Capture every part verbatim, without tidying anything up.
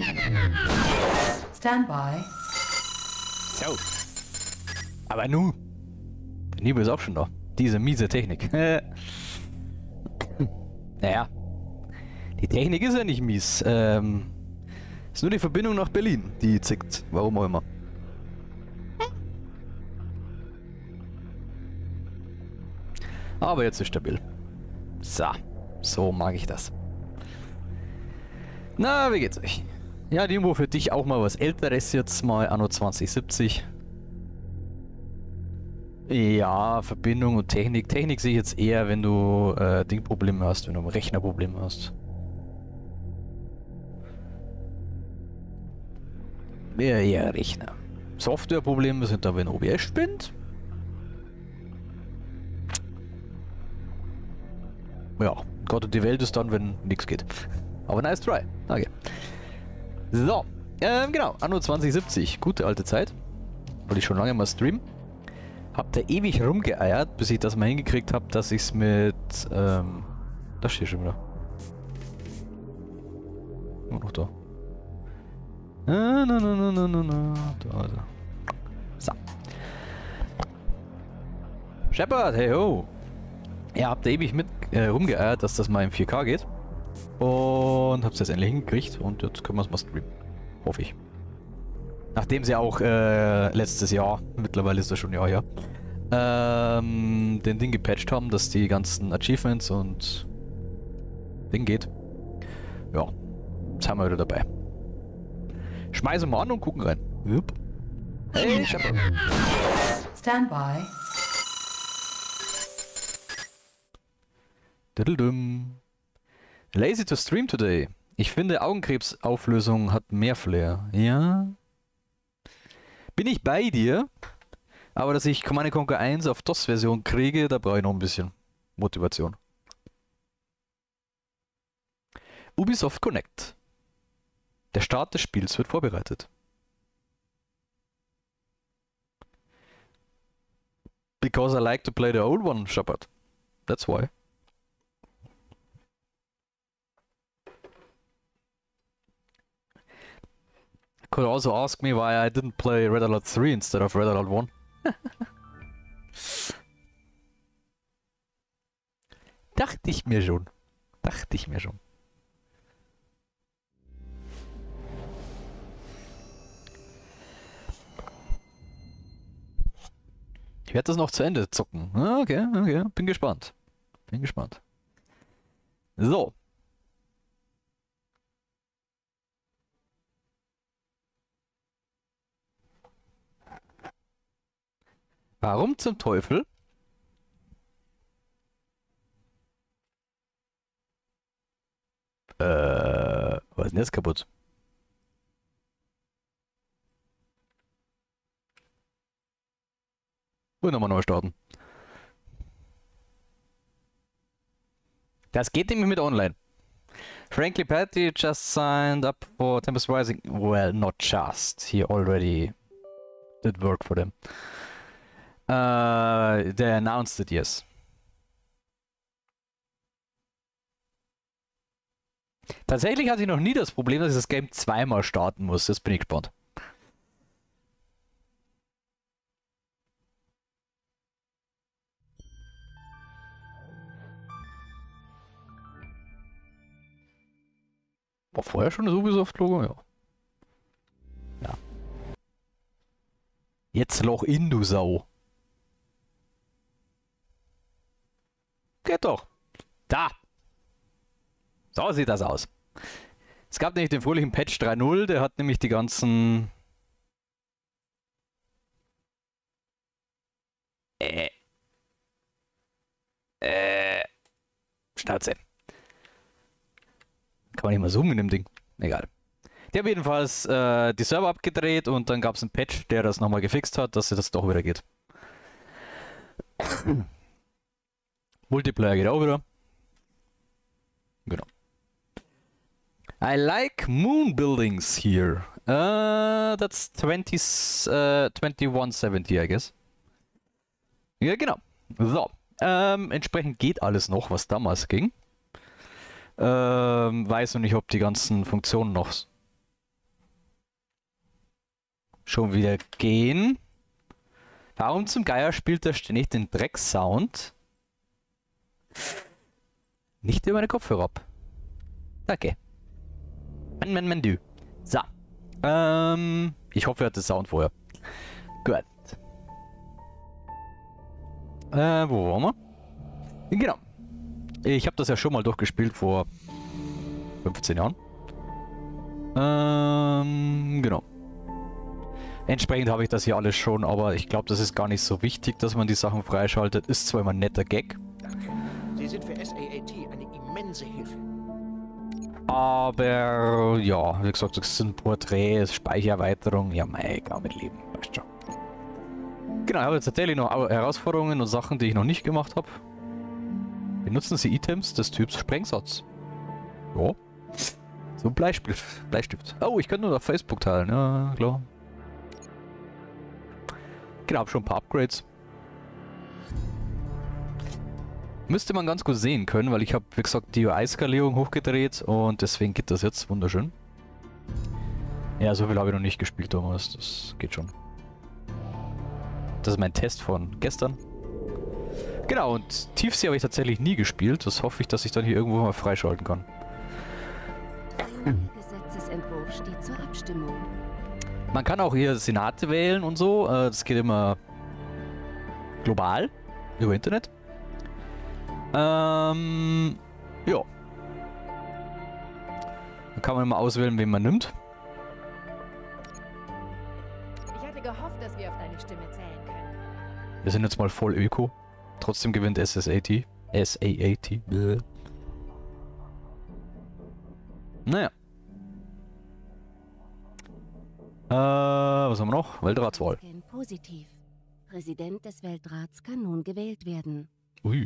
Standby. So. Aber nu. Der Nibel ist auch schon da. Diese miese Technik. Naja. Die Technik ist ja nicht mies. Ähm, ist nur die Verbindung nach Berlin, die zickt. Warum auch immer. Aber jetzt ist stabil. So. So mag ich das. Na, wie geht's euch? Ja, die Info für dich auch mal was Älteres jetzt mal, anno zwanzig siebzig. Ja, Verbindung und Technik. Technik sehe ich jetzt eher, wenn du äh, Dingprobleme hast, wenn du Rechnerprobleme hast. Ja, eher Rechner. Softwareprobleme sind da, wenn O B S spinnt. Ja, Gott und die Welt ist dann, wenn nichts geht. Aber nice try. Okay. So, ähm, genau, anno zwanzig siebzig. Gute alte Zeit. Wollte ich schon lange mal streamen. Hab da ewig rumgeeiert, bis ich das mal hingekriegt habe, dass ich es mit, ähm, das steht schon wieder. Immer noch da. Na, na, na, na, na, na, na. Da, also. So. Shepard, hey ho. Ja, habt ihr ewig mit äh, rumgeeiert, dass das mal in vier K geht. Und hab's jetzt endlich hingekriegt und jetzt können wir es mal streamen. Hoffe ich. Nachdem sie auch äh, letztes Jahr, mittlerweile ist das schon ein Jahr her, ähm, den Ding gepatcht haben, dass die ganzen Achievements und Ding geht. Ja, jetzt haben wir wieder dabei. Schmeißen wir an und gucken rein. Jupp. Hey, Shepard. Standby. Diddledum. Lazy to stream today. Ich finde, Augenkrebsauflösung hat mehr Flair. Ja. Bin ich bei dir, aber dass ich Command and Conquer eins auf DOS-Version kriege, da brauche ich noch ein bisschen Motivation. Ubisoft Connect. Der Start des Spiels wird vorbereitet. Because I like to play the old one, Shepard. That's why. Could also ask me why I didn't play Red Alert three instead of Red Alert one. Dachte ich mir schon. Dachte ich mir schon. Ich werde das noch zu Ende zocken. Okay, okay, bin gespannt. Bin gespannt. So. Warum zum Teufel? Äh, was ist denn jetzt kaputt? Und nochmal neu starten. Das geht nämlich mit online. Frankly Patty just signed up for Tempest Rising. Well, not just. He already did work for them. Uh, they announced it, yes. Tatsächlich hatte ich noch nie das Problem, dass ich das Game zweimal starten muss. Jetzt bin ich gespannt. War vorher schon das Ubisoft-Logo? Ja. Ja. Jetzt Loch in, du Sau. Geht doch. Da. So sieht das aus. Es gab nämlich den fröhlichen Patch drei Punkt null, der hat nämlich die ganzen... Äh. Äh. Schnauze. Kann man nicht mal zoomen in dem Ding. Egal. Die haben jedenfalls äh, die Server abgedreht und dann gab es einen Patch, der das nochmal gefixt hat, dass das doch wieder geht. Multiplayer geht auch wieder. Genau. I like moon buildings here. Uh, that's twenty, uh, twenty-one seventy, I guess. Ja, genau. So. Ähm, entsprechend geht alles noch, was damals ging. Ähm, weiß noch nicht, ob die ganzen Funktionen noch schon wieder gehen. Warum zum Geier spielt er ständig den Drecksound? Nicht über meine Kopfhörer ab. Danke. Mann, Mann, Mann, du. So. Ähm, ich hoffe, er hat den Sound vorher. Gut. Äh, wo waren wir? Genau. Ich habe das ja schon mal durchgespielt vor fünfzehn Jahren. Ähm, genau. Entsprechend habe ich das hier alles schon, aber ich glaube, das ist gar nicht so wichtig, dass man die Sachen freischaltet. Ist zwar immer ein netter Gag. Danke. Sie sind für S A A T eine immense Hilfe. Aber ja, wie gesagt, das sind Porträts, Speichererweiterung. Ja, mei, kann mit leben. Weißt schon. Genau, ich habe jetzt tatsächlich noch Herausforderungen und Sachen, die ich noch nicht gemacht habe. Benutzen Sie Items des Typs Sprengsatz. Ja. So ein Bleistift. Bleistift. Oh, ich könnte nur auf Facebook teilen. Ja, klar. Genau, hab schon ein paar Upgrades. Müsste man ganz gut sehen können, weil ich habe, wie gesagt, die U I-Skalierung hochgedreht und deswegen geht das jetzt wunderschön. Ja, so viel habe ich noch nicht gespielt, Thomas. Das geht schon. Das ist mein Test von gestern. Genau, und Tiefsee habe ich tatsächlich nie gespielt. Das hoffe ich, dass ich dann hier irgendwo mal freischalten kann. Ein Gesetzesentwurf steht zur Abstimmung. Man kann auch hier Senate wählen und so. Das geht immer global über Internet. Ähm, ja. Dann kann man immer auswählen, wen man nimmt. Ich hatte gehofft, dass wir auf deine Stimme zählen können. Wir sind jetzt mal voll Öko. Trotzdem gewinnt S S A T. S A A T. Bäh. Naja. Äh, was haben wir noch? Weltratswahl. Scan positiv. Präsident des Weltrats kann nun gewählt werden. Ui.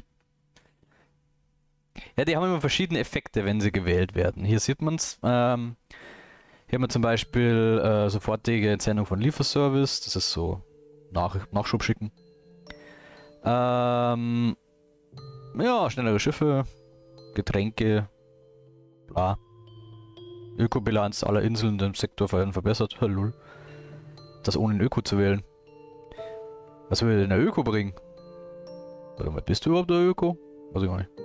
Ja, die haben immer verschiedene Effekte, wenn sie gewählt werden. Hier sieht man es. Ähm, hier haben wir zum Beispiel äh, sofortige Entsendung von Lieferservice. Das ist so Nach Nachschub schicken. Ähm, ja, schnellere Schiffe, Getränke, bla. Ökobilanz aller Inseln im Sektor verbessert. Lul. Das ohne ein Öko zu wählen. Was will denn der Öko bringen? Warte mal, bist du überhaupt der Öko? Weiß ich gar nicht.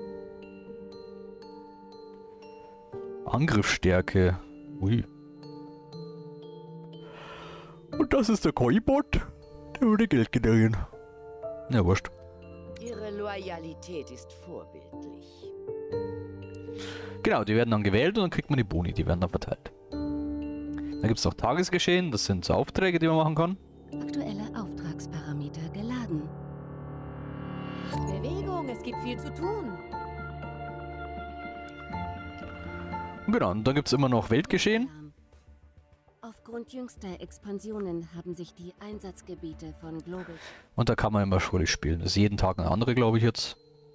Angriffsstärke. Ui. Und das ist der Koi-Bot. Der würde Geld generieren. Ja, wurscht. Ihre Loyalität ist vorbildlich. Genau, die werden dann gewählt und dann kriegt man die Boni, die werden dann verteilt. Dann gibt es noch Tagesgeschehen, das sind so Aufträge, die man machen kann. Aktuelle Auftragsparameter geladen. Bewegung, es gibt viel zu tun. Und genau, und dann gibt es immer noch Weltgeschehen. Aufgrund jüngster Expansionen haben sich die Einsatzgebiete von Global... Und da kann man immer fröhlich spielen. Das ist jeden Tag eine andere, glaube ich jetzt.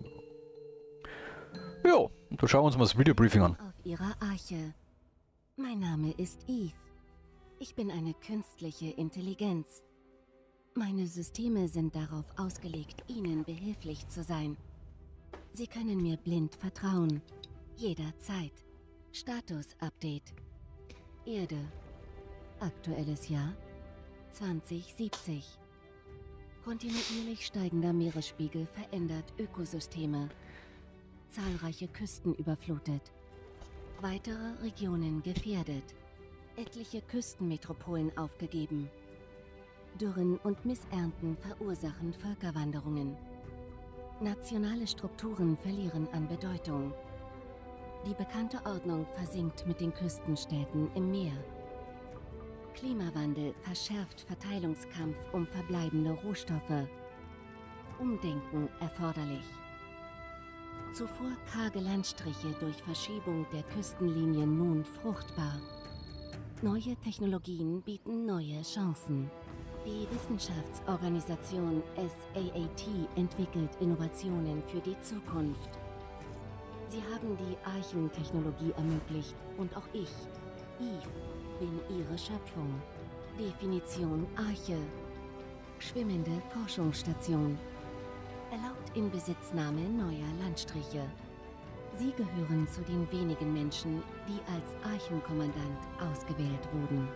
Jo, und dann schauen wir uns mal das Videobriefing an. Auf ihrer Arche. Mein Name ist Eve. Ich bin eine künstliche Intelligenz. Meine Systeme sind darauf ausgelegt, Ihnen behilflich zu sein. Sie können mir blind vertrauen. Jederzeit. Status-Update. Erde. Aktuelles Jahr zwanzig siebzig. Kontinuierlich steigender Meeresspiegel verändert Ökosysteme. Zahlreiche Küsten überflutet. Weitere Regionen gefährdet. Etliche Küstenmetropolen aufgegeben. Dürren und Missernten verursachen Völkerwanderungen. Nationale Strukturen verlieren an Bedeutung. Die bekannte Ordnung versinkt mit den Küstenstädten im Meer. Klimawandel verschärft Verteilungskampf um verbleibende Rohstoffe. Umdenken erforderlich. Zuvor karge Landstriche durch Verschiebung der Küstenlinien nun fruchtbar. Neue Technologien bieten neue Chancen. Die Wissenschaftsorganisation S A A T entwickelt Innovationen für die Zukunft. Sie haben die Archentechnologie ermöglicht und auch ich, Eve, bin ihre Schöpfung. Definition Arche. Schwimmende Forschungsstation. Erlaubt Inbesitznahme neuer Landstriche. Sie gehören zu den wenigen Menschen, die als Archenkommandant ausgewählt wurden.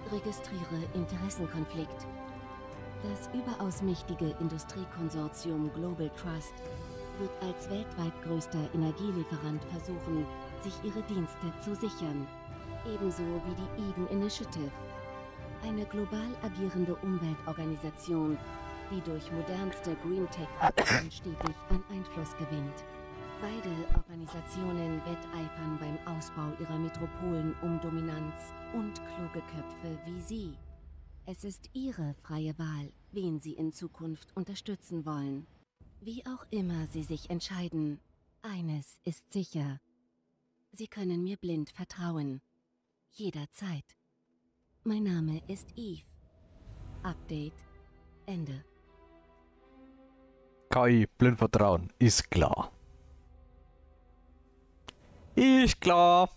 Registriere Interessenkonflikt. Das überaus mächtige Industriekonsortium Global Trust wird als weltweit größter Energielieferant versuchen, sich ihre Dienste zu sichern. Ebenso wie die Eden Initiative, eine global agierende Umweltorganisation, die durch modernste Green Tech-Verfahren stetig an Einfluss gewinnt. Beide Organisationen wetteifern beim Ausbau ihrer Metropolen um Dominanz und kluge Köpfe wie Sie. Es ist Ihre freie Wahl, wen Sie in Zukunft unterstützen wollen. Wie auch immer Sie sich entscheiden, eines ist sicher. Sie können mir blind vertrauen. Jederzeit. Mein Name ist Eve. Update Ende. K I, blind vertrauen, ist klar. Ist klar.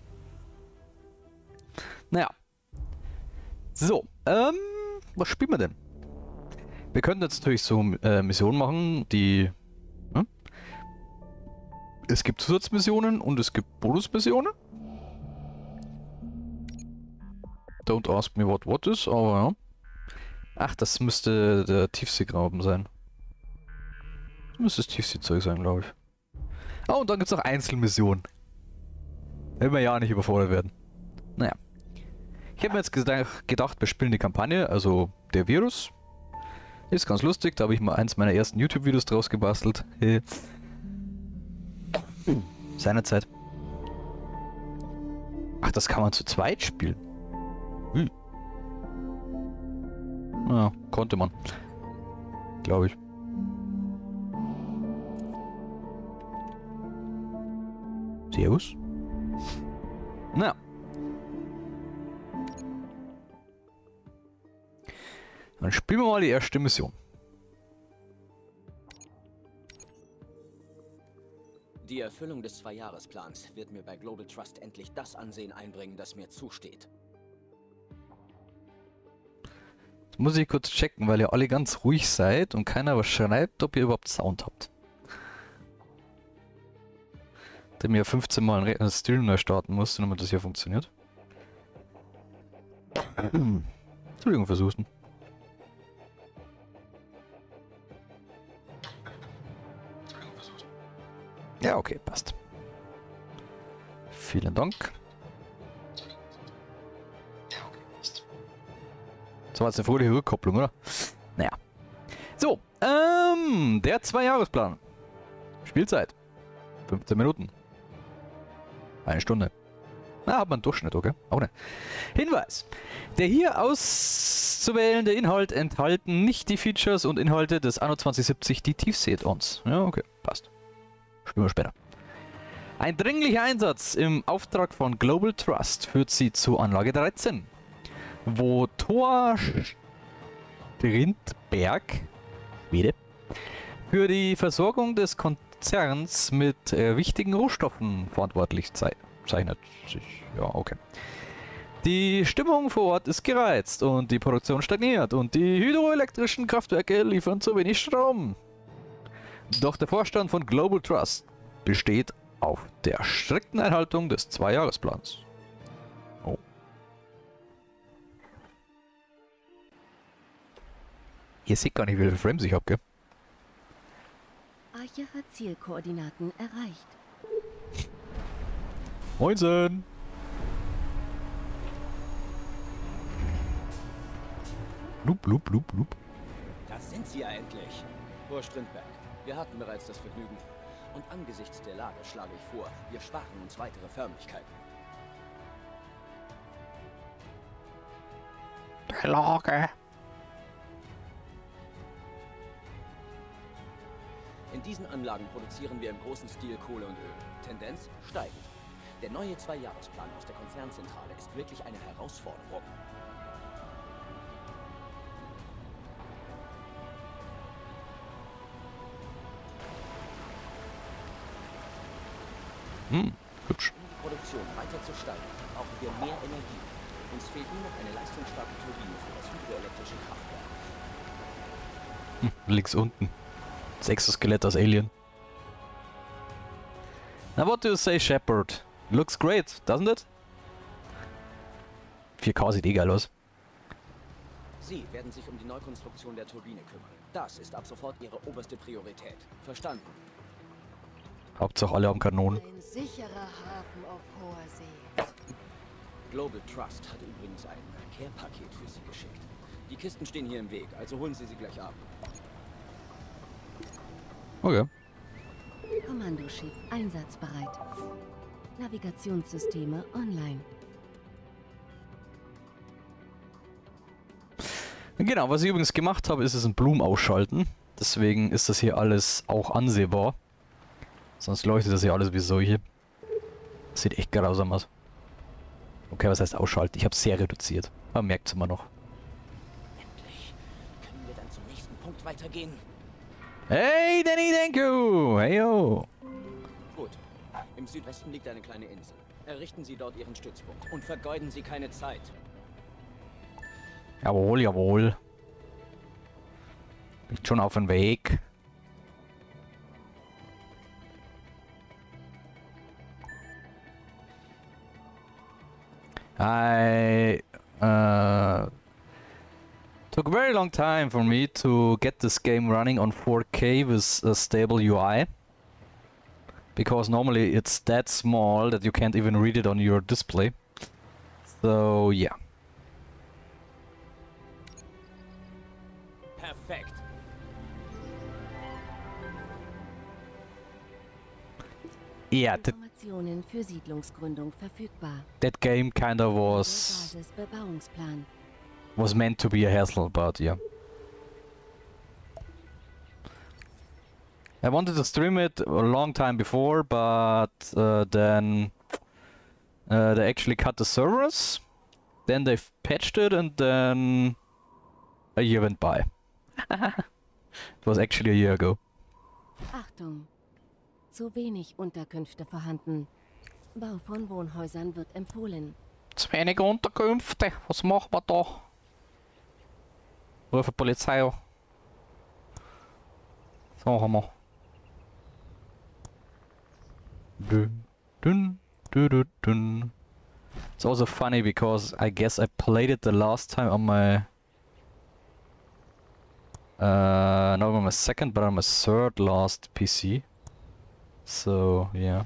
Naja. So, ähm, was spielen wir denn? Wir könnten jetzt natürlich so äh, Missionen machen, die... Hm? Es gibt Zusatzmissionen und es gibt Bonusmissionen. Don't ask me what what is, aber ja. Ach, das müsste der Tiefseegraben sein. Das müsste das Tiefseezeug sein, glaube ich. Oh, und dann gibt es auch Einzelmissionen. Wenn wir ja nicht überfordert werden. Naja. Ich habe mir jetzt gedacht, gedacht, wir spielen die Kampagne, also der Virus. Ist ganz lustig, da habe ich mal eins meiner ersten YouTube-Videos draus gebastelt. Hey. Seinerzeit. Ach, das kann man zu zweit spielen. Hm. Ja, konnte man. Glaube ich. Servus. Na. Dann spielen wir mal die erste Mission. Die Erfüllung des Zwei-Jahres-Plans wird mir bei Global Trust endlich das Ansehen einbringen, das mir zusteht. Jetzt muss ich kurz checken, weil ihr alle ganz ruhig seid und keiner was schreibt, ob ihr überhaupt Sound habt. Der mir fünfzehn Mal einen Stream neu starten muss, damit das hier funktioniert. Entschuldigung fürs Husten. Ja, okay, passt. Vielen Dank. Das war jetzt eine fröhliche Rückkopplung, oder? Naja. So, ähm, der Zwei-Jahres-Plan. Spielzeit. fünfzehn Minuten. Eine Stunde. Na, hat man einen Durchschnitt, okay? Auch nicht. Hinweis. Der hier auszuwählende Inhalt enthalten nicht die Features und Inhalte des Anno zwanzig siebzig, die Tiefsee-Add-ons. Ja, okay, passt. Spielen wir später. Ein dringlicher Einsatz im Auftrag von Global Trust führt sie zu Anlage dreizehn, wo Thor Strindberg wieder für die Versorgung des Konzerns mit äh, wichtigen Rohstoffen verantwortlich zei zeichnet sich. Ja, okay. Die Stimmung vor Ort ist gereizt und die Produktion stagniert und die hydroelektrischen Kraftwerke liefern zu wenig Strom. Doch der Vorstand von Global Trust besteht auf der strikten Einhaltung des Zwei-Jahres-Plans. Oh. Ihr seht gar nicht, wie viele Frames ich habe, gell? Arche hat Zielkoordinaten erreicht. Moinsen! Blub, blub, blub, blub. Da sind sie ja endlich. Thor Strindberg, wir hatten bereits das Vergnügen. Und angesichts der Lage schlage ich vor, wir sparen uns weitere Förmlichkeiten. Die Lage. In diesen Anlagen produzieren wir im großen Stil Kohle und Öl. Tendenz steigend. Der neue Zwei-Jahres-Plan aus der Konzernzentrale ist wirklich eine Herausforderung. Hm, hübsch. Um die Produktion weiter zu steigern, brauchen wir mehr Energie. Uns fehlt nur noch eine leistungsstarke Turbine für das hydroelektrische Kraftwerk. Hm, links unten. Das Exoskelett aus Alien. Now what do you say, Shepard? Looks great, doesn't it? vier K sieht eh geil aus. Sie werden sich um die Neukonstruktion der Turbine kümmern. Das ist ab sofort Ihre oberste Priorität. Verstanden? Hauptsache alle haben Kanonen. Ein sicherer Hafen auf hoher See. Global Trust hat übrigens ein Care-Paket für Sie geschickt. Die Kisten stehen hier im Weg, also holen Sie sie gleich ab. Okay. Kommandoschiff einsatzbereit. Navigationssysteme online. Genau, was ich übrigens gemacht habe, ist es in Bloom ausschalten. Deswegen ist das hier alles auch ansehbar. Sonst leuchtet das hier alles wie solche. Das sieht echt grausam aus. Okay, was heißt ausschalten? Ich habe es sehr reduziert. Man merkt es immer noch. Endlich. Können wir dann zum nächsten Punkt weitergehen? Hey, Danny, thank you! Hey, yo! Gut. Im Südwesten liegt eine kleine Insel. Errichten Sie dort Ihren Stützpunkt und vergeuden Sie keine Zeit. Jawohl, jawohl. Bin schon auf dem Weg. I uh, took a very long time for me to get this game running on four K with a stable U I. Because normally it's that small that you can't even read it on your display. So, yeah. Perfekt. Yeah, that, Informationen für Siedlungsgründung verfügbar. that game kinda was Basisbebauungsplan. was meant to be a hassle, but yeah. I wanted to stream it a long time before, but uh, then uh, they actually cut the servers, then they patched it, and then a year went by. It was actually a year ago. Achtung! Zu wenig Unterkünfte vorhanden. Bau von Wohnhäusern wird empfohlen. Zu wenige Unterkünfte, was machen wir da? Rufe Polizei an. So haben wir. Dun, dun, dun, dun, dun. It's also funny because I guess I played it the last time on my uh not on my second but on my third last P C. So yeah.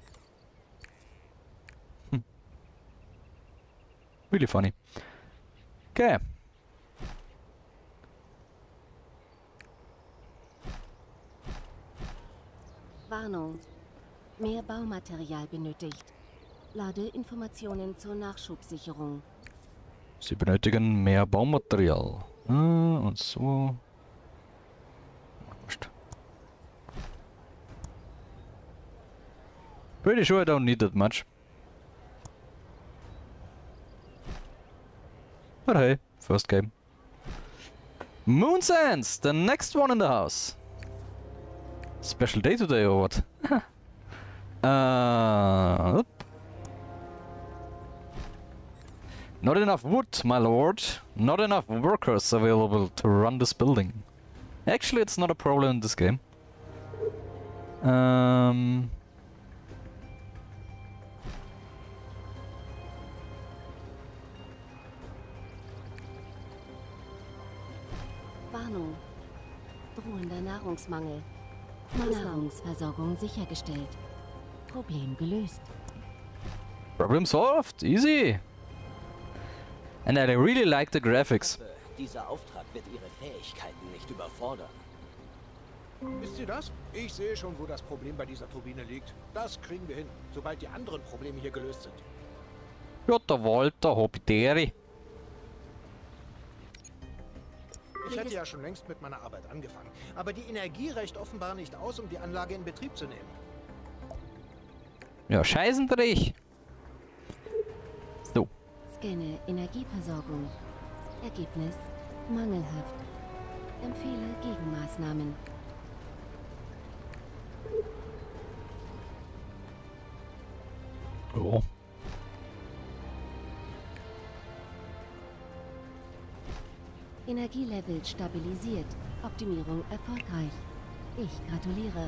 Hm. Really funny. Okay. Warnung. Mehr Baumaterial benötigt. Lade Informationen zur Nachschubsicherung. Sie benötigen mehr Baumaterial. Ah, und so. Wurscht. Pretty sure I don't need that much. But hey, first game. Moon Sands, the next one in the house. Special day today or what? uh, oop. Not enough wood, my lord. Not enough workers available to run this building. Actually, it's not a problem in this game. Um... Warnung. Drohender Nahrungsmangel. Nahrungsversorgung sichergestellt. Problem gelöst. Problem solved, easy. And I really like the graphics. Dieser Auftrag wird Ihre Fähigkeiten nicht überfordern. Wisst ihr das? Ich sehe schon, wo das Problem bei dieser Turbine liegt. Das kriegen wir hin, sobald die anderen Probleme hier gelöst sind. Ja, der Walter Hobbiteri. Ich hätte ja schon längst mit meiner Arbeit angefangen. Aber die Energie reicht offenbar nicht aus, um die Anlage in Betrieb zu nehmen. Ja, Scheißendrich. So. Scanne Energieversorgung. Ergebnis mangelhaft. Empfehle Gegenmaßnahmen. Ja. Energielevel stabilisiert. Optimierung erfolgreich. Ich gratuliere.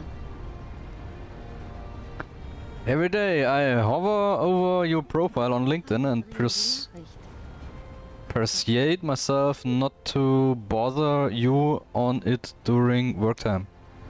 Every day I hover over your profile on LinkedIn and press persuade myself not to bother you on it during work time.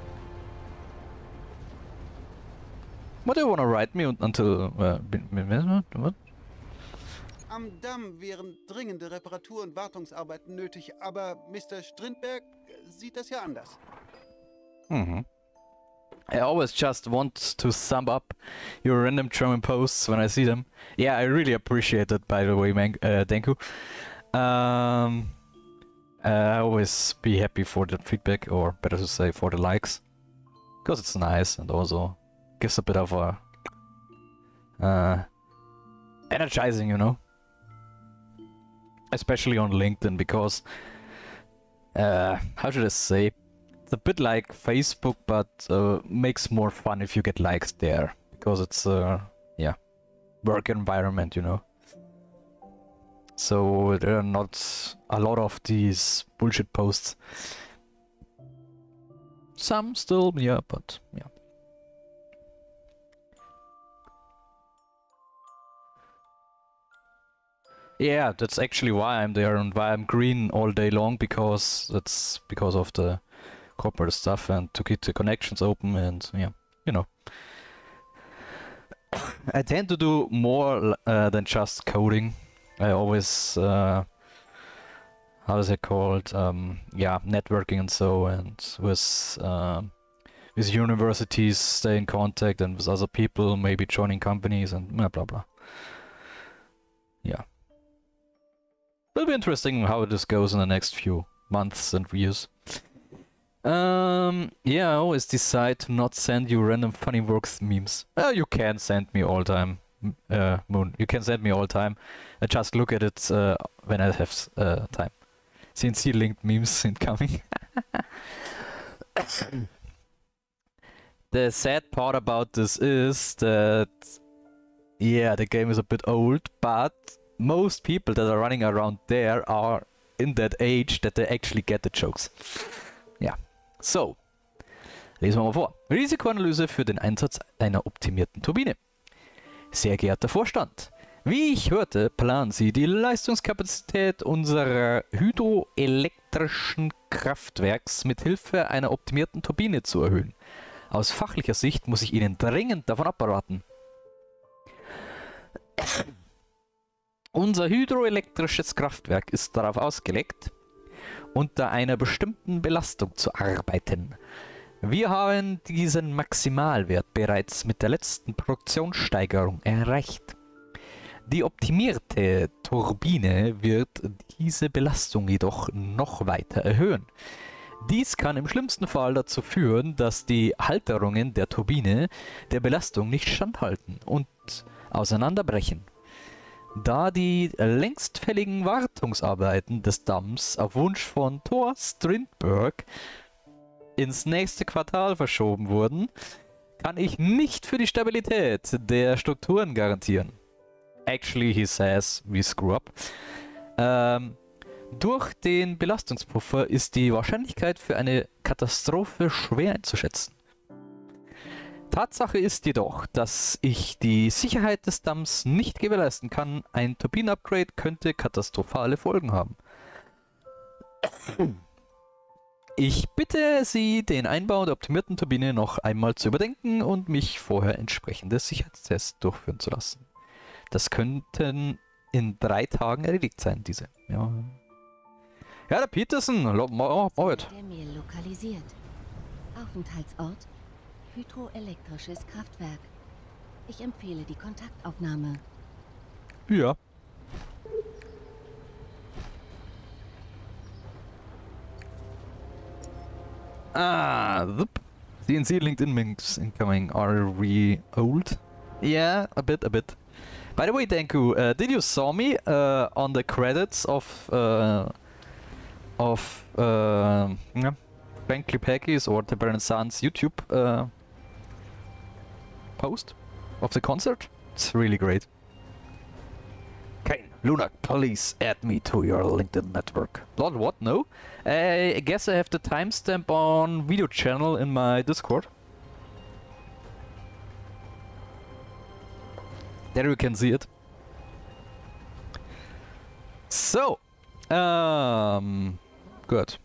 What do you want to write me until... Uh, what? Am Damm wären dringende Reparatur- und Wartungsarbeiten nötig, aber Mister Strindberg sieht das ja anders. Mhm. I always just want to sum up your random German posts when I see them. Yeah, I really appreciate it, by the way, man, uh, Denku. Um, uh, I always be happy for the feedback, or better to say, for the likes. Because it's nice and also gives a bit of a... Uh, energizing, you know? Especially on LinkedIn, because... Uh, how should I say? It's a bit like Facebook, but uh, makes more fun if you get likes there. Because it's, uh, yeah, work environment, you know? So there are not a lot of these bullshit posts. Some still, yeah, but, yeah. Yeah, that's actually why I'm there and why I'm green all day long, because that's because of the corporate stuff and to keep the connections open and yeah, you know. I tend to do more uh, than just coding. I always, uh, how is it called? Um, yeah, networking and so, and with um, with universities, stay in contact, and with other people, maybe joining companies and blah blah blah. Yeah. It'll be interesting how this goes in the next few months and years. Um, yeah, I always decide to not send you random funny works memes. Uh, you can send me all time, uh, Moon. You can send me all time. I just look at it uh, when I have uh, time. C N C linked memes incoming. The sad part about this is that, yeah, the game is a bit old, but most people that are running around there are in that age that they actually get the jokes. Ja, so. Lesen wir mal vor. Risikoanalyse für den Einsatz einer optimierten Turbine. Sehr geehrter Vorstand, wie ich hörte, planen Sie die Leistungskapazität unserer hydroelektrischen Kraftwerks mit Hilfe einer optimierten Turbine zu erhöhen. Aus fachlicher Sicht muss ich Ihnen dringend davon abraten. Unser hydroelektrisches Kraftwerk ist darauf ausgelegt, unter einer bestimmten Belastung zu arbeiten. Wir haben diesen Maximalwert bereits mit der letzten Produktionssteigerung erreicht. Die optimierte Turbine wird diese Belastung jedoch noch weiter erhöhen. Dies kann im schlimmsten Fall dazu führen, dass die Halterungen der Turbine der Belastung nicht standhalten und auseinanderbrechen. Da die längst fälligen Wartungsarbeiten des Damms auf Wunsch von Thor Strindberg ins nächste Quartal verschoben wurden, kann ich nicht für die Stabilität der Strukturen garantieren. Actually, he says, we screw up. Ähm, durch den Belastungspuffer ist die Wahrscheinlichkeit für eine Katastrophe schwer einzuschätzen. Tatsache ist jedoch, dass ich die Sicherheit des Damms nicht gewährleisten kann. Ein Turbinenupgrade könnte katastrophale Folgen haben. Ich bitte Sie, den Einbau der optimierten Turbine noch einmal zu überdenken und mich vorher entsprechende Sicherheitstests durchführen zu lassen. Das könnten in drei Tagen erledigt sein, diese. Ja, ja der Peterson, oh, oh, Der Mail lokalisiert. Aufenthaltsort: hydroelektrisches Kraftwerk. Ich empfehle die Kontaktaufnahme. Ja. Ah, the C N C LinkedIn links incoming. Are we old? Yeah, a bit, a bit. By the way, Denku, uh, did you saw me uh, on the credits of uh, of uh, yeah, Frankly Peggy's or the Baron Sands YouTube uh, post of the concert? It's really great. Kane, Lunak, please add me to your LinkedIn network. Lord, what? No? Uh, I guess I have the timestamp on video channel in my Discord. There you can see it. So, Ähm, gut.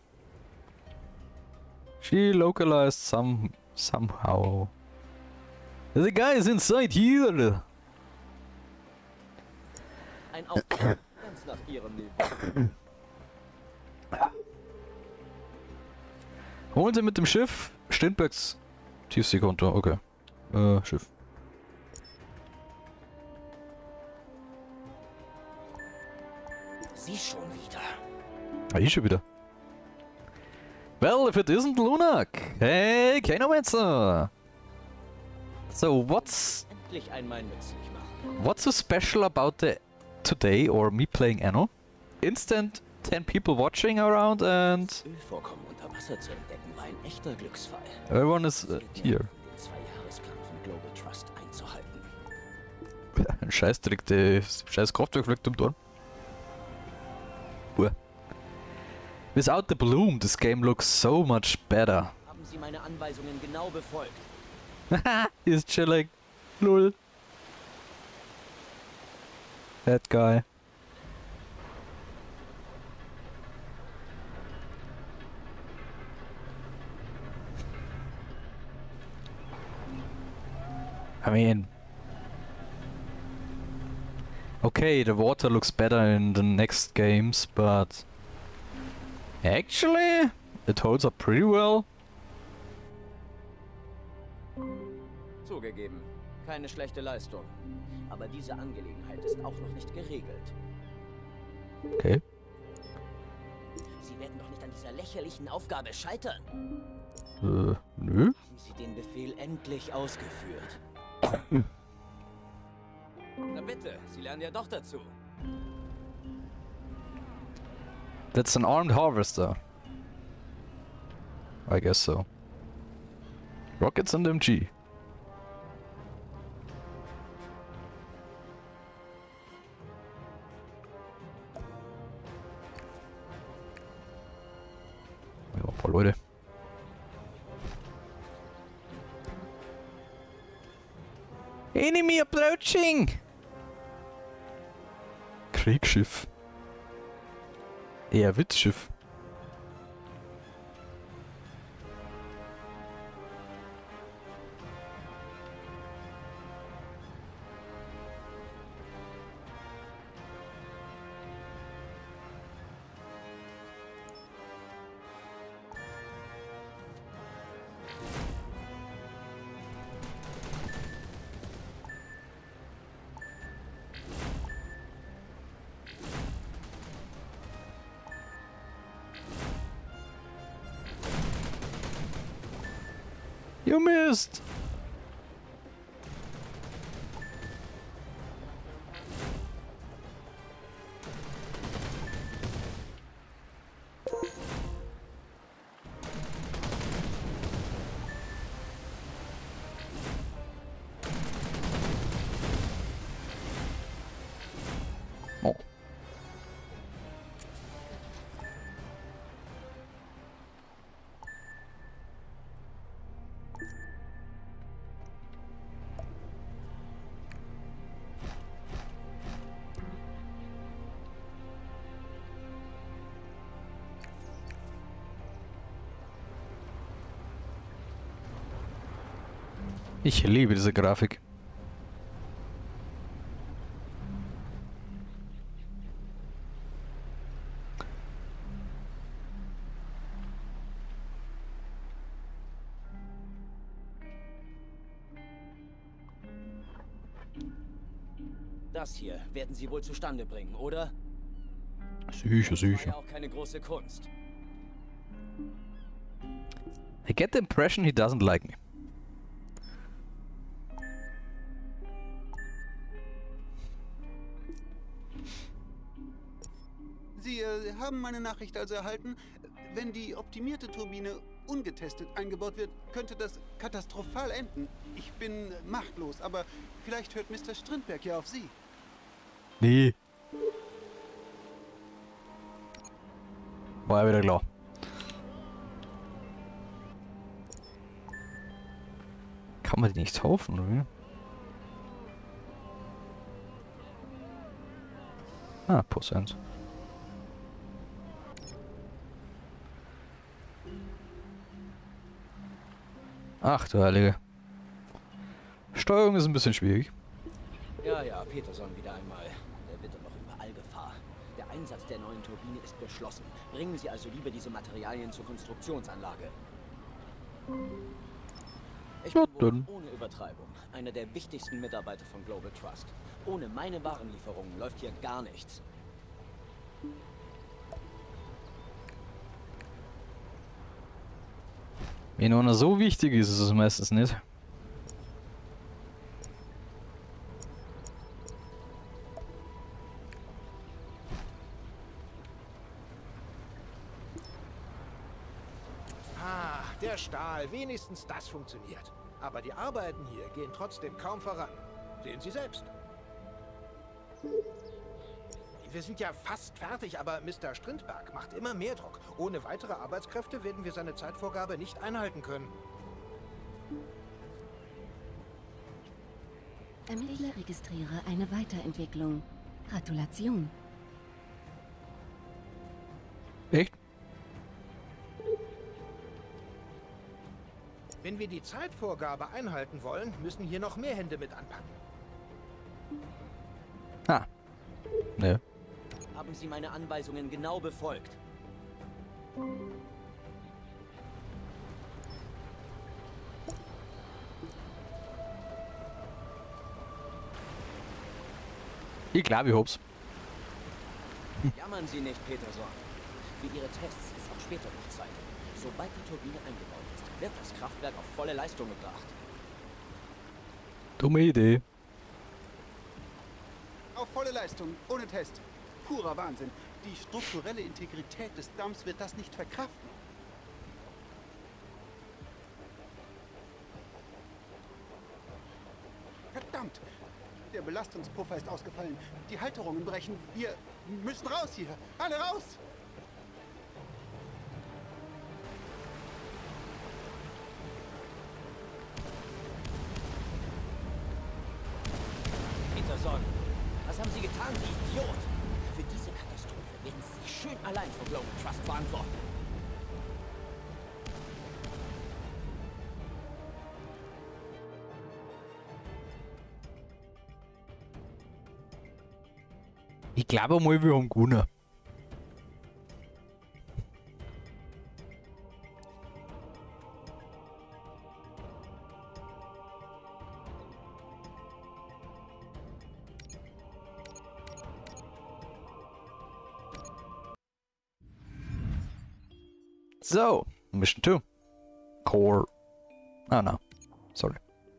She localized some somehow. The guy is inside here. Ein Auftrag ganz nach ihrem Niveau. Holen Sie mit dem Schiff Strindbergs Tiefseekonto. Okay. Äh, Schiff. Sie schon wieder. Ah, ich schon wieder. Well, if it isn't Lunak. Hey, Kanomancer. So, what's Endlich einmal nützlich machen. what's so special about the today or me playing Anno? Instant ten people watching around and Ölvorkommen unter Wasser zu entdecken war ein echter Glücksfall. everyone is uh, here. Den Zwei-Jahresplan von Global Trust einzuhalten. Ein Scheißdreck, das scheiß Kraftwerk fliegt um Dorn. Uah. Without the bloom, this game looks so much better. Haben Sie meine Anweisungen genau befolgt? Haha, he's chilling. Lol. That guy. I mean... Okay, the water looks better in the next games, but... Actually, it holds up pretty well. Zugegeben, keine schlechte Leistung. Aber diese Angelegenheit ist auch noch nicht geregelt. Okay. Sie werden doch nicht an dieser lächerlichen Aufgabe scheitern. Äh, nö. Haben Sie den Befehl endlich ausgeführt? Na bitte, Sie lernen ja doch dazu. That's an armed harvester. I guess so. Rockets and M G. Ja, ein paar Leute. Enemy approaching! Kriegsschiff. Eher Witzschiff. You missed! Oh. Ich liebe diese Grafik. Das hier werden Sie wohl zustande bringen, oder? Sicher, War sicher. ja auch keine große Kunst. I get the impression he doesn't like me. Sie äh, haben meine Nachricht also erhalten. Wenn die optimierte Turbine ungetestet eingebaut wird, könnte das katastrophal enden. Ich bin machtlos, aber vielleicht hört Mister Strindberg ja auf Sie. Nee. War ja wieder klar. Kann man die nicht kaufen, oder wie? Ah, Prozent. Ach du Heilige. Steuerung ist ein bisschen schwierig. Ja, ja, Peterson wieder einmal. Der wird doch noch überall Gefahr. Der Einsatz der neuen Turbine ist beschlossen. Bringen Sie also lieber diese Materialien zur Konstruktionsanlage. Ich Ja, bin wohl, dann. ohne Übertreibung einer der wichtigsten Mitarbeiter von Global Trust. Ohne meine Warenlieferungen läuft hier gar nichts. Wenn einer so wichtig ist, ist es meistens nicht. Ah, der Stahl. Wenigstens das funktioniert. Aber die Arbeiten hier gehen trotzdem kaum voran. Sehen Sie selbst. Wir sind ja fast fertig, aber Mister Strindberg macht immer mehr Druck. Ohne weitere Arbeitskräfte werden wir seine Zeitvorgabe nicht einhalten können. Ermittle, registriere eine Weiterentwicklung. Gratulation. Echt? Wenn wir die Zeitvorgabe einhalten wollen, müssen hier noch mehr Hände mit anpacken. Ah. Ne. Haben Sie meine Anweisungen genau befolgt? Ich glaube, ich hab's. Jammern Sie nicht, Peterson. Für Ihre Tests ist auch später noch Zeit. Sobald die Turbine eingebaut ist, wird das Kraftwerk auf volle Leistung gebracht. Dumme Idee. Auf volle Leistung, ohne Test. Purer Wahnsinn. Die strukturelle Integrität des Damms wird das nicht verkraften. Verdammt! Der Belastungspuffer ist ausgefallen. Die Halterungen brechen. Wir müssen raus hier. Alle raus! Peterson, was haben Sie getan, Sie Idiot? Für diese Katastrophe werden Sie sich schön allein vor Global Trust verantworten. Ich glaube mal, wir haben gewonnen. So, Mission two. Core. Ah, no. Sorry.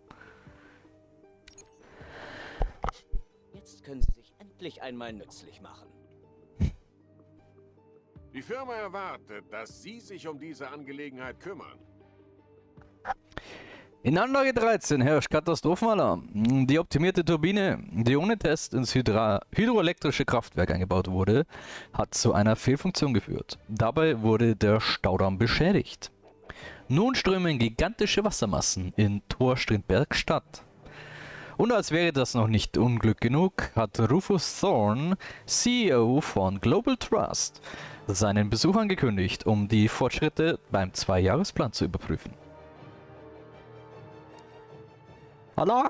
Jetzt können Sie sich endlich einmal nützlich machen. Die Firma erwartet, dass Sie sich um diese Angelegenheit kümmern. In Anlage dreizehn herrscht Katastrophenalarm. Die optimierte Turbine, die ohne Test ins Hydra hydroelektrische Kraftwerk eingebaut wurde, hat zu einer Fehlfunktion geführt. Dabei wurde der Staudamm beschädigt. Nun strömen gigantische Wassermassen in Tor Strindberg Stadt. Und als wäre das noch nicht Unglück genug, hat Rufus Thorne, C E O von Global Trust, seinen Besuch angekündigt, um die Fortschritte beim Zwei-Jahresplan zu überprüfen. Alarm!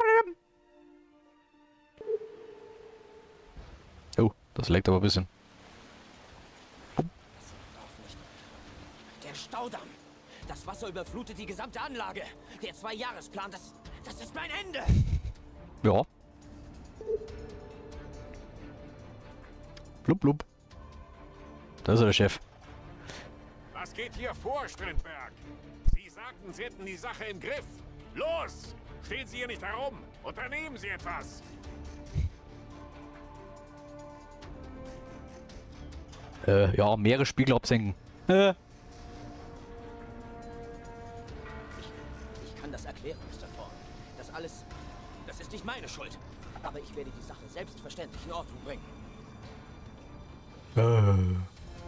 Oh, das leckt aber ein bisschen. Der Staudamm! Das Wasser überflutet die gesamte Anlage! Der Zwei-Jahresplan, das, das ist mein Ende! Ja. Blub, blub. Da ist er, der Chef. Was geht hier vor, Strindberg? Sie sagten, Sie hätten die Sache im Griff. Los! Stehen Sie hier nicht herum! Unternehmen Sie etwas! Äh, ja, Meeresspiegel absenken. Äh. Ich, ich kann das erklären, Mister Thorne. Das alles, das ist nicht meine Schuld. Aber ich werde die Sache selbstverständlich in Ordnung bringen. Äh.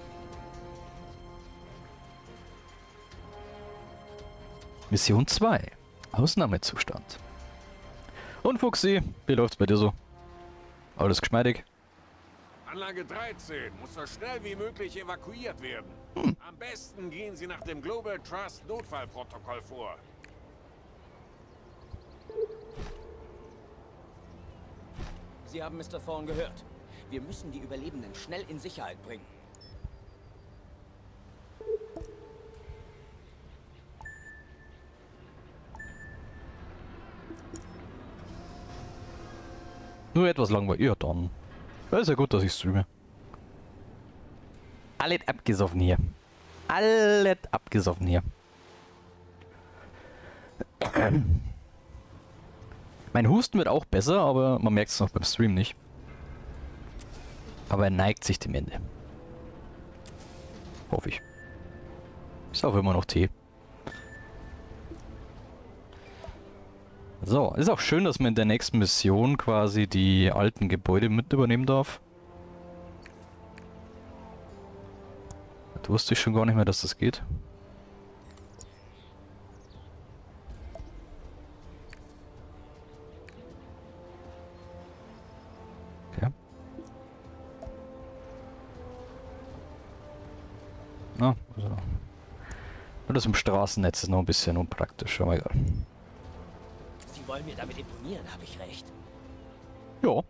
Mission zwei. Ausnahmezustand. Und Fuchsi, wie läuft's bei dir so? Alles geschmeidig? Anlage dreizehn muss so schnell wie möglich evakuiert werden. Hm. Am besten gehen Sie nach dem Global Trust Notfallprotokoll vor. Sie haben Mister Thorne gehört. Wir müssen die Überlebenden schnell in Sicherheit bringen. Nur etwas langweilig. Ja, dann. Ja, ist ja gut, dass ich streame. Alles abgesoffen hier. Alles abgesoffen hier. Mein Husten wird auch besser, aber man merkt es noch beim Stream nicht. Aber er neigt sich dem Ende. Hoffe ich. Ist auch immer noch Tee. So, ist auch schön, dass man in der nächsten Mission quasi die alten Gebäude mit übernehmen darf. Das wusste ich schon gar nicht mehr, dass das geht. Okay. Na, also. Nur das im Straßennetz ist noch ein bisschen unpraktisch, aber egal. Sie wollen mir damit imponieren, habe ich recht. Ja.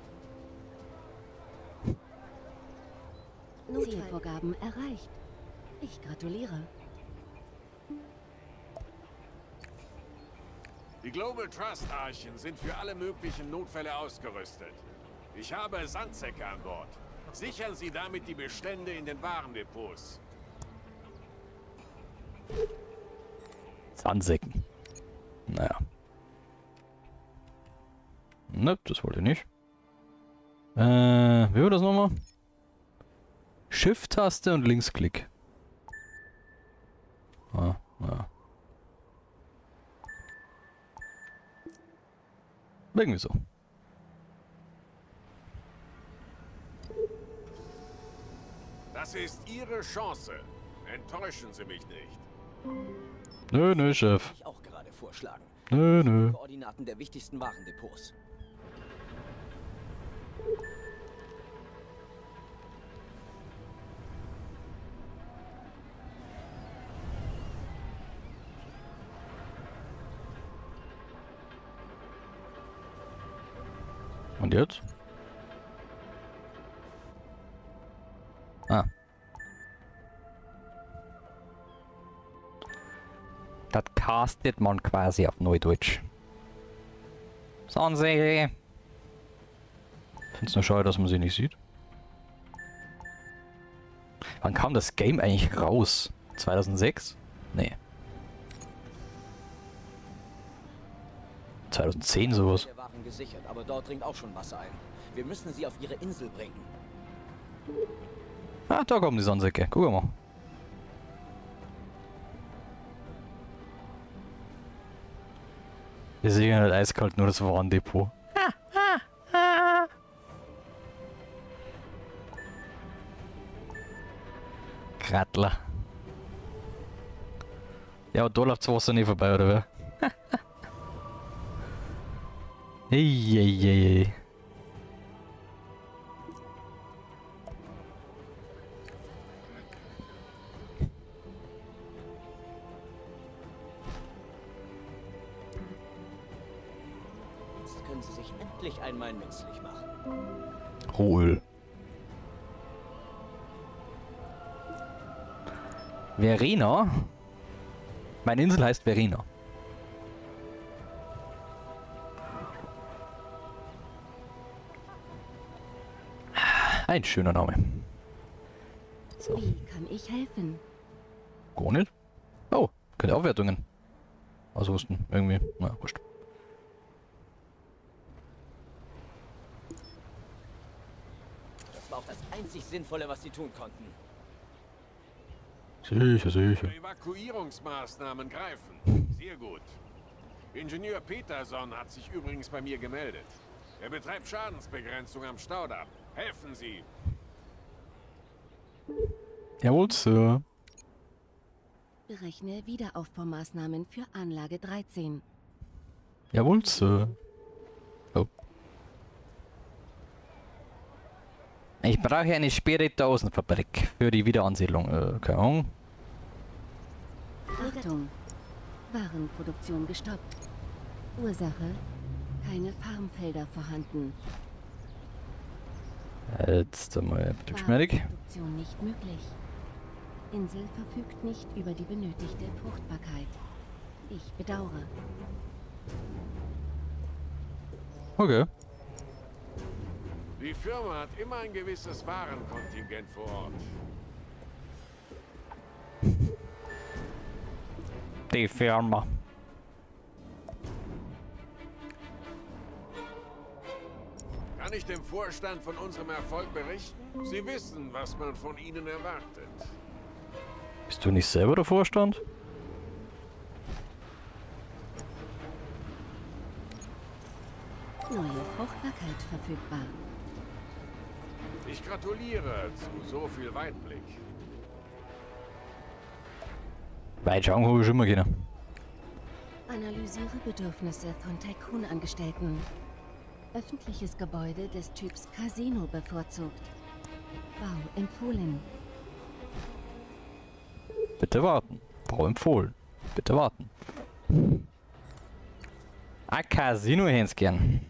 Zielvorgaben erreicht. Ich gratuliere. Die Global Trust Archen sind für alle möglichen Notfälle ausgerüstet. Ich habe Sandsäcke an Bord. Sichern Sie damit die Bestände in den Warendepots. Sandsäcken. Naja. Ne, das wollte ich nicht. Äh, wie war das nochmal? Shift-Taste und Linksklick. Ah, ja. Irgendwie so. Das ist Ihre Chance. Enttäuschen Sie mich nicht. Nö, nö, Chef. Ich auch gerade vorschlagen. Nö, nö. Koordinaten der wichtigsten Warendepots. Und jetzt? Ah. Das castet man quasi auf Neudeutsch. Sanse. Find's nur schade, dass man sie nicht sieht. Wann kam das Game eigentlich raus? zweitausendsechs? Nee. zweitausendzehn sowas. Wir waren gesichert, aber dort dringt auch schon Wasser ein. Wir müssen sie auf ihre Insel bringen. Ah, da kommen die Sandsäcke. Guck mal. Wir sehen halt eiskalt nur das Warendepot. Krattler. Ja, aber da läuft das Wasser nie vorbei, oder wer? Eieiei. Jetzt können sie sich endlich einmal nützlich machen. Hol. Verena? Meine Insel heißt Verena. Ein schöner Name. So. Wie kann ich helfen? Gar nicht. Oh, keine Aufwertungen. Ausrüsten, irgendwie. Na, wurscht. Das war auch das einzig Sinnvolle, was sie tun konnten. Sicher, sicher. Evakuierungsmaßnahmen greifen. Sehr gut. Ingenieur Peterson hat sich übrigens bei mir gemeldet. Er betreibt Schadensbegrenzung am Staudamm. Helfen Sie! Jawohl, Sir. Berechne Wiederaufbaumaßnahmen für Anlage dreizehn. Jawohl, Sir. Oh. Ich brauche eine Spirituosenfabrik für die Wiederansiedlung. Äh, keine Ahnung. Achtung! Warenproduktion gestoppt. Ursache: keine Farmfelder vorhanden. Jetzt einmal betriebsschneidig. Produktion nicht möglich. Insel verfügt nicht über die benötigte Fruchtbarkeit. Ich bedauere. Okay. Die Firma hat immer ein gewisses Warenkontingent vor Ort. Die Firma. Kann ich dem Vorstand von unserem Erfolg berichten? Sie wissen, was man von ihnen erwartet. Bist du nicht selber der Vorstand? Neue Fruchtbarkeit verfügbar. Ich gratuliere zu so viel Weitblick. Weit schauen habe ich schon mal können. Analysiere Bedürfnisse von Tycoon-Angestellten. Öffentliches Gebäude des Typs Casino bevorzugt. Bau empfohlen. Bitte warten. Bau empfohlen. Bitte warten. Ein Casino hätte ich gern.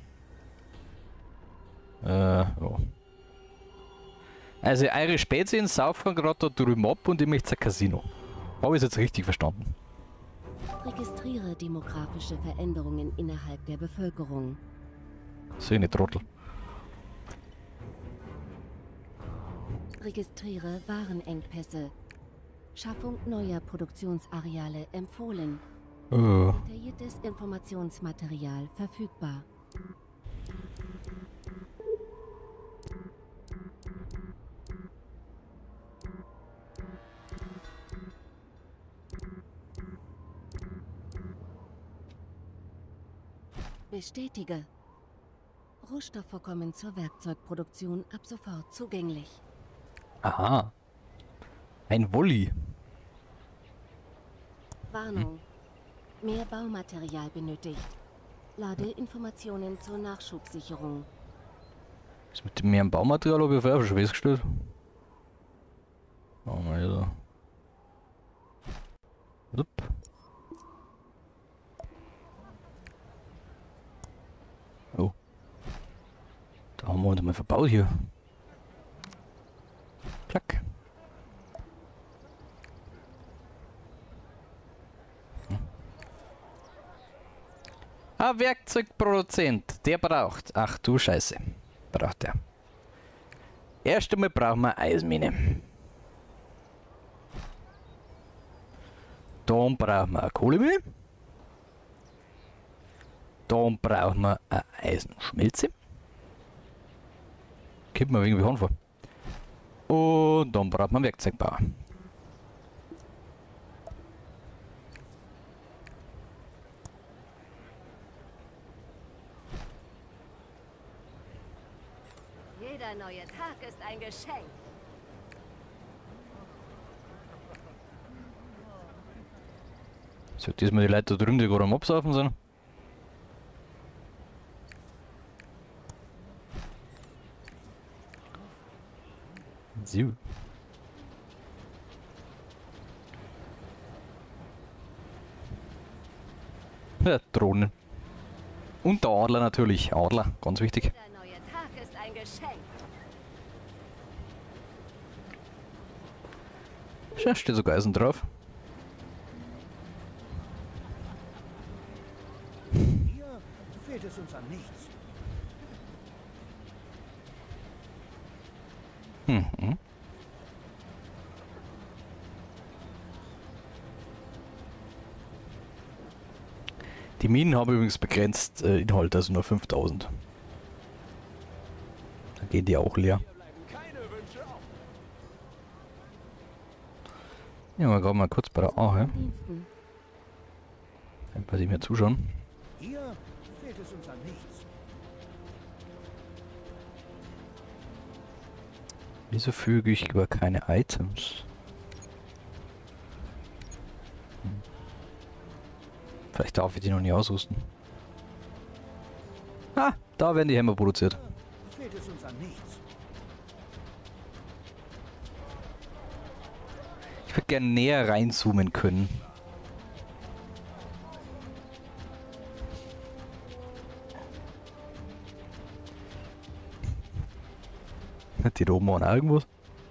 Äh, ja. Also eure Spätzchen saufen gerade da drüben ab und ich möchte ein Casino. Habe ich es jetzt richtig verstanden? Registriere demografische Veränderungen innerhalb der Bevölkerung. So eine Trottel. Registriere Warenengpässe. Schaffung neuer Produktionsareale empfohlen. Oh. Detailliertes Informationsmaterial verfügbar. Bestätige. Rohstoffvorkommen zur Werkzeugproduktion ab sofort zugänglich. Aha. Ein Wolli. Warnung. Mehr Baumaterial benötigt. Ladeinformationen zur Nachschubsicherung. Das mit dem mehr Baumaterial habe ich vorher schon festgestellt. Oh mal da. Upp. Oh. Da haben wir uns mal verbaut hier. Klack. Hm. Ein Werkzeugproduzent, der braucht. Ach du Scheiße. Braucht er. Erst einmal brauchen wir Eismine. Dann brauchen wir eine Kohlemine. Dann brauchen wir eine Eisenschmelze. Kommt mir irgendwie vor. Und dann braucht man einen Werkzeugbauer. Jeder neue Tag ist ein Geschenk. So, diesmal die Leute da drüben, die gerade am Absaufen sind. So. Ja, Drohnen. Und der Adler natürlich. Adler, ganz wichtig. Jeder neue Tag ist ein Geschenk. Schau, steht sogar Eisen drauf. Hier fehlt es uns an nichts. Mhm. Die Minen haben übrigens begrenzt äh, Inhalt, also nur fünftausend. Dann gehen die auch leer. Ja, wir gerade mal kurz bei der A, Diensten. ein paar, die mir zuschauen. Hier fehlt es uns an nichts. Wieso füge ich über keine Items? Hm. Vielleicht darf ich die noch nie ausrüsten. Ah, da werden die Hämmer produziert. Fehlt es uns an nichts. Ich würde gerne näher reinzoomen können. Die da oben waren auch irgendwas.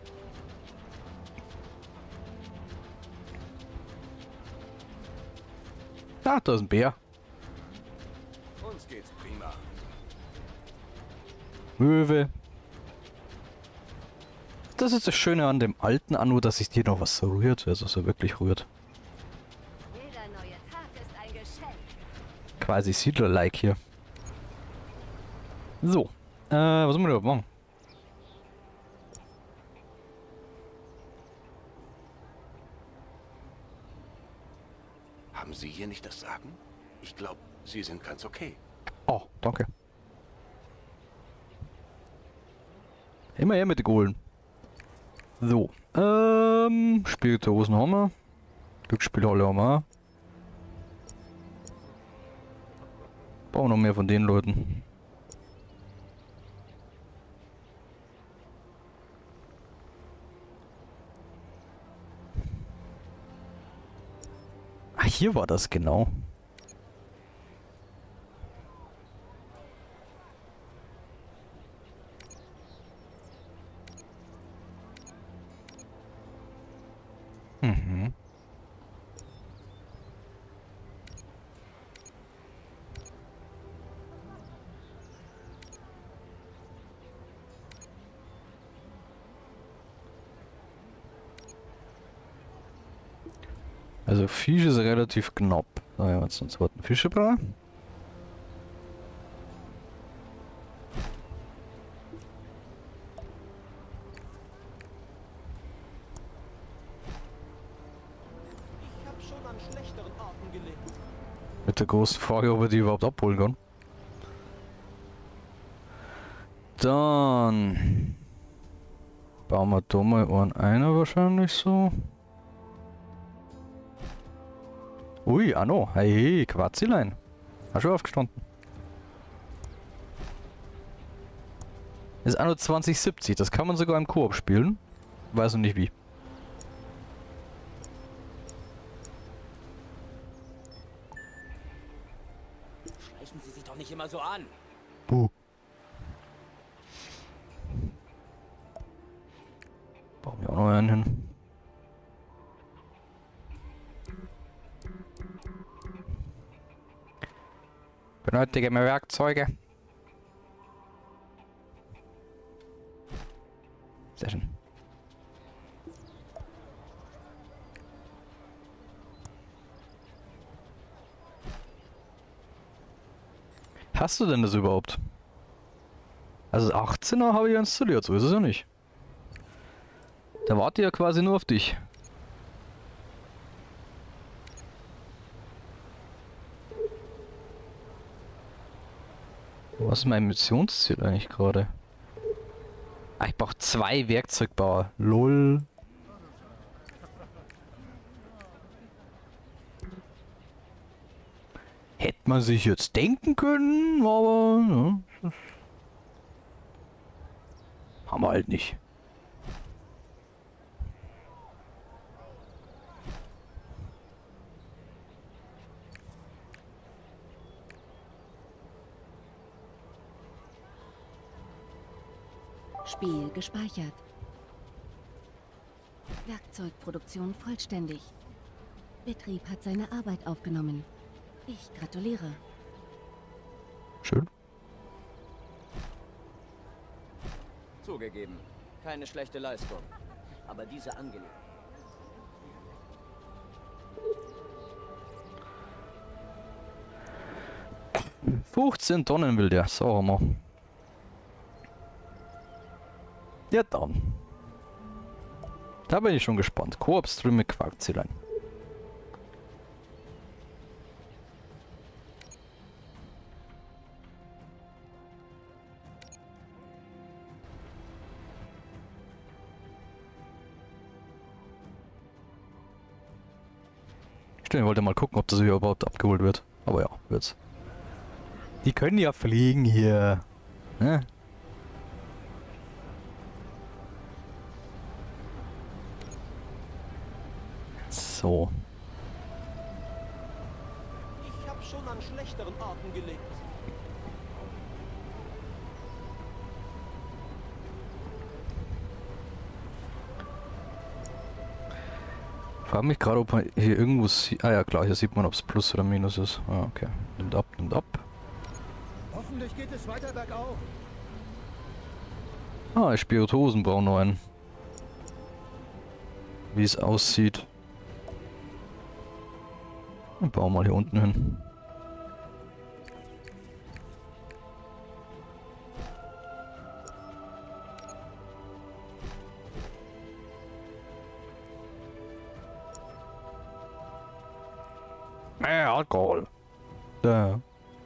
Ah, da ist ein Bär. Uns geht's prima. Möwe. Das ist das Schöne an dem alten Anno, dass sich dir noch was so rührt, also so wirklich rührt. Jeder neue Tag ist ein Geschenk. Quasi Siedler-like hier. So, äh, was sollen wir da machen? Haben Sie hier nicht das Sagen? Ich glaube, Sie sind ganz okay. Oh, danke. Immer her mit den Kohlen. So, ähm, Spirituosen haben wir. Glücksspielhalle haben wir. Brauchen wir noch mehr von den Leuten. Ach, hier war das genau. Mhm. Also Fisch ist relativ knapp. Da haben wir jetzt einen zweiten Fischebrei. Ich habe schon an schlechteren Orten gelebt. Mit der großen Frage, ob er die überhaupt abholen kann. Dann bauen wir da mal einen einer wahrscheinlich so. Ui, Anno, hey, hey, Quarzilein. Hast schon aufgestanden. Das ist Anno zwanzig siebzig, das kann man sogar im Koop spielen. Weiß noch nicht wie. Schleichen Sie sich doch nicht immer so an. Buh. Bauen wir auch noch einen hin. Benötige mehr Werkzeuge. Sehr schön. Hast du denn das überhaupt? Also achtzehner habe ich installiert, so ist es ja nicht. Da warte ja quasi nur auf dich. Was ist mein Missionsziel eigentlich gerade? Ah, ich brauche zwei Werkzeugbauer. Lol. Hätte man sich jetzt denken können, aber ja, haben wir halt nicht. Spiel gespeichert. Werkzeugproduktion vollständig. Betrieb hat seine Arbeit aufgenommen. Ich gratuliere. Schön. Zugegeben, keine schlechte Leistung. Aber diese Angelegenheit. fünfzehn Tonnen will der, so haben wir. Ja dann. Da bin ich schon gespannt. Koop-Stream mit Quarzilein. Stimmt, ich wollte mal gucken, ob das überhaupt abgeholt wird. Aber ja, wird's. Die können ja fliegen hier. Ne? So. Ich habe schon an schlechteren Orten gelebt. frage mich gerade, ob man hier irgendwo sieht. Ah ja, klar, hier sieht man, ob es Plus oder Minus ist. Ah, okay. Nimmt ab, nimmt ab. Hoffentlich geht es weiter bergauf. Ah, Spirituosen brauchen noch einen. Wie es aussieht. Und bauen mal hier unten hin. Mehr Alkohol. Da.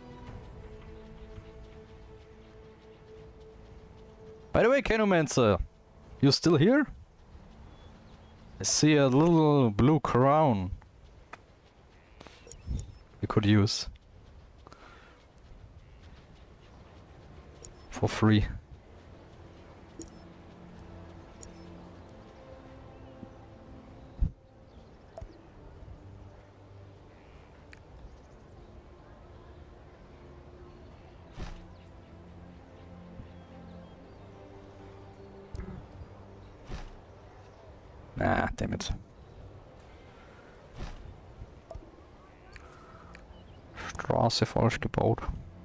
By the way, Canomancer, you still here? I see a little blue crown you could use for free. Ah, damn it. Straße falsch gebaut.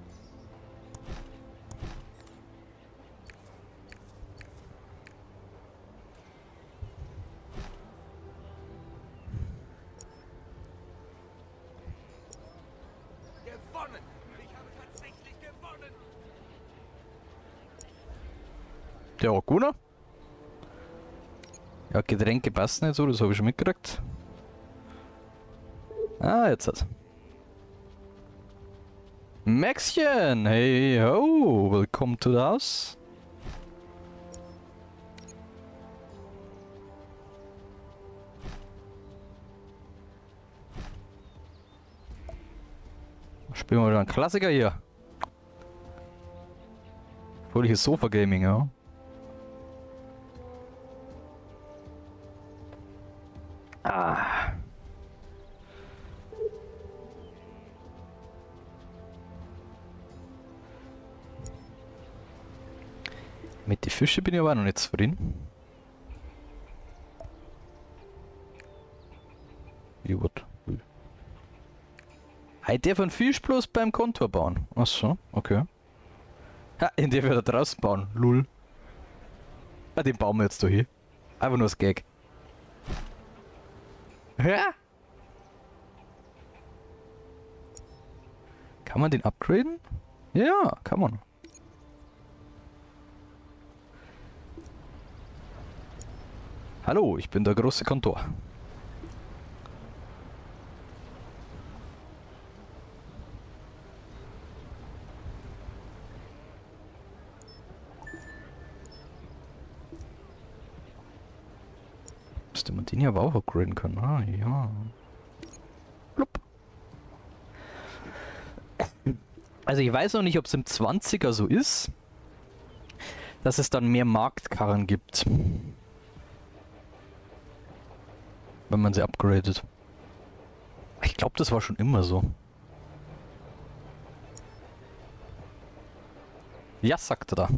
Gewonnen! Ich habe tatsächlich gewonnen! Der Oguna? Ja, Getränke passen nicht so, das habe ich schon mitgekriegt. Ah, jetzt hat's. Maxchen! Hey ho! Welcome to the house. Spielen wir wieder einen Klassiker hier. Fröhliches Sofa-Gaming, ja. Ah. Mit den Fischen bin ich aber noch nicht zufrieden. Wie wird? Ich darf einen Fisch bloß beim Kontor bauen. Achso, okay. Ha, in der wir da draußen bauen. Lul. Ah, den bauen wir jetzt da hier. Einfach nur das Gag. Ja? Kann man den upgraden? Ja, kann man. Hallo, ich bin der große Kontor. Müsste man den ja aber auch upgraden können. Ah, ja. Blub. Also ich weiß noch nicht, ob es im zwanziger so ist, dass es dann mehr Marktkarren gibt. Wenn man sie upgradet. Ich glaube, das war schon immer so. Ja, sagt er da.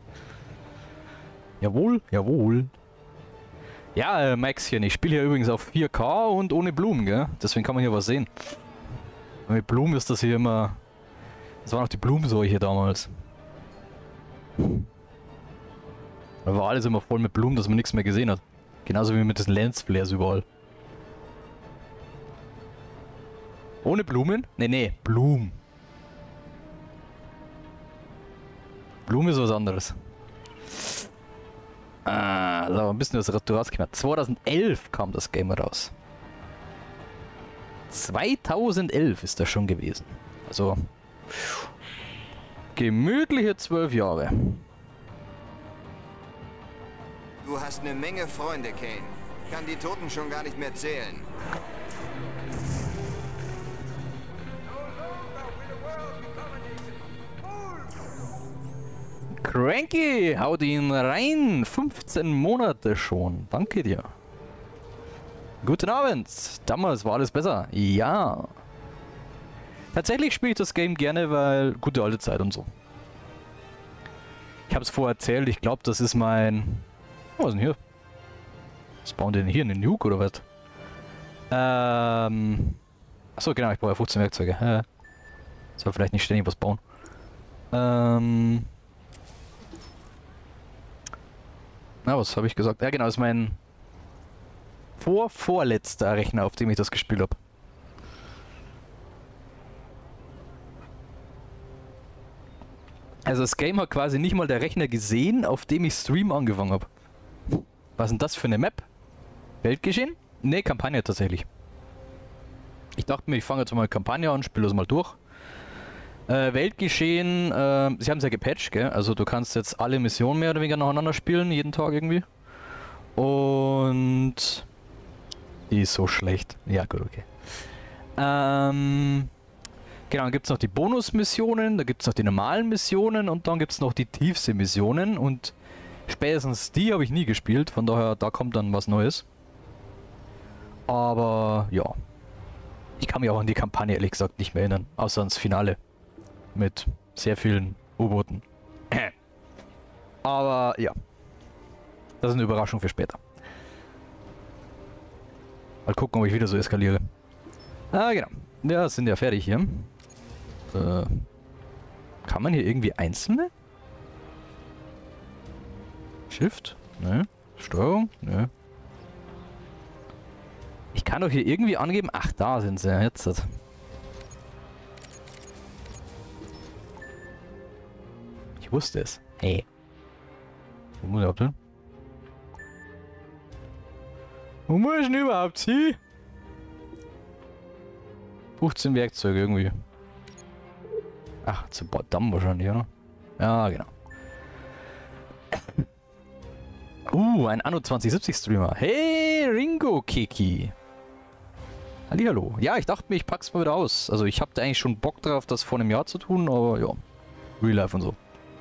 Jawohl, jawohl. Ja, äh, Maxchen, ich spiele hier übrigens auf vier K und ohne Blumen, gell? Deswegen kann man hier was sehen. Und mit Blumen ist das hier immer... Das war noch die Blumenseuche damals. Da war alles immer voll mit Blumen, dass man nichts mehr gesehen hat. Genauso wie mit diesen Lensflares überall. Ohne Blumen? Nee, nee, Blumen. Blumen ist was anderes. Ah, so, ein bisschen was rausgekommen. zweitausendelf kam das Game raus. zweitausendelf ist das schon gewesen. Also, gemütliche zwölf Jahre. Du hast eine Menge Freunde, Kane. Kann die Toten schon gar nicht mehr zählen. Cranky, haut ihn rein. fünfzehn Monate schon. Danke dir. Guten Abend. Damals war alles besser. Ja. Tatsächlich spiele ich das Game gerne, weil gute alte Zeit und so. Ich habe es vorher erzählt. Ich glaube, das ist mein... Oh, was ist denn hier? Was bauen die denn hier? Eine Nuke oder was? Ähm. Achso, genau, ich brauche ja fünfzehn Werkzeuge. Äh, soll vielleicht nicht ständig was bauen. Ähm. Na, was habe ich gesagt? Ja, genau, das ist mein vor-vorletzter Rechner, auf dem ich das gespielt habe. Also das Game hat quasi nicht mal der Rechner gesehen, auf dem ich Stream angefangen habe. Was ist denn das für eine Map? Weltgeschehen? Ne, Kampagne tatsächlich. Ich dachte mir, ich fange jetzt mal eine Kampagne an, spiele das mal durch. Äh, Weltgeschehen, äh, sie haben es ja gepatcht, gell? Also du kannst jetzt alle Missionen mehr oder weniger nacheinander spielen, jeden Tag irgendwie. Und... die ist so schlecht. Ja, gut, okay. Ähm... Genau, dann gibt es noch die Bonusmissionen, da gibt es noch die normalen Missionen und dann gibt es noch die Tiefsee-Missionen und spätestens die habe ich nie gespielt, von daher, da kommt dann was Neues. Aber, ja. Ich kann mich auch an die Kampagne ehrlich gesagt nicht mehr erinnern, außer ans Finale. Mit sehr vielen U-Booten. Aber, ja. Das ist eine Überraschung für später. Mal gucken, ob ich wieder so eskaliere. Ah, genau. Ja, sind ja fertig hier. Äh, kann man hier irgendwie einzelne? Shift? Ne. Steuerung? Ne. Ich kann doch hier irgendwie angeben... Ach, da sind sie. Jetzt. Ich wusste es. Hey. Wo muss ich überhaupt hin? Wo muss ich denn überhaupt hin? fünfzehn Werkzeuge irgendwie. Ach, zu Damm wahrscheinlich, oder? Ja, genau. Uh, ein Anno zwanzig siebzig Streamer. Hey, Ringo Kiki. Hallihallo. Ja, ich dachte mir, ich pack's mal wieder aus. Also ich hatte eigentlich schon Bock drauf, das vor einem Jahr zu tun, aber ja. Real Life und so.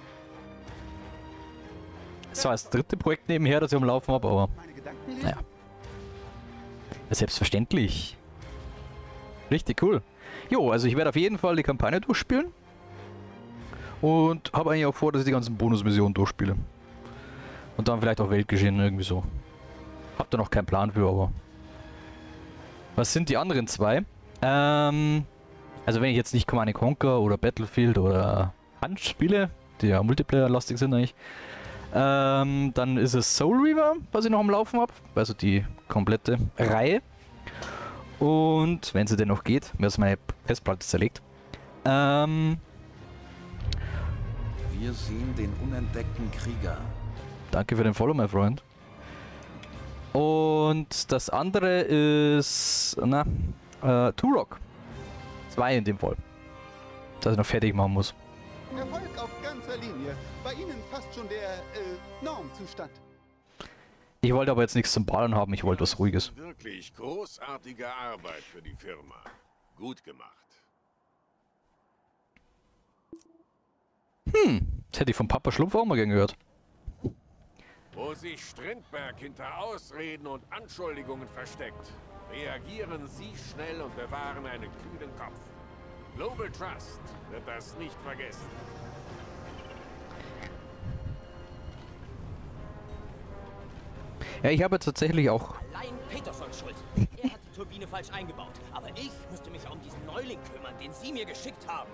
Das war das dritte Projekt nebenher, das ich am Laufen habe, aber... naja. Ja, selbstverständlich. Richtig cool. Jo, also ich werde auf jeden Fall die Kampagne durchspielen. Und habe eigentlich auch vor, dass ich die ganzen Bonusmissionen durchspiele. Und dann vielleicht auch Weltgeschehen irgendwie so. Hab da noch keinen Plan für, aber... Was sind die anderen zwei? Ähm... Also wenn ich jetzt nicht Command and Conquer oder Battlefield oder Hunt spiele, die ja Multiplayer-lastig sind eigentlich, ähm, dann ist es Soul Reaver, was ich noch am Laufen habe. Also die komplette Reihe. Und wenn sie denn noch geht, mir ist meine Festplatte zerlegt. Ähm... Wir sehen den unentdeckten Krieger. Danke für den Follow, mein Freund. Und das andere ist, na, äh, Turok. Zwei in dem Fall. Das ich noch fertig machen muss. Erfolg auf ganzer Linie. Bei Ihnen fast schon der, äh, Normzustand. Ich wollte aber jetzt nichts zum Ballern haben, ich wollte was Ruhiges. Wirklich großartige Arbeit für die Firma. Gut gemacht. Hm, das hätte ich vom Papa Schlumpf auch mal gern gehört. Wo sich Strindberg hinter Ausreden und Anschuldigungen versteckt, reagieren Sie schnell und bewahren einen kühlen Kopf. Global Trust wird das nicht vergessen. Ja, ich habe tatsächlich auch... Allein Peterson schuld. Er hat die Turbine falsch eingebaut. Aber ich musste mich um diesen Neuling kümmern, den Sie mir geschickt haben.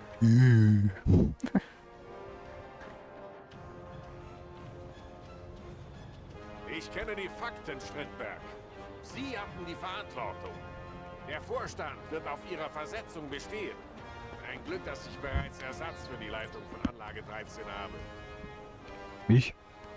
Ich kenne die Fakten, Strindberg. Sie hatten die Verantwortung. Der Vorstand wird auf Ihrer Versetzung bestehen. Ein Glück, dass ich bereits Ersatz für die Leitung von Anlage dreizehn habe. Mich?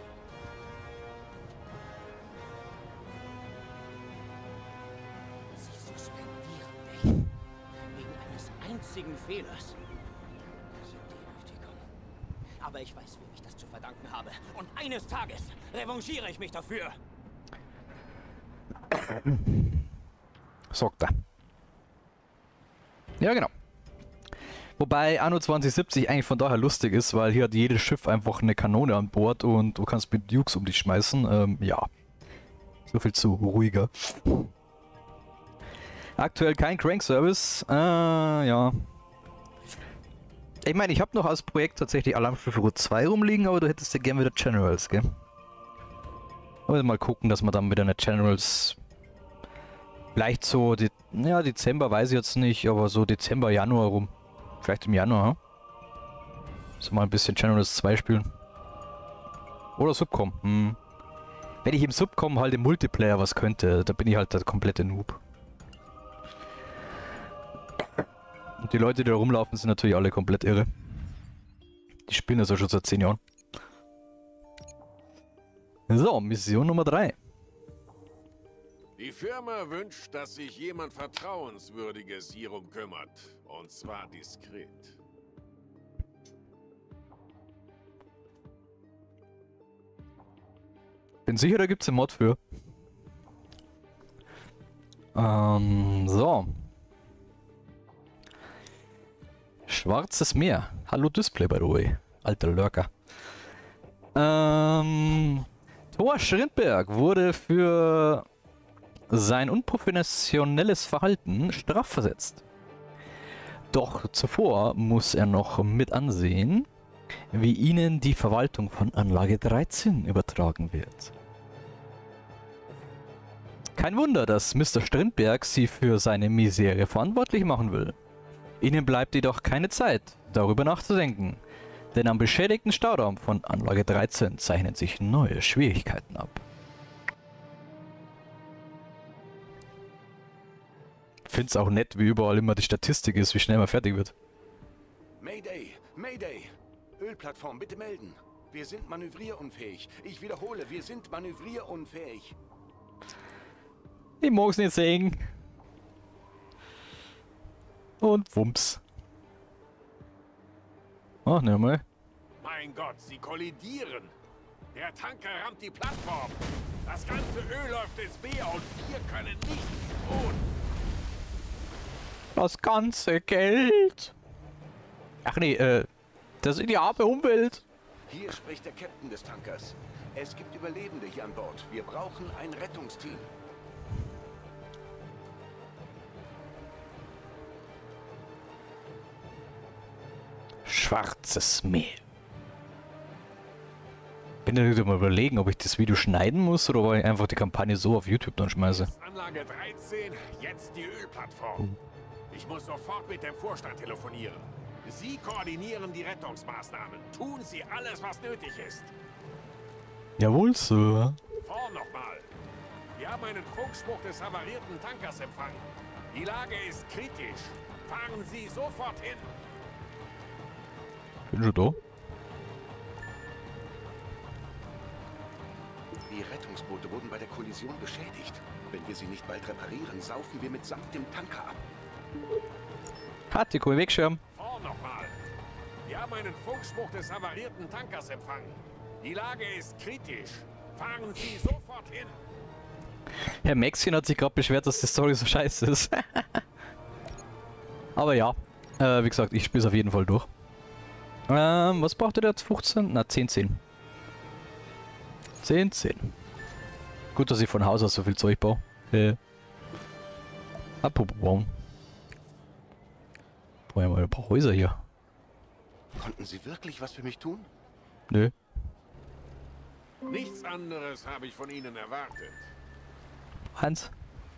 Sie suspendieren mich. Wegen eines einzigen Fehlers. Das sind Demütigung. Aber ich weiß, wem ich das zu verdanken habe. Und eines Tages revanchiere ich mich dafür. Sagt er. Ja, genau. Wobei Anno zwanzig siebzig eigentlich von daher lustig ist, weil hier hat jedes Schiff einfach eine Kanone an Bord und du kannst mit Dukes um dich schmeißen. Ähm, ja. So viel zu ruhiger. Aktuell kein Crank-Service. Äh, ja. Ich meine, ich habe noch als Projekt tatsächlich Alarmstufe Rot zwei rumliegen, aber du hättest ja gern wieder Generals, gell? Aber mal gucken, dass wir dann wieder eine Generals Vielleicht so, De ja, Dezember weiß ich jetzt nicht, aber so Dezember, Januar rum. Vielleicht im Januar, hm? So mal ein bisschen Generous zwei spielen. Oder Subcom. Hm. Wenn ich im Subcom halt im Multiplayer was könnte, da bin ich halt der komplette Noob. Und die Leute, die da rumlaufen, sind natürlich alle komplett irre. Die spielen das ja schon seit zehn Jahren. So, Mission Nummer drei. Die Firma wünscht, dass sich jemand Vertrauenswürdiges hierum kümmert. Und zwar diskret. Bin sicher, da gibt es einen Mod für. Ähm, so. Schwarzes Meer. Hallo Display, by the way. Alter Lurker. Ähm, Thor Strindberg wurde für sein unprofessionelles Verhalten strafversetzt. Doch zuvor muss er noch mit ansehen, wie ihnen die Verwaltung von Anlage dreizehn übertragen wird. Kein Wunder, dass Mister Strindberg sie für seine Misere verantwortlich machen will. Ihnen bleibt jedoch keine Zeit, darüber nachzudenken, denn am beschädigten Stauraum von Anlage dreizehn zeichnen sich neue Schwierigkeiten ab. Ich finde es auch nett, wie überall immer die Statistik ist, wie schnell man fertig wird. Mayday! Mayday! Ölplattform, bitte melden. Wir sind manövrierunfähig. Ich wiederhole, wir sind manövrierunfähig. Ich mag's nicht sehen. Und wumps. Ach, ne mal. Mein Gott, sie kollidieren. Der Tanker rammt die Plattform. Das ganze Öl läuft ins Meer und wir können nichts tun. Das ganze Geld. Ach nee, äh, das ist die arme Umwelt. Hier spricht der Captain des Tankers. Es gibt Überlebende hier an Bord. Wir brauchen ein Rettungsteam. Schwarzes Meer. Bin ja nicht mal überlegen, ob ich das Video schneiden muss oder ob ich einfach die Kampagne so auf YouTube dann schmeiße. Anlage dreizehn, jetzt die Ölplattform. Ich muss sofort mit dem Vorstand telefonieren. Sie koordinieren die Rettungsmaßnahmen. Tun Sie alles, was nötig ist. Jawohl, Sir. Vorn nochmal. Wir haben einen Funkspruch des havarierten Tankers empfangen. Die Lage ist kritisch. Fahren Sie sofort hin. Bin schon da. Die Rettungsboote wurden bei der Kollision beschädigt. Wenn wir sie nicht bald reparieren, saufen wir mitsamt dem Tanker ab. Hat die Kohle wegschirmen. Vorn nochmal. Wir haben einen Funkspruch des havarierten Tankers empfangen. Die Lage ist kritisch. Fahren Sie sofort hin. Herr Maxchen hat sich gerade beschwert, dass die Story so scheiße ist. Aber ja, äh, wie gesagt, ich spiele es auf jeden Fall durch. Ähm, was braucht ihr jetzt? fünfzehn? Na, zehn, zehn. zehn, zehn. Gut, dass ich von Haus aus so viel Zeug baue. Äh. Apropos bauen. Brauche ich mal ein paar Häuser hier. Konnten Sie wirklich was für mich tun? Nö. Nichts anderes habe ich von Ihnen erwartet. Hans.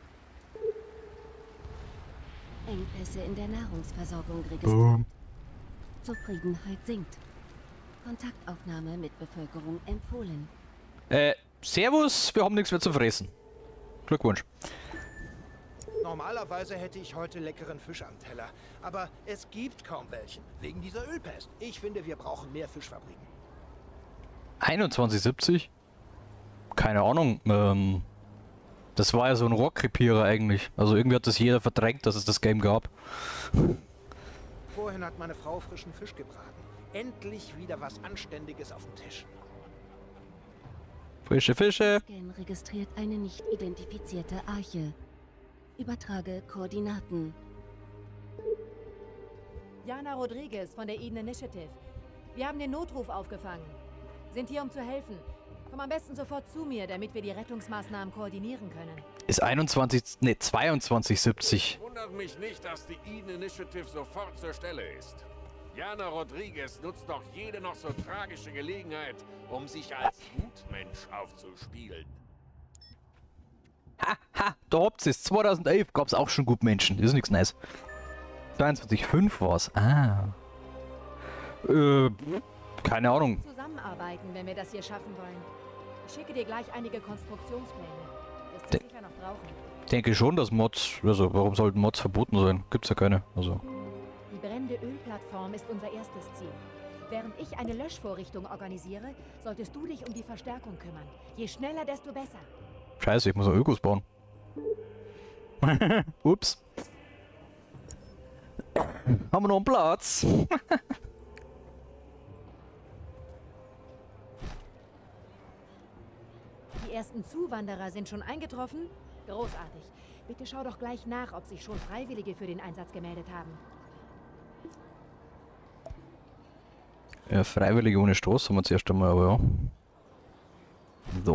Engpässe in der Nahrungsversorgung registriert. Boom. Zufriedenheit sinkt. Kontaktaufnahme mit Bevölkerung empfohlen. Äh, Servus, wir haben nichts mehr zu fressen. Glückwunsch. Normalerweise hätte ich heute leckeren Fisch am Teller, aber es gibt kaum welchen, wegen dieser Ölpest. Ich finde, wir brauchen mehr Fischfabriken. einundzwanzig siebzig? Keine Ahnung, ähm... das war ja so ein Rohrkrepierer eigentlich. Also irgendwie hat das jeder verdrängt, dass es das Game gab. Vorhin hat meine Frau frischen Fisch gebraten. Endlich wieder was Anständiges auf dem Tisch. Frische Fische. Scan registriert eine nicht identifizierte Arche. Übertrage Koordinaten. Jana Rodriguez von der Eden Initiative. Wir haben den Notruf aufgefangen. Sind hier, um zu helfen. Komm am besten sofort zu mir, damit wir die Rettungsmaßnahmen koordinieren können. Ist einundzwanzig, ne, zweiundzwanzig siebzig. Wundert mich nicht, dass die Eden Initiative sofort zur Stelle ist. Jana Rodriguez nutzt doch jede noch so tragische Gelegenheit, um sich als Gutmensch aufzuspielen. Ha, ha, da habt ihr es. zweitausendelf gab es auch schon gut Menschen. Das ist nichts Neues. zweiundzwanzig Komma fünf war's. Ah. Äh, keine Ahnung. Zusammenarbeiten, wenn wir das hier schaffen wollen. Ich schicke dir gleich einige Konstruktionspläne. Wirst du De sicher noch brauchen. Ich denke schon, dass Mods, also warum sollten Mods verboten sein? Gibt's ja keine. Also. Die brennende Ölplattform ist unser erstes Ziel. Während ich eine Löschvorrichtung organisiere, solltest du dich um die Verstärkung kümmern. Je schneller, desto besser. Scheiße, ich muss noch Ökos bauen. Ups. Haben wir noch einen Platz? Die ersten Zuwanderer sind schon eingetroffen? Großartig. Bitte schau doch gleich nach, ob sich schon Freiwillige für den Einsatz gemeldet haben. Ja, Freiwillige ohne Stoß haben wir zuerst einmal, aber ja. So.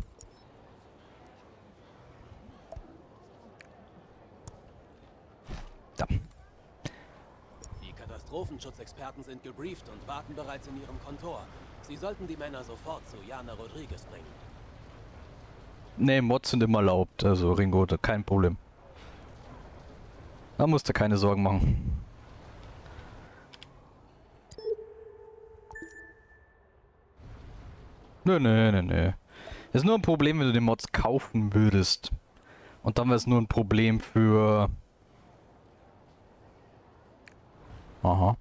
Da. Die Katastrophenschutzexperten sind gebrieft und warten bereits in ihrem Kontor. Sie sollten die Männer sofort zu Jana Rodriguez bringen. Ne, Mods sind immer erlaubt, also Ringo, da kein Problem. Da musst du keine Sorgen machen. Nö, nö, nö, nö. Ist nur ein Problem, wenn du den Mods kaufen würdest. Und dann wäre es nur ein Problem für... Aha.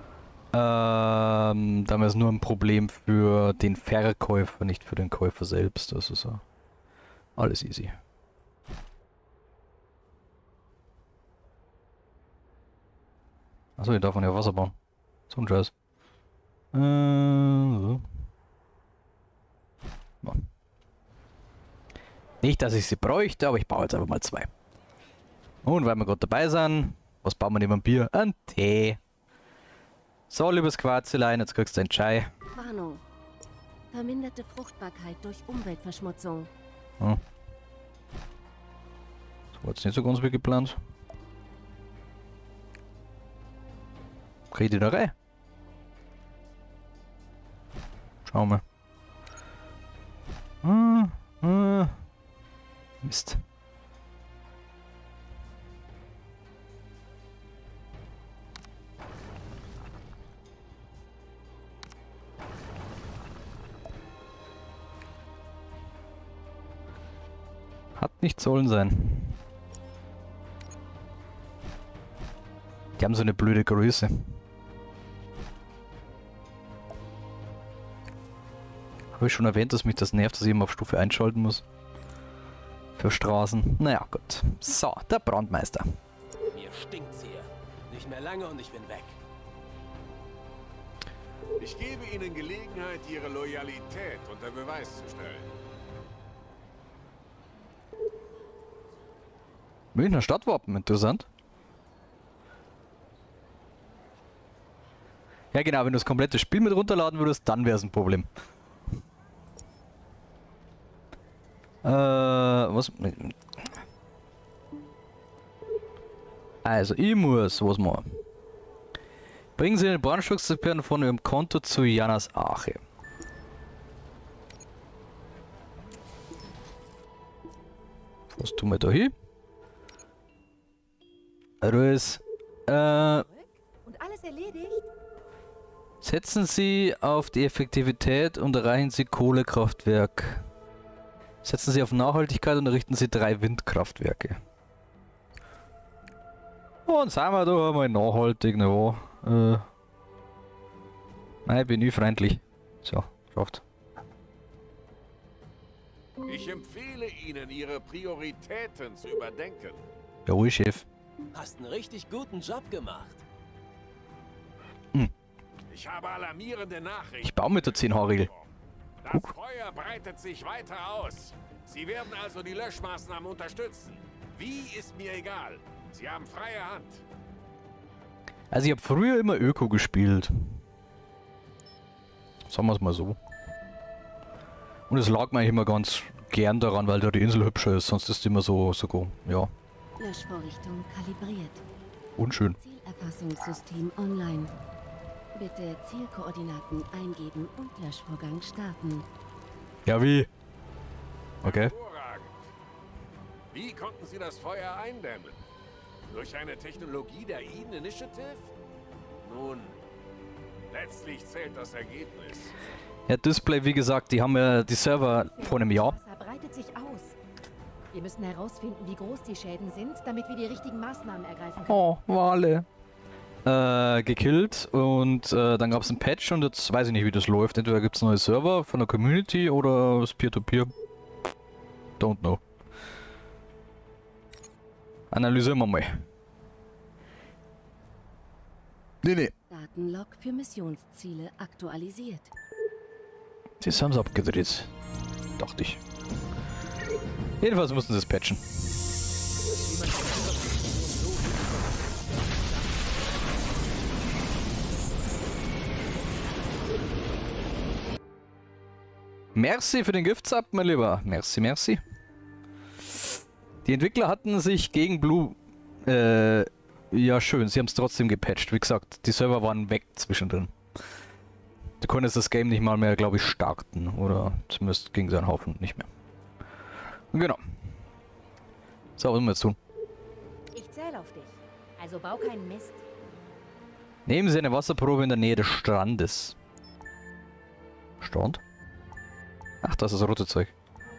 Ähm, dann wäre es nur ein Problem für den Verkäufer, nicht für den Käufer selbst. Das ist so. Alles easy. Achso, hier darf man ja Wasser bauen. So ein Scheiß. Äh, so. Ja. Nicht, dass ich sie bräuchte, aber ich baue jetzt einfach mal zwei. Und weil wir gerade dabei sind, was bauen wir neben dem Bier? Ein Tee. So, liebes Quarzelein, jetzt kriegst du einen Chai. Warnung. Verminderte Fruchtbarkeit durch Umweltverschmutzung. Hm. Das war jetzt nicht so ganz wie geplant. Krieg ich die da rein? Schauen wir. Hm, hm. Mist. Hat nicht sollen sein. Die haben so eine blöde Größe. Habe ich schon erwähnt, dass mich das nervt, dass ich immer auf Stufe einschalten muss. Für Straßen. Naja, gut. So, der Brandmeister. Mir stinkt's hier. Nicht mehr lange und ich bin weg. Ich gebe Ihnen Gelegenheit, Ihre Loyalität unter Beweis zu stellen. Münchner Stadtwappen, interessant. Ja genau, wenn du das komplette Spiel mit runterladen würdest, dann wäre es ein Problem. Äh, was? Also, ich muss, was machen? Bringen Sie den Brandschutzexperten von Ihrem Konto zu Janas Arche. Was tun wir da hier? Ruhes. Äh. Und alles erledigt? Setzen Sie auf die Effektivität und erreichen Sie Kohlekraftwerk. Setzen Sie auf Nachhaltigkeit und errichten Sie drei Windkraftwerke. Und sagen wir doch einmal nachhaltig, ne wahr? Äh. Nein, bin ich freundlich. So, schafft. Ich empfehle Ihnen, Ihre Prioritäten zu überdenken. Jawohl, Chef. Hast einen richtig guten Job gemacht. Hm. Ich habe alarmierende Nachrichten. Ich baue mit der zehn H-Regel. Das Feuer breitet sich weiter aus. Sie werden also die Löschmaßnahmen unterstützen. Wie ist mir egal. Sie haben freie Hand. Also ich habe früher immer Öko gespielt. Sagen wir es mal so. Und es lag mir eigentlich immer ganz gern daran, weil da die Insel hübscher ist. Sonst ist die immer so, so go. Ja. Löschvorrichtung kalibriert. Unschön. Zielerfassungssystem online. Bitte Zielkoordinaten eingeben und Löschvorgang starten. Ja, wie? Okay. Wie konnten sie das Feuer eindämmen? Durch eine Technologie der Eden Initiative? Nun, letztlich zählt das Ergebnis. Ja, Display, wie gesagt, die haben ja die Server vor einem Jahr. Das breitet sich aus. Wir müssen herausfinden, wie groß die Schäden sind, damit wir die richtigen Maßnahmen ergreifen können. Oh, Wale. Äh, gekillt und äh, dann gab es einen Patch und jetzt weiß ich nicht, wie das läuft. Entweder gibt es neue Server von der Community oder das Peer-to-Peer. Don't know. Analysieren wir mal. Nee, nee. Datenlog für Missionsziele aktualisiert. Das haben sie abgedreht. Dachte ich. Jedenfalls mussten sie es patchen. Merci für den Giftsub, mein Lieber. Merci, merci. Die Entwickler hatten sich gegen Blue... Äh, ja schön, sie haben es trotzdem gepatcht. Wie gesagt, die Server waren weg zwischendrin. Du konntest das Game nicht mal mehr, glaube ich, starten. Oder zumindest ging seinen Haufen nicht mehr. Genau. So, was müssen wir jetzt tun? Ich zähle auf dich. Also bau keinen Mist. Nehmen Sie eine Wasserprobe in der Nähe des Strandes. Strand? Ach, das ist das rote Zeug.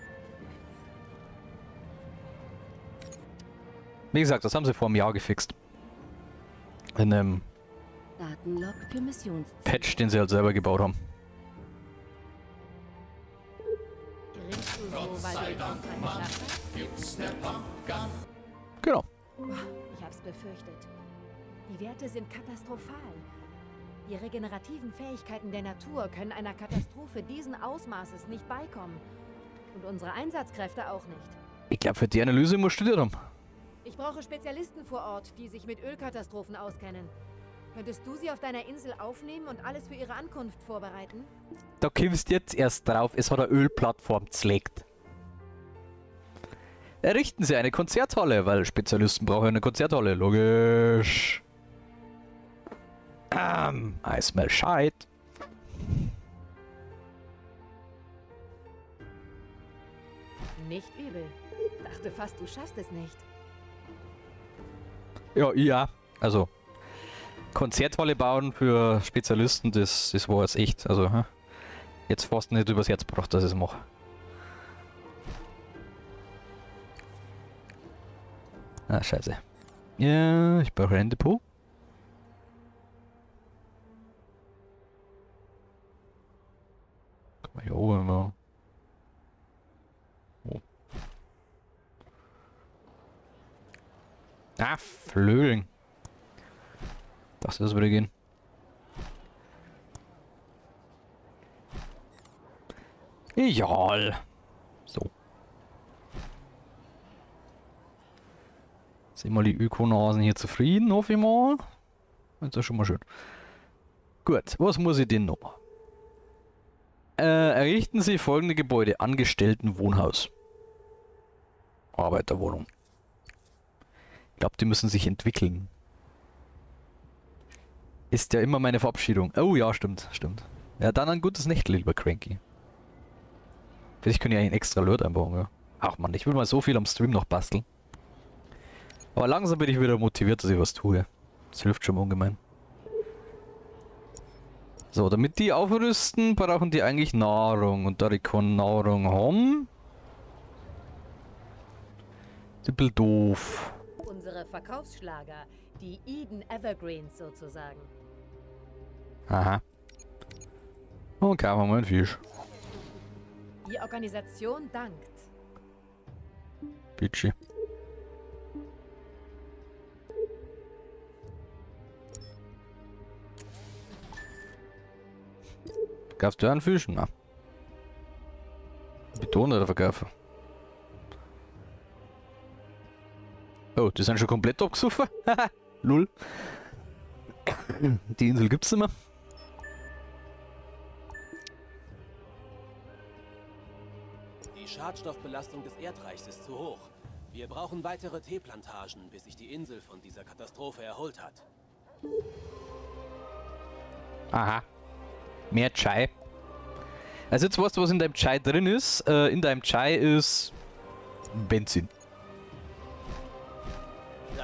Wie gesagt, das haben sie vor einem Jahr gefixt. In einem Datenlog für Missionsziele. Patch, den sie halt selber gebaut haben. Gringst du so, weil du den Auftrag geschafft hast? Genau. Ich hab's befürchtet. Die Werte sind katastrophal. Die regenerativen Fähigkeiten der Natur können einer Katastrophe diesen Ausmaßes nicht beikommen. Und unsere Einsatzkräfte auch nicht. Ich glaube, für die Analyse muss studiert haben. Ich brauche Spezialisten vor Ort, die sich mit Ölkatastrophen auskennen. Könntest du sie auf deiner Insel aufnehmen und alles für ihre Ankunft vorbereiten? Da kommst du jetzt erst drauf, es hat eine Ölplattform zlegt. Errichten Sie eine Konzerthalle, weil Spezialisten brauchen eine Konzerthalle, logisch. Ähm, I smell shite. Nicht übel. Dachte fast, du schaffst es nicht. Ja, ja. Also, Konzerthalle bauen für Spezialisten, das, das war jetzt echt, also, hm? Jetzt fast nicht übers Herz gebracht, dass ich es mache. Ah, scheiße. Ja, ich brauche ein Depot. Kann man hier oben mal. Oh. Ah, Flöhlen. Das das würde gehen. Egal. So. Sind mal die Ökonasen hier zufrieden, hoffe ich mal. Das ist ja schon mal schön. Gut, was muss ich denn noch? Äh, errichten Sie folgende Gebäude. Angestelltenwohnhaus. Arbeiterwohnung. Ich glaube, die müssen sich entwickeln. Ist ja immer meine Verabschiedung. Oh ja, stimmt, stimmt. Ja, dann ein gutes Nächtle, lieber Cranky. Vielleicht können ja einen extra Alert einbauen, ja. Ach man, ich will mal so viel am Stream noch basteln. Aber langsam bin ich wieder motiviert, dass ich was tue. Das hilft schon ungemein. So, damit die aufrüsten, brauchen die eigentlich Nahrung. Und da die keine Nahrung haben... ist ein bisschen doof. Unsere Verkaufsschlager, die Eden Evergreens sozusagen. Aha. Und kaufen wir mal einen Fisch. Die Organisation dankt. Bitchy. Kaufst du einen Fisch? Na. Beton oder verkaufen? Oh, die sind schon komplett abgesoffen. Haha, null. Die Insel gibt's nicht mehr. Die Schadstoffbelastung des Erdreichs ist zu hoch. Wir brauchen weitere Teeplantagen, bis sich die Insel von dieser Katastrophe erholt hat. Aha. Mehr Chai. Also jetzt weißt du, was in deinem Chai drin ist. Äh, in deinem Chai ist Benzin.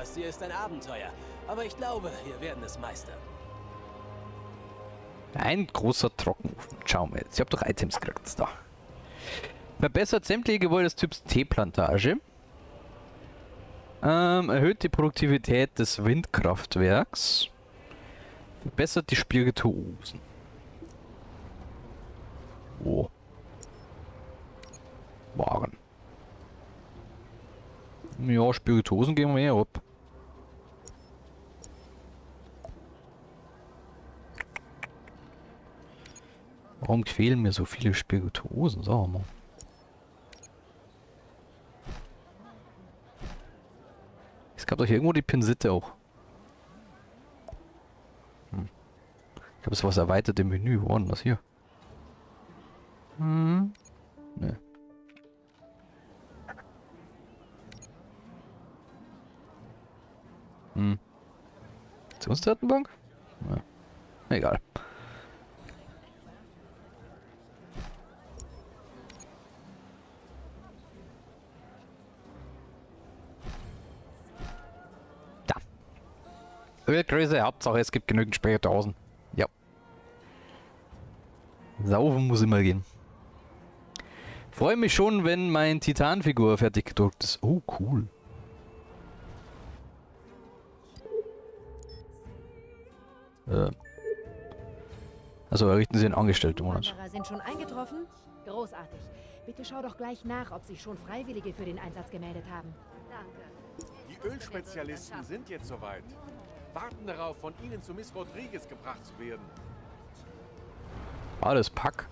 Das hier ist ein Abenteuer, aber ich glaube, wir werden es meistern. Ein großer Trockenofen. Schauen wir jetzt. Ich habe doch Items gekriegt. Da. Verbessert sämtliche Gebäude des Typs Teeplantage. Ähm, erhöht die Produktivität des Windkraftwerks. Verbessert die Spirituosen. Oh. Waren. Ja, Spirituosen gehen wir mehr ab. Warum fehlen mir so viele Spirituosen? Sag mal. Es gab doch hier irgendwo die Pinsette auch. Hm. Ich glaube, es war das erweiterte Menü. Wo war denn das hier? Hm. Ne. Hm. Aktionsdatenbank? Ja. Egal. Da. Ölgröße, Hauptsache es gibt genügend Spirituosen. Ja. Saufen muss immer gehen. Freue mich schon, wenn mein Titanfigur fertig gedruckt ist. Oh, cool. Äh. Also errichten Sie einen Angestelltenmonat. Wanderer sind schon eingetroffen? Großartig. Bitte schau doch gleich nach, ob sich schon Freiwillige für den Einsatz gemeldet haben. Danke. Die Ölspezialisten sind jetzt soweit. Warten darauf, von Ihnen zu Miss Rodriguez gebracht zu werden. Alles Pack.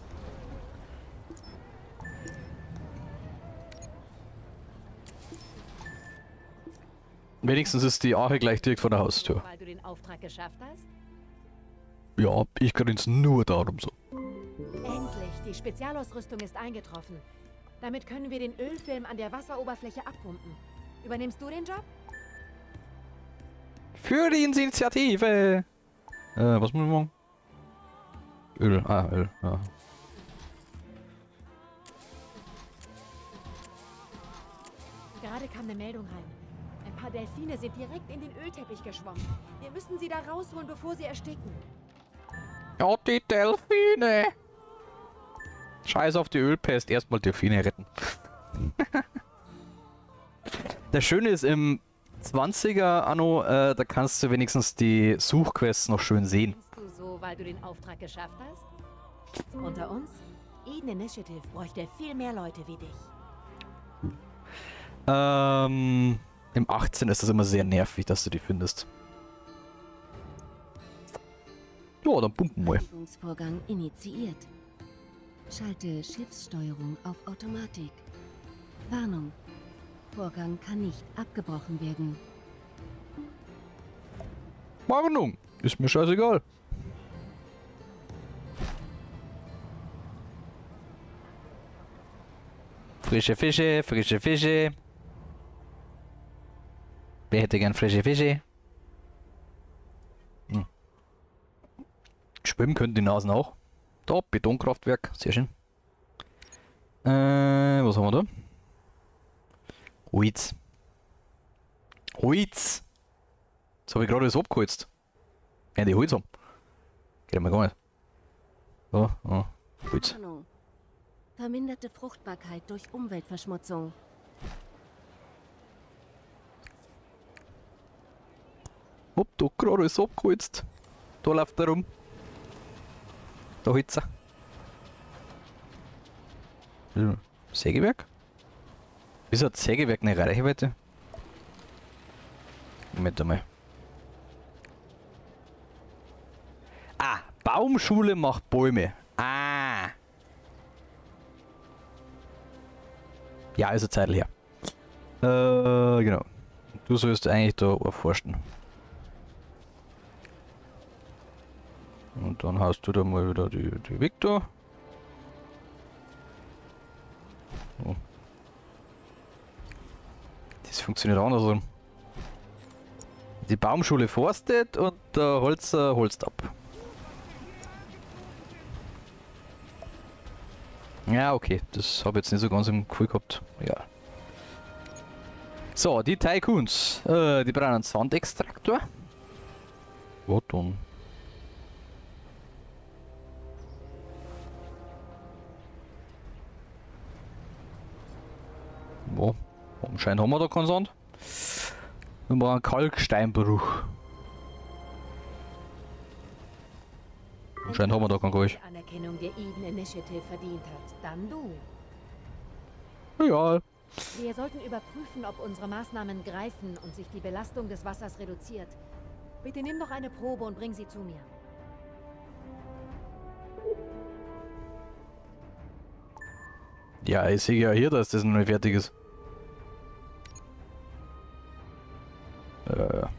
Wenigstens ist die Arche gleich direkt vor der Haustür. Weil du den Auftrag geschafft hast? Ja, ich grinse nur darum so. Endlich, die Spezialausrüstung ist eingetroffen. Damit können wir den Ölfilm an der Wasseroberfläche abpumpen. Übernimmst du den Job? Für die Initiative! Äh, was müssen wir machen? Öl, ah, Öl, ja. Gerade kam eine Meldung rein. Ein paar Delfine sind direkt in den Ölteppich geschwommen. Wir müssen sie da rausholen, bevor sie ersticken. Ja, die Delfine! Scheiß auf die Ölpest, erstmal Delfine retten. Das Schöne ist, im zwanziger Anno, äh, da kannst du wenigstens die Suchquests noch schön sehen. Du so, weil du den Auftrag geschafft hast? Unter uns? Eden Initiative bräuchte viel mehr Leute wie dich. Ähm, im achtzehn ist das immer sehr nervig, dass du die findest. Ja, dann pumpen wir. Vorgang initiiert. Schalte Schiffssteuerung auf Automatik. Warnung. Vorgang kann nicht abgebrochen werden. Warnung! Ist mir scheißegal. Frische Fische, frische Fische. Wer hätte gern frische Fische? Hm. Schwimmen können die Nasen auch. Da, Betonkraftwerk, sehr schön. Äh, was haben wir da? Holz. Holz! Jetzt habe ich gerade das abgeholzt. Ja, die Holz haben. Geht mir gar nicht. So, ja, Holz. Warnung. Verminderte Fruchtbarkeit durch Umweltverschmutzung. Hab da gerade alles abgeholzt. Da läuft er rum. Da Holz. Ja, Sägewerk? Wieso hat Sägewerk eine Reichweite? Moment einmal. Ah, Baumschule macht Bäume. Ah. Ja, ist eine Zeit her. Äh, genau. Du sollst eigentlich da erforschen. Und dann hast du da mal wieder die, die Victor. Oh. Das funktioniert andersrum. Die Baumschule forstet und der Holzer holzt ab. Ja, okay. Das habe ich jetzt nicht so ganz im Gefühl gehabt. Ja. So, die Tycoons. Äh, die brauchen einen Sandextraktor. Was dann? Wo? Anscheinend haben wir da keinen Sand. Wir brauchen einen Kalksteinbruch. Anscheinend haben wir da keinen Kalk. Die Anerkennung der Eden Initiative verdient hat, dann du. Ja. Wir sollten überprüfen, ob unsere Maßnahmen greifen und sich die Belastung des Wassers reduziert. Bitte nimm doch eine Probe und bring sie zu mir. Ja, ich sehe ja hier, dass das noch nicht fertig ist. Äh.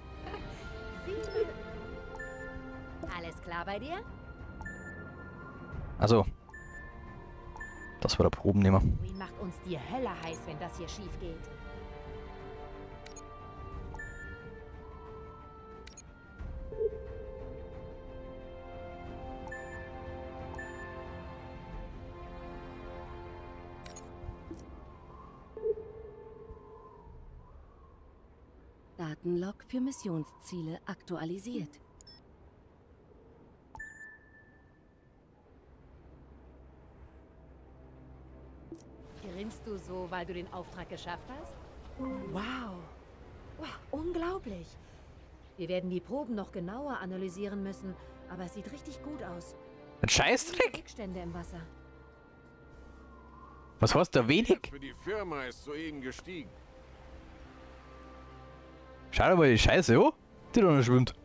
Alles klar bei dir? Also. Das war der Probennehmer. Wie macht uns die Hölle heiß, wenn das hier schief geht? Datenlog für Missionsziele aktualisiert. Grinst du so, weil du den Auftrag geschafft hast? Wow. Wow, unglaublich. Wir werden die Proben noch genauer analysieren müssen, aber es sieht richtig gut aus. Ein Scheißdreck? Rückstände im Wasser. Was heißt da wenig? Für die Firma ist soeben gestiegen. Schau dir mal die Scheiße an, die da noch schwimmt.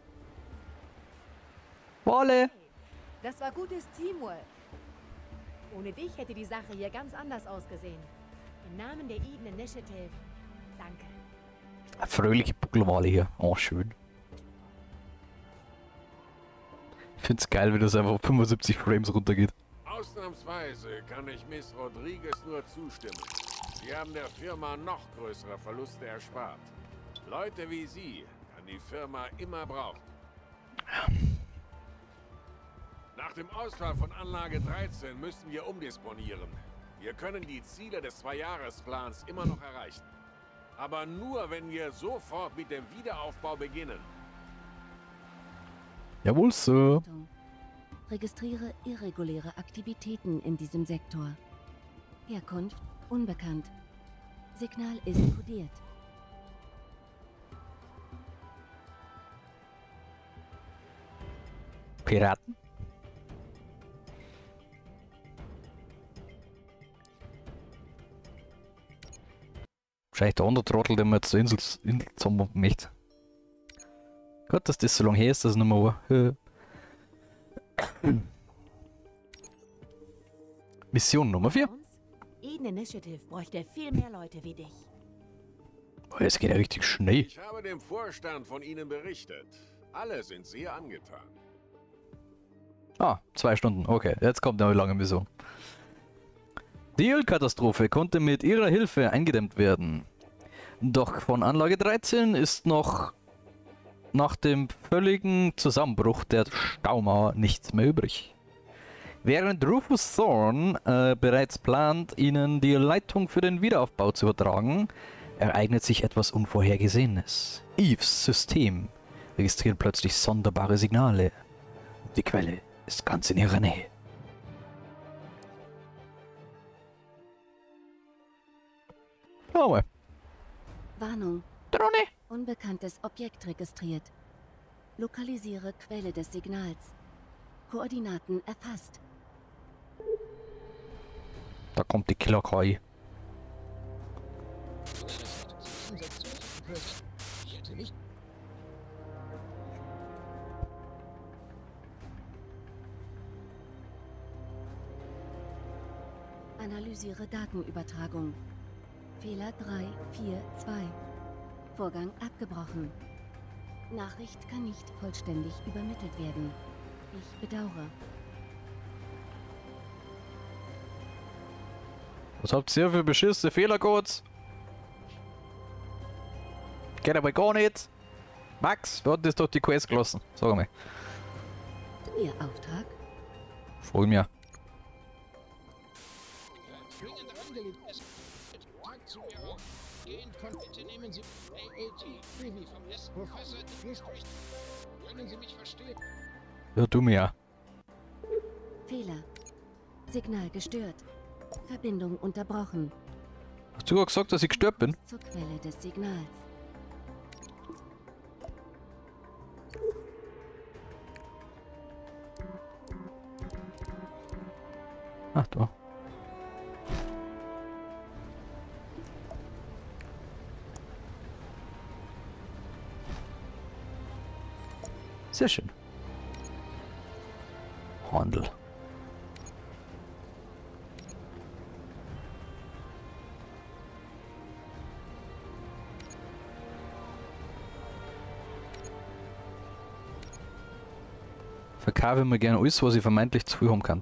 Wolle! Das war gutes Teamwork. Ohne dich hätte die Sache hier ganz anders ausgesehen. Im Namen der Eden Initiative, danke. Eine fröhliche Buckelwale hier. Oh, schön. Ich find's geil, wie das einfach auf fünfundsiebzig Frames runtergeht. Ausnahmsweise kann ich Miss Rodriguez nur zustimmen. Sie haben der Firma noch größere Verluste erspart. Leute wie Sie kann die Firma immer brauchen. Nach dem Ausfall von Anlage dreizehn müssen wir umdisponieren. Wir können die Ziele des Zwei-Jahres-Plans immer noch erreichen. Aber nur, wenn wir sofort mit dem Wiederaufbau beginnen. Jawohl, Sir. Registriere irreguläre Aktivitäten in diesem Sektor. Herkunft unbekannt. Signal ist kodiert. Piraten? Wahrscheinlich der andere Trottel, der mir jetzt zur Insel, Insel zusammen möchte. Gott, dass das so lange her ist, dass es nicht mehr war. Äh. Mission Nummer vier. Eden Initiative bräuchte viel mehr Leute wie dich. Oh, es geht ja richtig schnell. Ich habe dem Vorstand von Ihnen berichtet. Alle sind sehr angetan. Ah, zwei Stunden. Okay, jetzt kommt eine lange Mission. Die Ölkatastrophe konnte mit ihrer Hilfe eingedämmt werden. Doch von Anlage dreizehn ist noch nach dem völligen Zusammenbruch der Staumauer nichts mehr übrig. Während Rufus Thorne äh, bereits plant, ihnen die Leitung für den Wiederaufbau zu übertragen, ereignet sich etwas Unvorhergesehenes. Eves System registriert plötzlich sonderbare Signale. Die Quelle ist ganz in ihrer Nähe. Schau mal. Warnung. Drohne. Unbekanntes Objekt registriert. Lokalisiere Quelle des Signals. Koordinaten erfasst. Da kommt die Killer-K I. Analysiere Datenübertragung. Fehler drei vier zwei. Vorgang abgebrochen. Nachricht kann nicht vollständig übermittelt werden. Ich bedauere. Was habt ihr für beschissene Fehlercodes? Geht aber gar nicht. Max, wir hatten das doch die Quest gelassen. Sag mal. Ihr Auftrag? Frag mir. Weitgehend kon bitte nehmen Sie A A T. Vivi vom S. Professor, hier spricht. Können Sie mich verstehen? Ja, du mir. Fehler. Signal gestört. Verbindung unterbrochen. Hast du gerade gesagt, dass ich gestört bin? Zur Quelle des Signals. Ach, da. Sehr schön. Handel. Verkaufe mir gerne alles, was ich vermeintlich zu viel haben kann.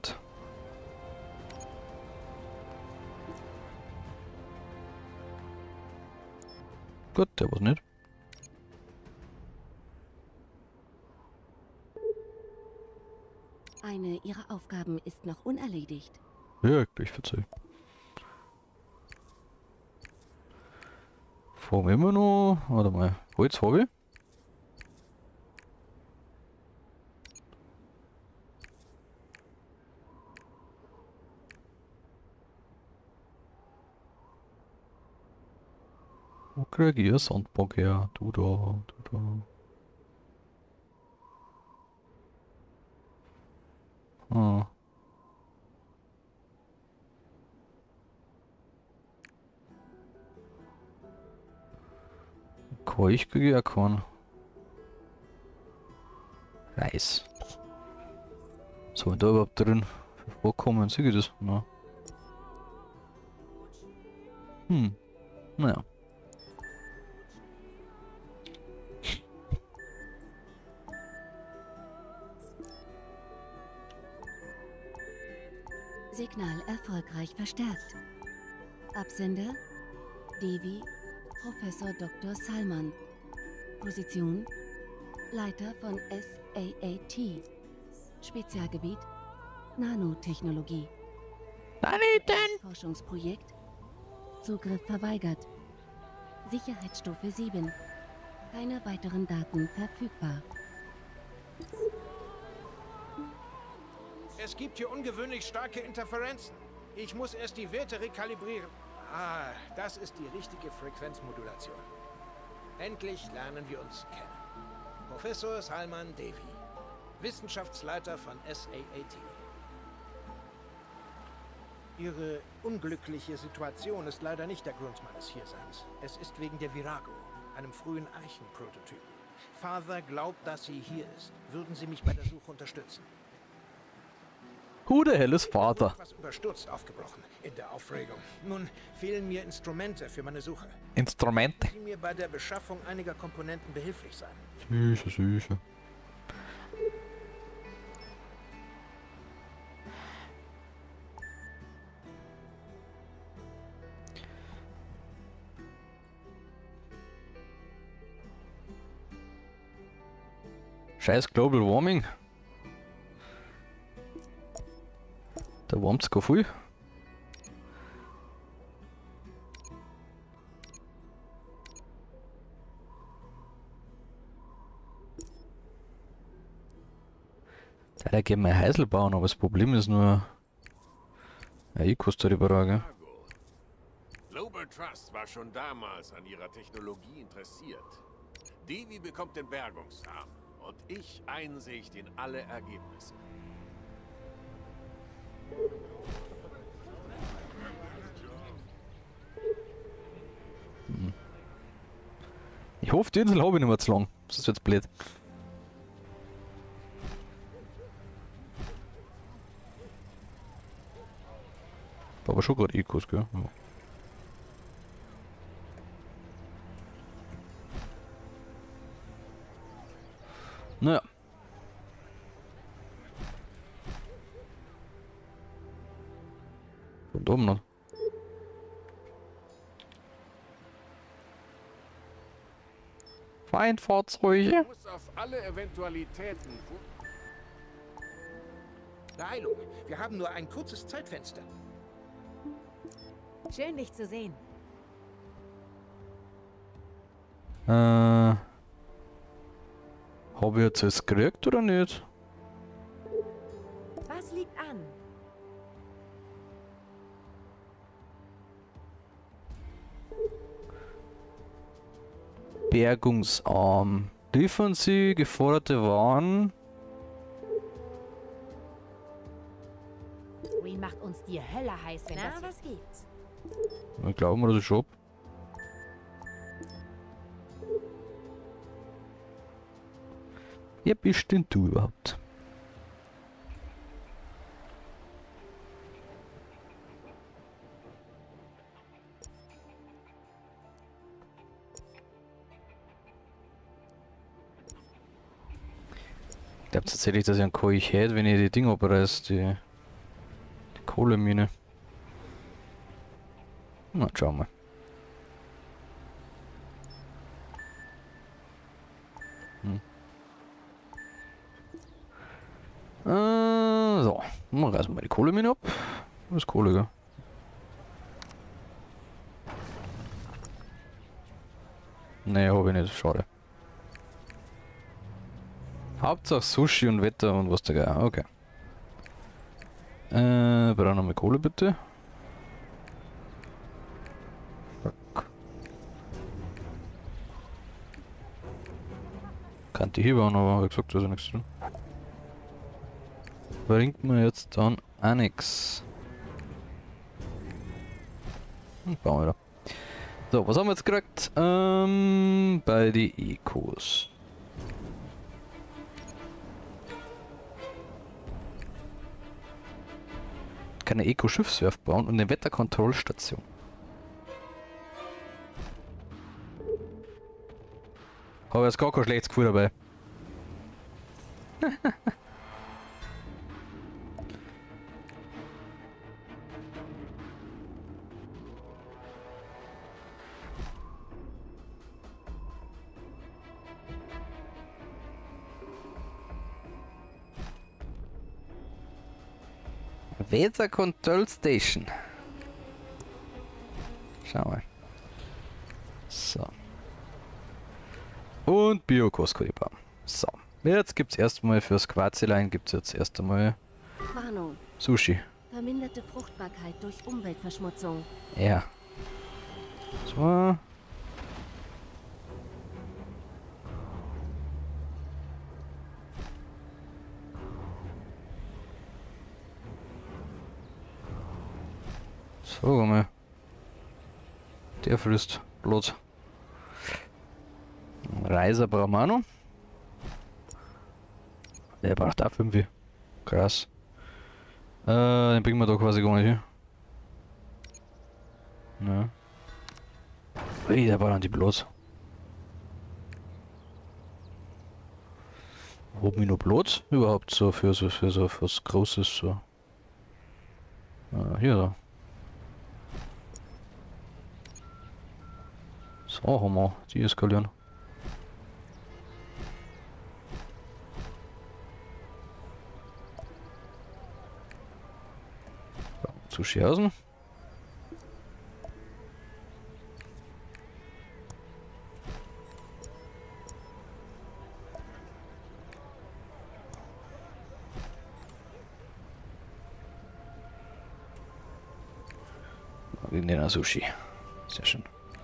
Gut, der was nicht. Eine ihrer Aufgaben ist noch unerledigt. Ja, ich verzeih. Fahren wir immer noch. Warte mal. Holz habe ich. Wo krieg ich einen Sandbock her? Du da, du da. Ah. Keuch kriege ich auch keinen. Reis. So, da überhaupt drin vorkommen, sehe ich das? Na. Hm. Naja. Signal erfolgreich verstärkt. Absender Devi, Professor Doktor Salman. Position Leiter von S A A T. Spezialgebiet Nanotechnologie. Planeten! Forschungsprojekt. Zugriff verweigert. Sicherheitsstufe sieben. Keine weiteren Daten verfügbar. Es gibt hier ungewöhnlich starke Interferenzen. Ich muss erst die Werte rekalibrieren. Ah, das ist die richtige Frequenzmodulation. Endlich lernen wir uns kennen. Professor Salman Devi, Wissenschaftsleiter von S A A T. Ihre unglückliche Situation ist leider nicht der Grund meines Hierseins. Es ist wegen der Virago, einem frühen Eichenprototypen. Father glaubt, dass sie hier ist. Würden Sie mich bei der Suche unterstützen? Who the hell is Father? Etwas überstürzt aufgebrochen in der Aufregung. Nun fehlen mir Instrumente für meine Suche. Instrumente? Die mir bei der Beschaffung einiger Komponenten behilflich sein. Süße, süße. Scheiß Global Warming. Da warmt's gar viel. Da gehen wir Häusl bauen, aber das Problem ist nur, ja, ich kostet die Frage. Global Trust war schon damals an ihrer Technologie interessiert. Devi bekommt den Bergungsarm und ich Einsicht in alle Ergebnisse. Hm. Ich hoffe, die Insel habe ich nicht mehr zu lang. Das ist jetzt blöd. War aber schon gerade Ecos, gell? Ja. Naja. Und oben noch. Feindfahrzeuge. Ich muss auf alle Eventualitäten. Beeilung, wir haben nur ein kurzes Zeitfenster. Schön, dich zu sehen. Äh... Habe ich jetzt alles gekriegt oder nicht? Was liegt an? Bergungsarm. Liefern Sie geforderte Waren. Green macht uns die Hölle heiß, wenn Na, das was gibt's? Wir glauben wir das schon. Wer bist denn du überhaupt? Ich glaube tatsächlich, dass ich einen Koich hätte, wenn ich die Dinger abreiße, die, die Kohlemine. Na, schauen wir. Hm. Äh, so, dann reißen wir die Kohlemine ab. Das ist Kohle, gell? Nee, habe ich nicht, schade. Hauptsache Sushi und Wetter und was da geil. Okay. Äh, brauchen wir mal Kohle bitte. Fuck. Kann die hier bauen, aber wie gesagt, da ist ja nichts drin. Bringt mir jetzt dann auch nichts. Und bauen wir da. So, was haben wir jetzt gekriegt? Ähm, bei die Ecos. Keine Eco-Schiffswerft bauen und eine Wetterkontrollstation. Habe jetzt gar kein schlechtes Gefühl dabei. Weather Control Station. Schau mal. So. Und Bio-Koskodipa. So. Jetzt gibt es erstmal fürs Quarzilein gibt es jetzt erst einmal Warnung. Sushi. Verminderte Fruchtbarkeit durch Umweltverschmutzung. Ja. So. So, mal. Der frisst Blut. Reiser brauchen wir auch noch. Der braucht auch fünf. Krass. Äh, den bringen wir da quasi gar nicht hin. Ja. Ui, der braucht die Blut. Haben wir noch Blut? Überhaupt so für so für so was Großes so. Äh, hier so. So, haben wir die eskalieren. Zu Schersen. Wir nehmen Sushi. Sehr schön.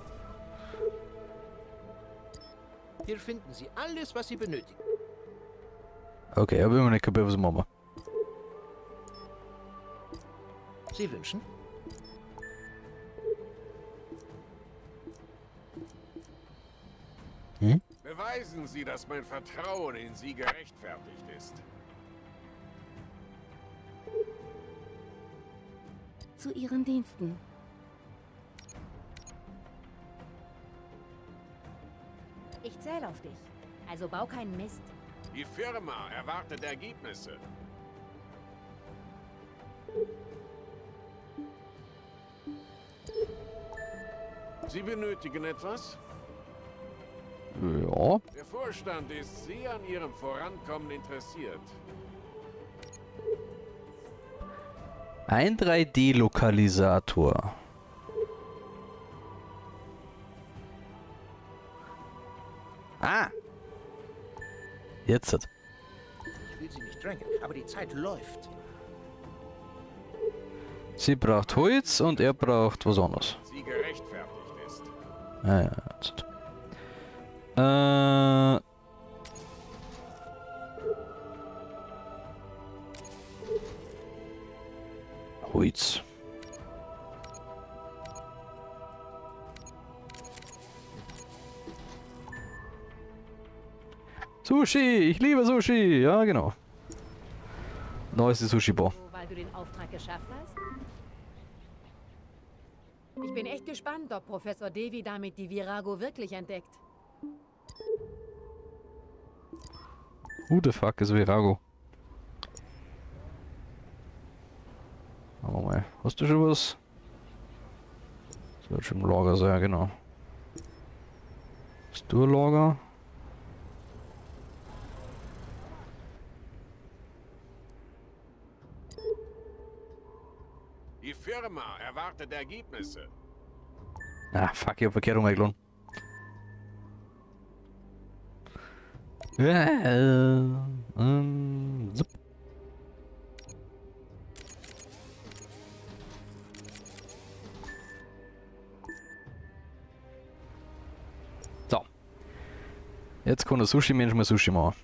Hier finden Sie alles, was Sie benötigen. Okay, aber immer nicht kapiert, was machen wir. Sie wünschen? Hm? Beweisen Sie, dass mein Vertrauen in Sie gerechtfertigt ist. Zu Ihren Diensten. Ich zähle auf dich. Also bau keinen Mist. Die Firma erwartet Ergebnisse. Sie benötigen etwas? Ja. Der Vorstand ist sehr an Ihrem Vorankommen interessiert. Ein drei D-Lokalisator. Ah! Jetzt. Ich will sie nicht drängen, aber die Zeit läuft. Sie braucht Holz und er braucht was anderes. Sie gerechtfertigt ist. Ah ja, jetzt. Äh... Holz. Sushi! Ich liebe Sushi! Ja, genau. Neueste Sushi-Bar. Weil du den Auftrag geschafft hast? Ich bin echt gespannt, ob Professor Devi damit die Virago wirklich entdeckt. Who the fuck ist Virago? Oh mal, hast du schon was? Das wird schon im Lager sein, genau. Hast du ein Lager? Die Firma erwartet Ergebnisse. Ah, fuck, ich hab verkehrt umgelaufen. Äh, ähm, zup. So. Jetzt kann der Sushi-Mensch mal Sushi machen.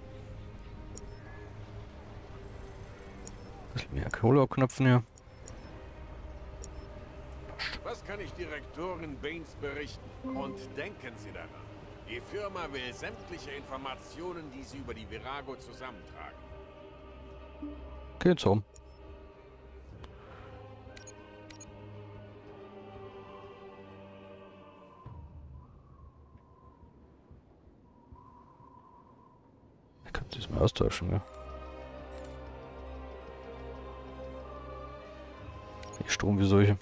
Ein bisschen mehr Kohle abknöpfen hier. Was kann ich Direktorin Baines berichten? Und denken Sie daran, die Firma will sämtliche Informationen, die Sie über die Virago zusammentragen. Geht's um. Ich kann das mal austauschen, ja. Die Strom wie solche.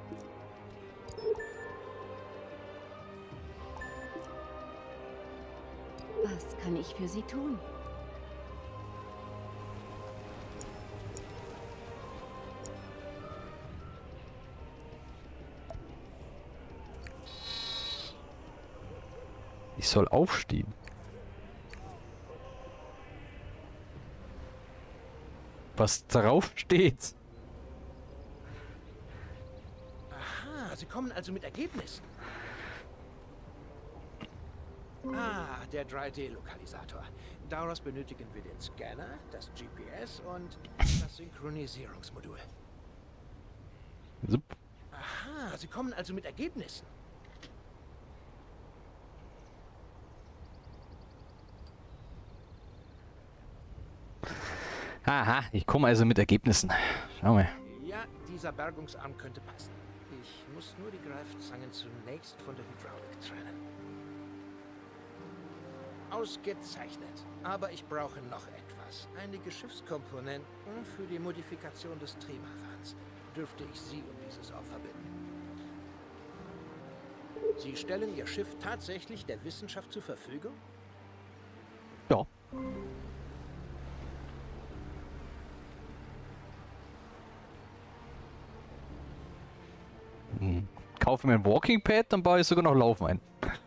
Was kann ich für Sie tun? Ich soll aufstehen. Was drauf steht? Aha, Sie kommen also mit Ergebnissen. Ah, der drei D-Lokalisator. Daraus benötigen wir den Scanner, das G P S und das Synchronisierungsmodul. Zup. Aha, Sie kommen also mit Ergebnissen. Aha, ich komme also mit Ergebnissen. Schau mal. Ja, dieser Bergungsarm könnte passen. Ich muss nur die Greifzangen zunächst von der Hydraulik trennen. Ausgezeichnet. Aber ich brauche noch etwas. Einige Schiffskomponenten für die Modifikation des Trimarans. Dürfte ich Sie um dieses Opfer bitten? Sie stellen Ihr Schiff tatsächlich der Wissenschaft zur Verfügung? Ja. Hm. Kaufe mir ein Walking Pad, dann baue ich sogar noch Laufen ein.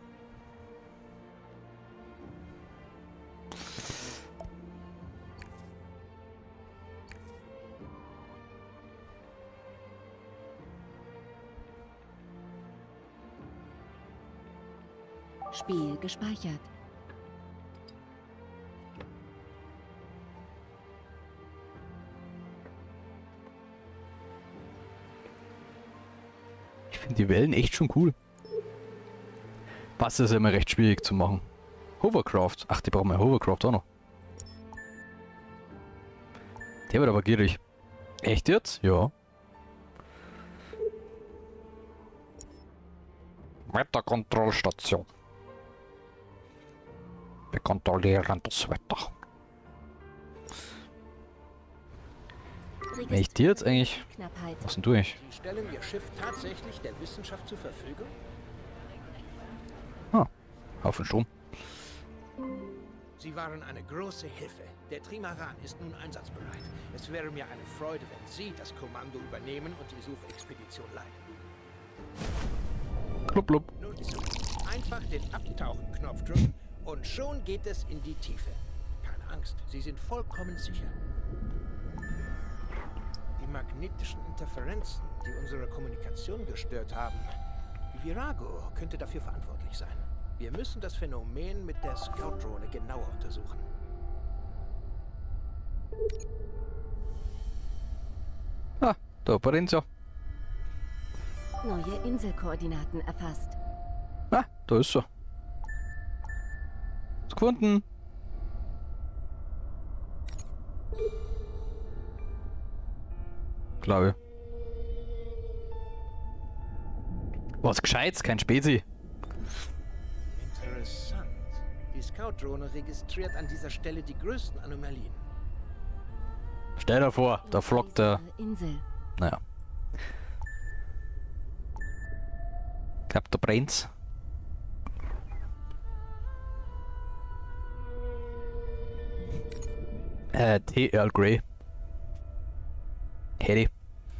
Spiel gespeichert. Ich finde die Wellen echt schon cool. Wasser ist ja immer recht schwierig zu machen. Hovercraft. Ach, die brauchen wir Hovercraft auch noch. Der wird aber gierig. Echt jetzt? Ja. Wetterkontrollstation. Wir kontrollieren das Wetter. Echt jetzt eigentlich? Was denn durch? Sie stellen Ihr Schiff tatsächlich der Wissenschaft zur Verfügung? Ah, Haufen Strom. Sie waren eine große Hilfe. Der Trimaran ist nun einsatzbereit. Es wäre mir eine Freude, wenn Sie das Kommando übernehmen und die Suchexpedition leiten. Blub, blub. Nun zu. Einfach den Abtauchen-Knopf drücken Und schon geht es in die Tiefe. Keine Angst, Sie sind vollkommen sicher. Die magnetischen Interferenzen, die unsere Kommunikation gestört haben. Die Virago könnte dafür verantwortlich sein. Wir müssen das Phänomen mit der Scout-Drohne genauer untersuchen. Ah, da Parenzo. Neue Inselkoordinaten erfasst. Ah, da ist er. Ist gefunden. Glaube. Was Gescheites, kein Spezi. Interessant. Die Scout-Drohne registriert an dieser Stelle die größten Anomalien. Stell dir vor, da flockt der. Insel. Naja. Ich glaub, da brennt's. Äh, Tee Earl Grey. Harry.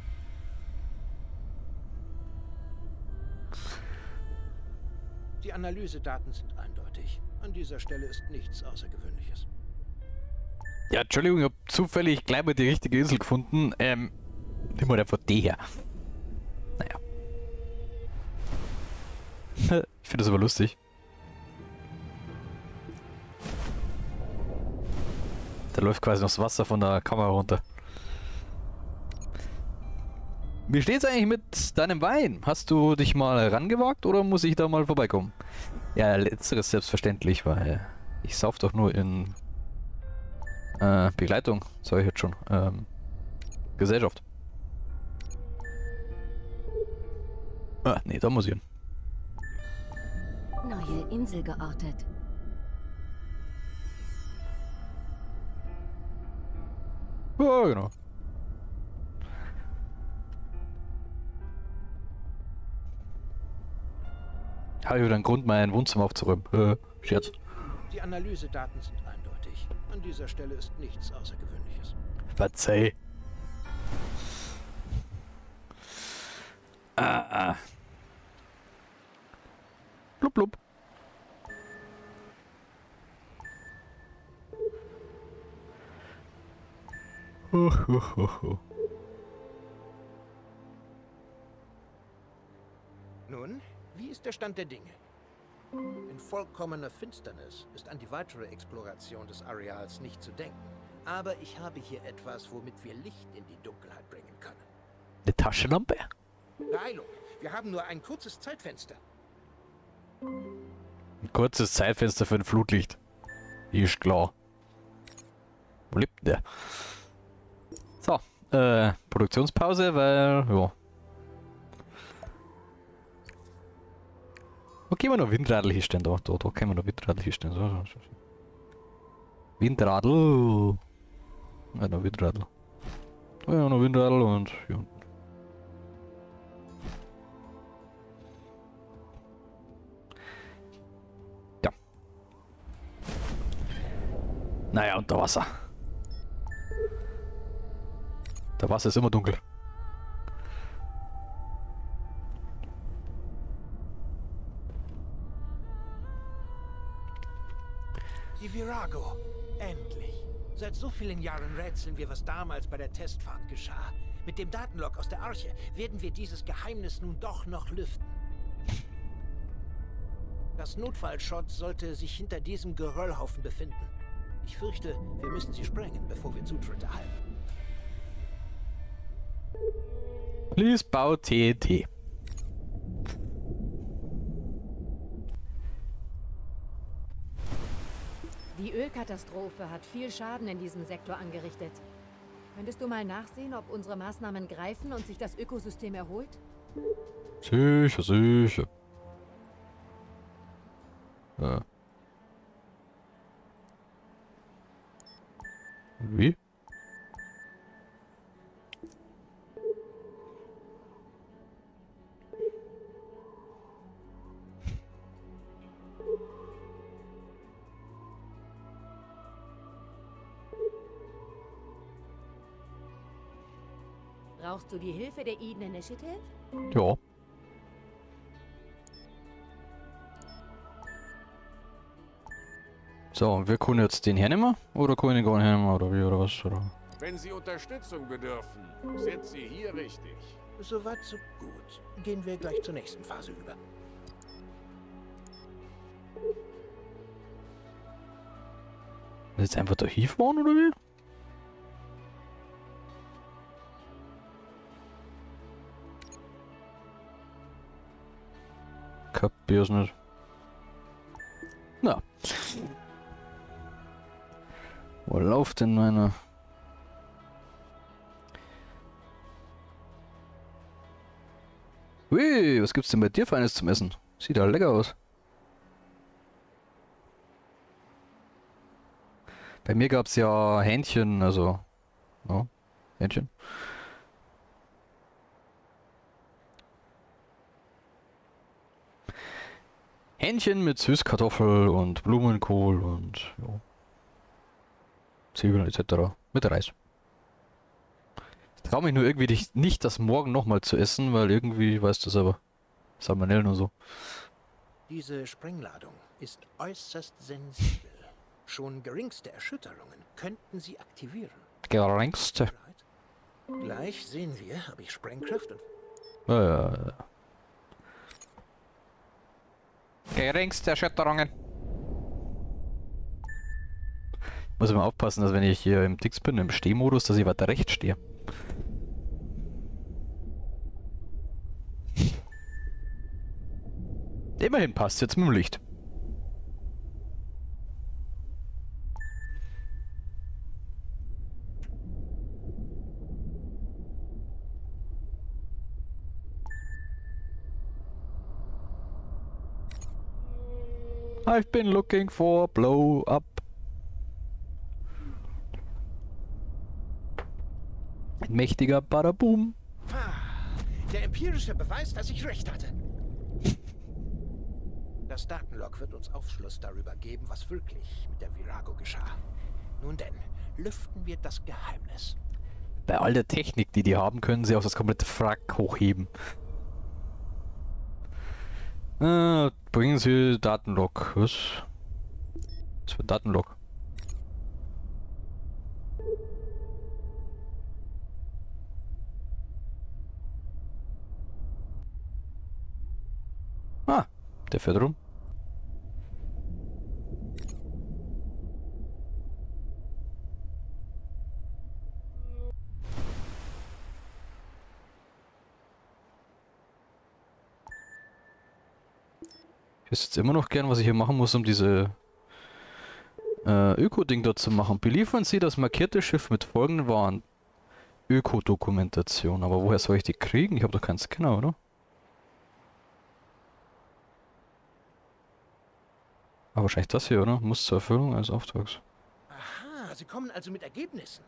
Die Analysedaten sind eindeutig. An dieser Stelle ist nichts Außergewöhnliches. Ja, Entschuldigung, ich hab zufällig gleich mal die richtige Insel gefunden. Ähm, nimm mal einfach die her. Naja. Ich finde das aber lustig. Da läuft quasi noch das Wasser von der Kamera runter. Wie steht's eigentlich mit deinem Wein? Hast du dich mal rangewagt oder muss ich da mal vorbeikommen? Ja, letzteres selbstverständlich, weil ich sauf doch nur in äh, Begleitung, sag ich jetzt schon. Ähm, Gesellschaft. Ah, nee, da muss ich hin. Neue Insel geortet. Ja, genau. Habe ich wieder einen Grund, mein Wohnzimmer aufzuräumen. Äh, Scherz. Die Analysedaten sind eindeutig. An dieser Stelle ist nichts Außergewöhnliches. Verzeih. Ah, ah. Blub, blub. Ho, ho, ho, ho. Nun, wie ist der Stand der Dinge? In vollkommener Finsternis ist an die weitere Exploration des Areals nicht zu denken. Aber ich habe hier etwas, womit wir Licht in die Dunkelheit bringen können. Eine Taschenlampe? Beeilung, wir haben nur ein kurzes Zeitfenster. Ein kurzes Zeitfenster für ein Flutlicht. Ist klar. Wo lebt der? So, äh, Produktionspause, weil, ja. Wo können wir noch Windradl hinstellen? Da, da, da können wir noch Windradl hinstellen. So, so, so. Windradl. Ja, noch Windradl. Da ja, noch Windradl und ja. Ja. Naja, unter Wasser. Der Wasser ist immer dunkel. Die Virago. Endlich. Seit so vielen Jahren rätseln wir, was damals bei der Testfahrt geschah. Mit dem Datenlog aus der Arche werden wir dieses Geheimnis nun doch noch lüften. Das Notfallschott sollte sich hinter diesem Geröllhaufen befinden. Ich fürchte, wir müssen sie sprengen, bevor wir Zutritt erhalten. Please bau T N T. Die Ölkatastrophe hat viel Schaden in diesem Sektor angerichtet. Könntest du mal nachsehen, ob unsere Maßnahmen greifen und sich das Ökosystem erholt? Sicher, sicher. Ja. Wie? Brauchst du die Hilfe der Eden Initiative? Ja. So, wir können jetzt den hernehmen oder können wir den gar nicht hernehmen oder wie oder was? Oder? Wenn Sie Unterstützung bedürfen, sind Sie hier richtig. Soweit so gut. Gehen wir gleich zur nächsten Phase über. Ist jetzt einfach der Hief waren oder wie? Kapier's nicht. Na. Wo läuft denn meine... Hui, was gibt's denn bei dir für eines zum Essen? Sieht ja lecker aus. Bei mir gab's ja Hähnchen, also... Ja, Hähnchen. Hähnchen mit Süßkartoffel und Blumenkohl und ja, Zwiebeln et cetera. Mit Reis. Ich traue mich nur irgendwie nicht, nicht das morgen nochmal zu essen, weil irgendwie, weißt du selber, Salmonellen und so. Diese Sprengladung ist äußerst sensibel. Schon geringste Erschütterungen könnten sie aktivieren. Geringste. Gleich sehen wir, ob ich Sprengkraft und... Ja, ja, ja. Geringste Erschütterungen. Muss immer aufpassen, dass wenn ich hier im Dix bin, im Stehmodus, dass ich weiter rechts stehe. Immerhin passt jetzt mit dem Licht. I've been looking for a blow up. Ein mächtiger Badaboom. Der empirische Beweis, dass ich recht hatte. Das Datenlog wird uns Aufschluss darüber geben, was wirklich mit der Virago geschah. Nun denn, lüften wir das Geheimnis. Bei all der Technik, die die haben, können sie auch das komplette Frack hochheben. Äh, bringen Sie Datenlog. Was? Was für Datenlog? Ah, der fährt rum. Ich wüsste jetzt immer noch gern, was ich hier machen muss, um diese äh, Öko-Ding dort zu machen. Beliefern Sie das markierte Schiff mit folgenden Waren. Öko-Dokumentation. Aber woher soll ich die kriegen? Ich habe doch keinen Scanner, oder? Aber wahrscheinlich das hier, oder? Muss zur Erfüllung eines Auftrags. Aha, Sie kommen also mit Ergebnissen.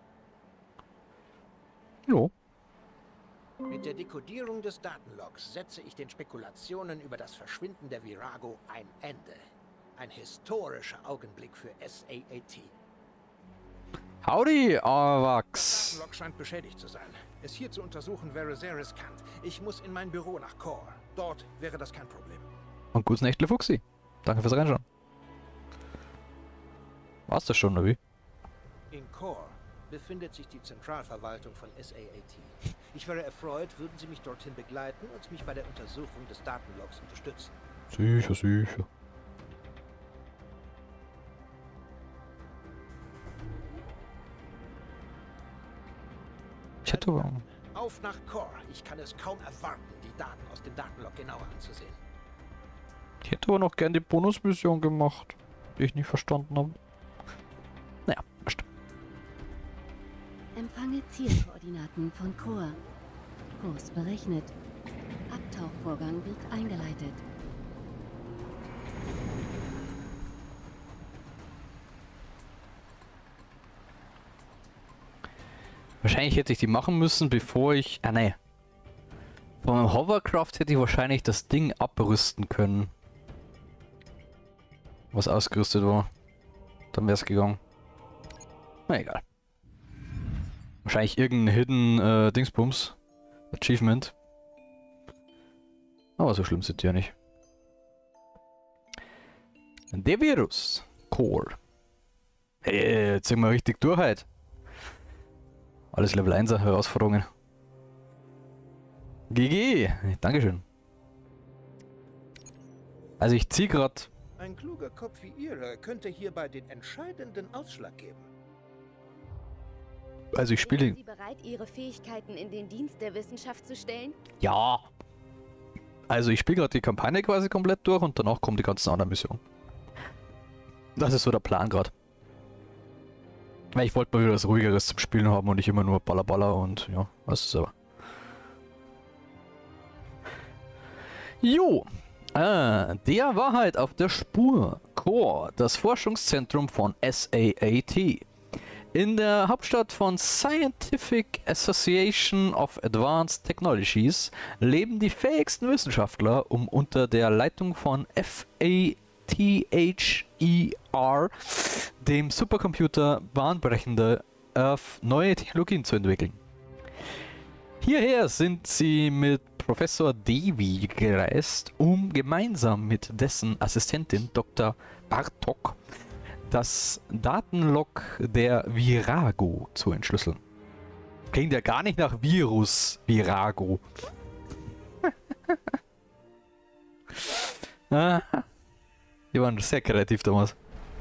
Jo. Mit der Dekodierung des Datenlogs setze ich den Spekulationen über das Verschwinden der Virago ein Ende. Ein historischer Augenblick für S A A T. Howdy, Das Avax. Datenlog scheint beschädigt zu sein. Es hier zu untersuchen wäre sehr riskant. Ich muss in mein Büro nach Core. Dort wäre das kein Problem. Und gutes Nächtle, Fuchsi. Danke fürs Reinschauen. War's das schon, oder wie? In Core befindet sich die Zentralverwaltung von S A A T. Ich wäre erfreut, würden Sie mich dorthin begleiten und mich bei der Untersuchung des Datenlogs unterstützen. Sicher, sicher. Ich hätte aber... Auf nach Core. Ich kann es kaum erwarten, die Daten aus dem Datenlog genauer anzusehen. Ich hätte aber noch gern die Bonusmission gemacht, die ich nicht verstanden habe. Naja, bestimmt. Empfange Zielkoordinaten von Core. Kurs berechnet. Abtauchvorgang wird eingeleitet. Wahrscheinlich hätte ich die machen müssen, bevor ich... Ah, ne. Von einem Hovercraft hätte ich wahrscheinlich das Ding abrüsten können. Was ausgerüstet war. Dann wäre es gegangen. Na egal. Wahrscheinlich irgendein Hidden äh, Dingsbums. Achievement. Aber so schlimm sind die ja nicht. Der Virus. Core. Hey, jetzt sind wir richtig durch heute. Alles Level eins Herausforderungen. G G, Dankeschön. Also ich ziehe gerade. Ein kluger Kopf wie Ihrer könnte hierbei den entscheidenden Ausschlag geben. Also ich spiele. Sind Sie bereit, Ihre Fähigkeiten in den Dienst der Wissenschaft zu stellen? Ja. Also ich spiele gerade die Kampagne quasi komplett durch und danach kommen die ganzen anderen Missionen. Das ist so der Plan gerade. Weil ich wollte mal wieder was Ruhigeres zum Spielen haben und nicht immer nur Baller Baller und ja, was ist aber. Jo. Ah, der Wahrheit auf der Spur. Core, das Forschungszentrum von S A A T. In der Hauptstadt von Scientific Association of Advanced Technologies leben die fähigsten Wissenschaftler, um unter der Leitung von F A T H E R, dem Supercomputer, bahnbrechende äh, neue Technologien zu entwickeln. Hierher sind sie mit Professor Devi gereist, um gemeinsam mit dessen Assistentin Doktor Bartok das Datenlog der Virago zu entschlüsseln. Klingt ja gar nicht nach Virus, Virago. ah, die waren sehr kreativ damals.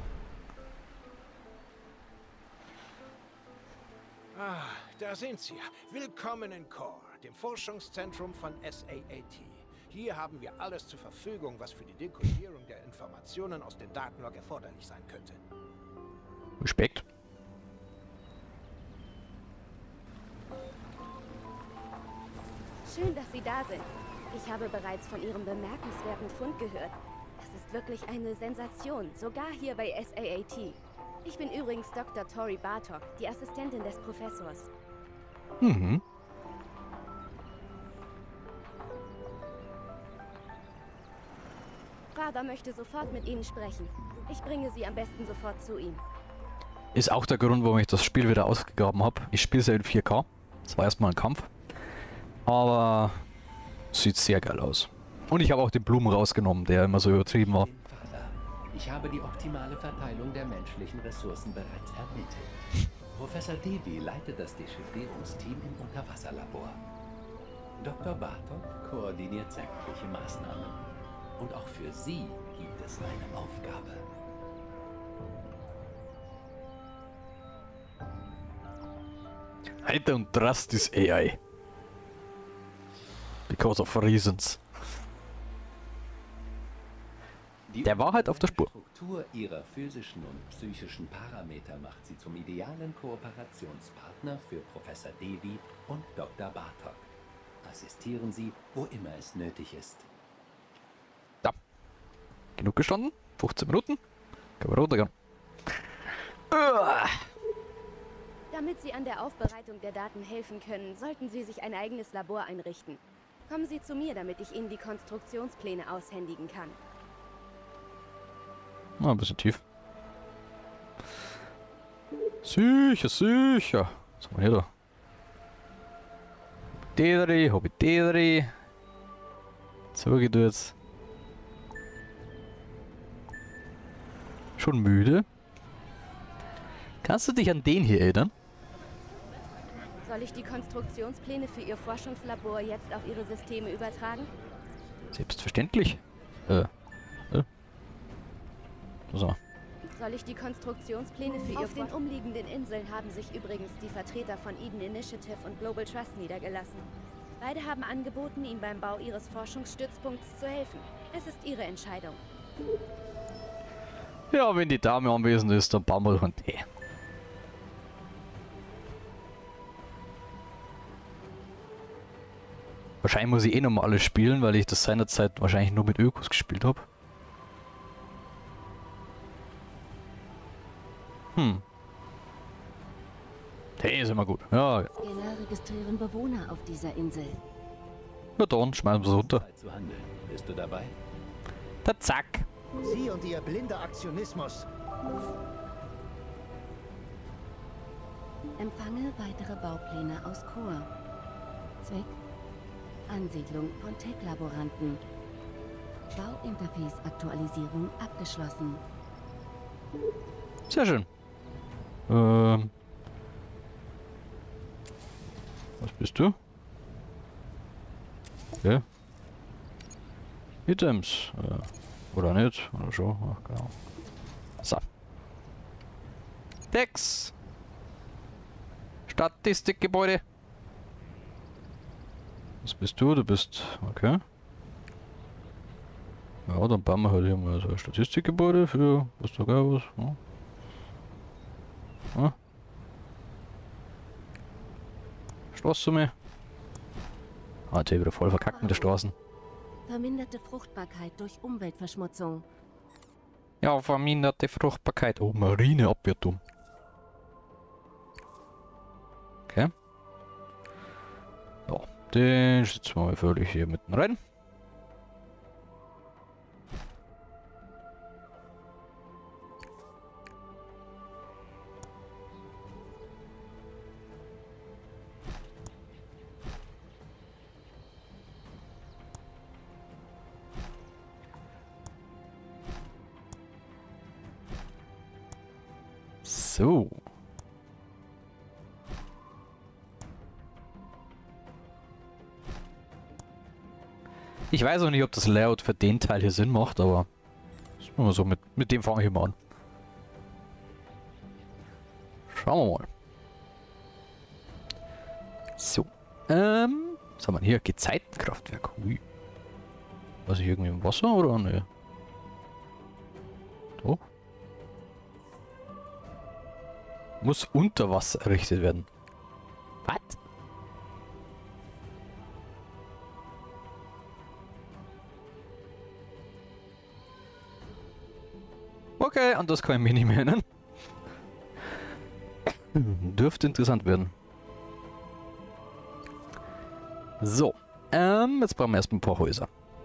Ah, da sind Sie. Willkommen in Core, dem Forschungszentrum von S A A T. Hier haben wir alles zur Verfügung, was für die Dekodierung der Informationen aus dem Datenlog erforderlich sein könnte. Respekt. Schön, dass Sie da sind. Ich habe bereits von Ihrem bemerkenswerten Fund gehört. Das ist wirklich eine Sensation, sogar hier bei S A A T. Ich bin übrigens Doktor Tori Bartok, die Assistentin des Professors. Mhm. Father möchte sofort mit Ihnen sprechen. Ich bringe Sie am besten sofort zu ihm. Ist auch der Grund, warum ich das Spiel wieder ausgegraben habe. Ich spiele es ja in vier K. Das war erstmal ein Kampf. Aber sieht sehr geil aus. Und ich habe auch den Blumen rausgenommen, der immer so übertrieben war. Ich habe die optimale Verteilung der menschlichen Ressourcen bereits ermittelt. Professor Devi leitet das Dechiffrierungsteam im Unterwasserlabor. Doktor Bartok koordiniert sämtliche Maßnahmen. Und auch für Sie gibt es eine Aufgabe. I don't trust this A I. Because of reasons. Die der Wahrheit auf der Spur. Die Struktur ihrer physischen und psychischen Parameter macht sie zum idealen Kooperationspartner für Professor Devi und Doktor Bartok. Assistieren Sie, wo immer es nötig ist. Ja. Genug gestanden? fünfzehn Minuten? Können wir runtergehen. Uah. Damit Sie an der Aufbereitung der Daten helfen können, sollten Sie sich ein eigenes Labor einrichten. Kommen Sie zu mir, damit ich Ihnen die Konstruktionspläne aushändigen kann. Na, ein bisschen tief. Sicher, sicher. Was haben wir hier da? Hobbitedri, Hobbitedri. So geht jetzt. Schon müde? Kannst du dich an den hier erinnern? Soll ich die Konstruktionspläne für Ihr Forschungslabor jetzt auf Ihre Systeme übertragen? Selbstverständlich. Äh. äh. So. Soll ich die Konstruktionspläne für Ihr Auf den umliegenden Inseln haben sich übrigens die Vertreter von Eden Initiative und Global Trust niedergelassen. Beide haben angeboten, ihm beim Bau ihres Forschungsstützpunkts zu helfen. Es ist Ihre Entscheidung. Ja, wenn die Dame anwesend ist, dann bauen wir doch einen Tee. Wahrscheinlich muss ich eh nochmal alles spielen, weil ich das seinerzeit wahrscheinlich nur mit Ökos gespielt habe. Hm. Hey, ist immer gut. Ja. Scanner registrieren Bewohner auf dieser Insel. Ja, dann schmeißen wir es runter. Zu handeln. Bist du dabei? Da zack. Sie und Ihr blinder Aktionismus. Empfange weitere Baupläne aus Core. Zweck: Ansiedlung von Tech-Laboranten. Bauinterface-Aktualisierung abgeschlossen. Sehr schön. Ähm. Was bist du? Okay. Items. Äh, oder nicht? Oder schon? Ach, genau. So. Dex. Statistikgebäude. Was bist du? Du bist... Okay. Ja, dann bauen wir halt hier mal so ein Statistikgebäude für... Was da geil was? Ja. Ja. Straßensumme. Ah, der wieder voll verkackt mit den Straßen. Verminderte Fruchtbarkeit durch Umweltverschmutzung. Ja, verminderte Fruchtbarkeit. Oh, Marineabwehrturm. Okay. Ja, den setzen wir mal völlig hier mitten rein. So. Ich weiß auch nicht, ob das Layout für den Teil hier Sinn macht, aber so mit, mit dem fange ich mal an. Schauen wir mal. So. Ähm, was haben wir hier? Gezeitenkraftwerk. Ui. Was ich irgendwie im Wasser oder? Ne. Doch. Muss unter Wasser errichtet werden. Was? Okay, und das kann ich mir nicht mehr erinnern. Dürfte interessant werden. So. Ähm, jetzt brauchen wir erstmal ein paar Häuser.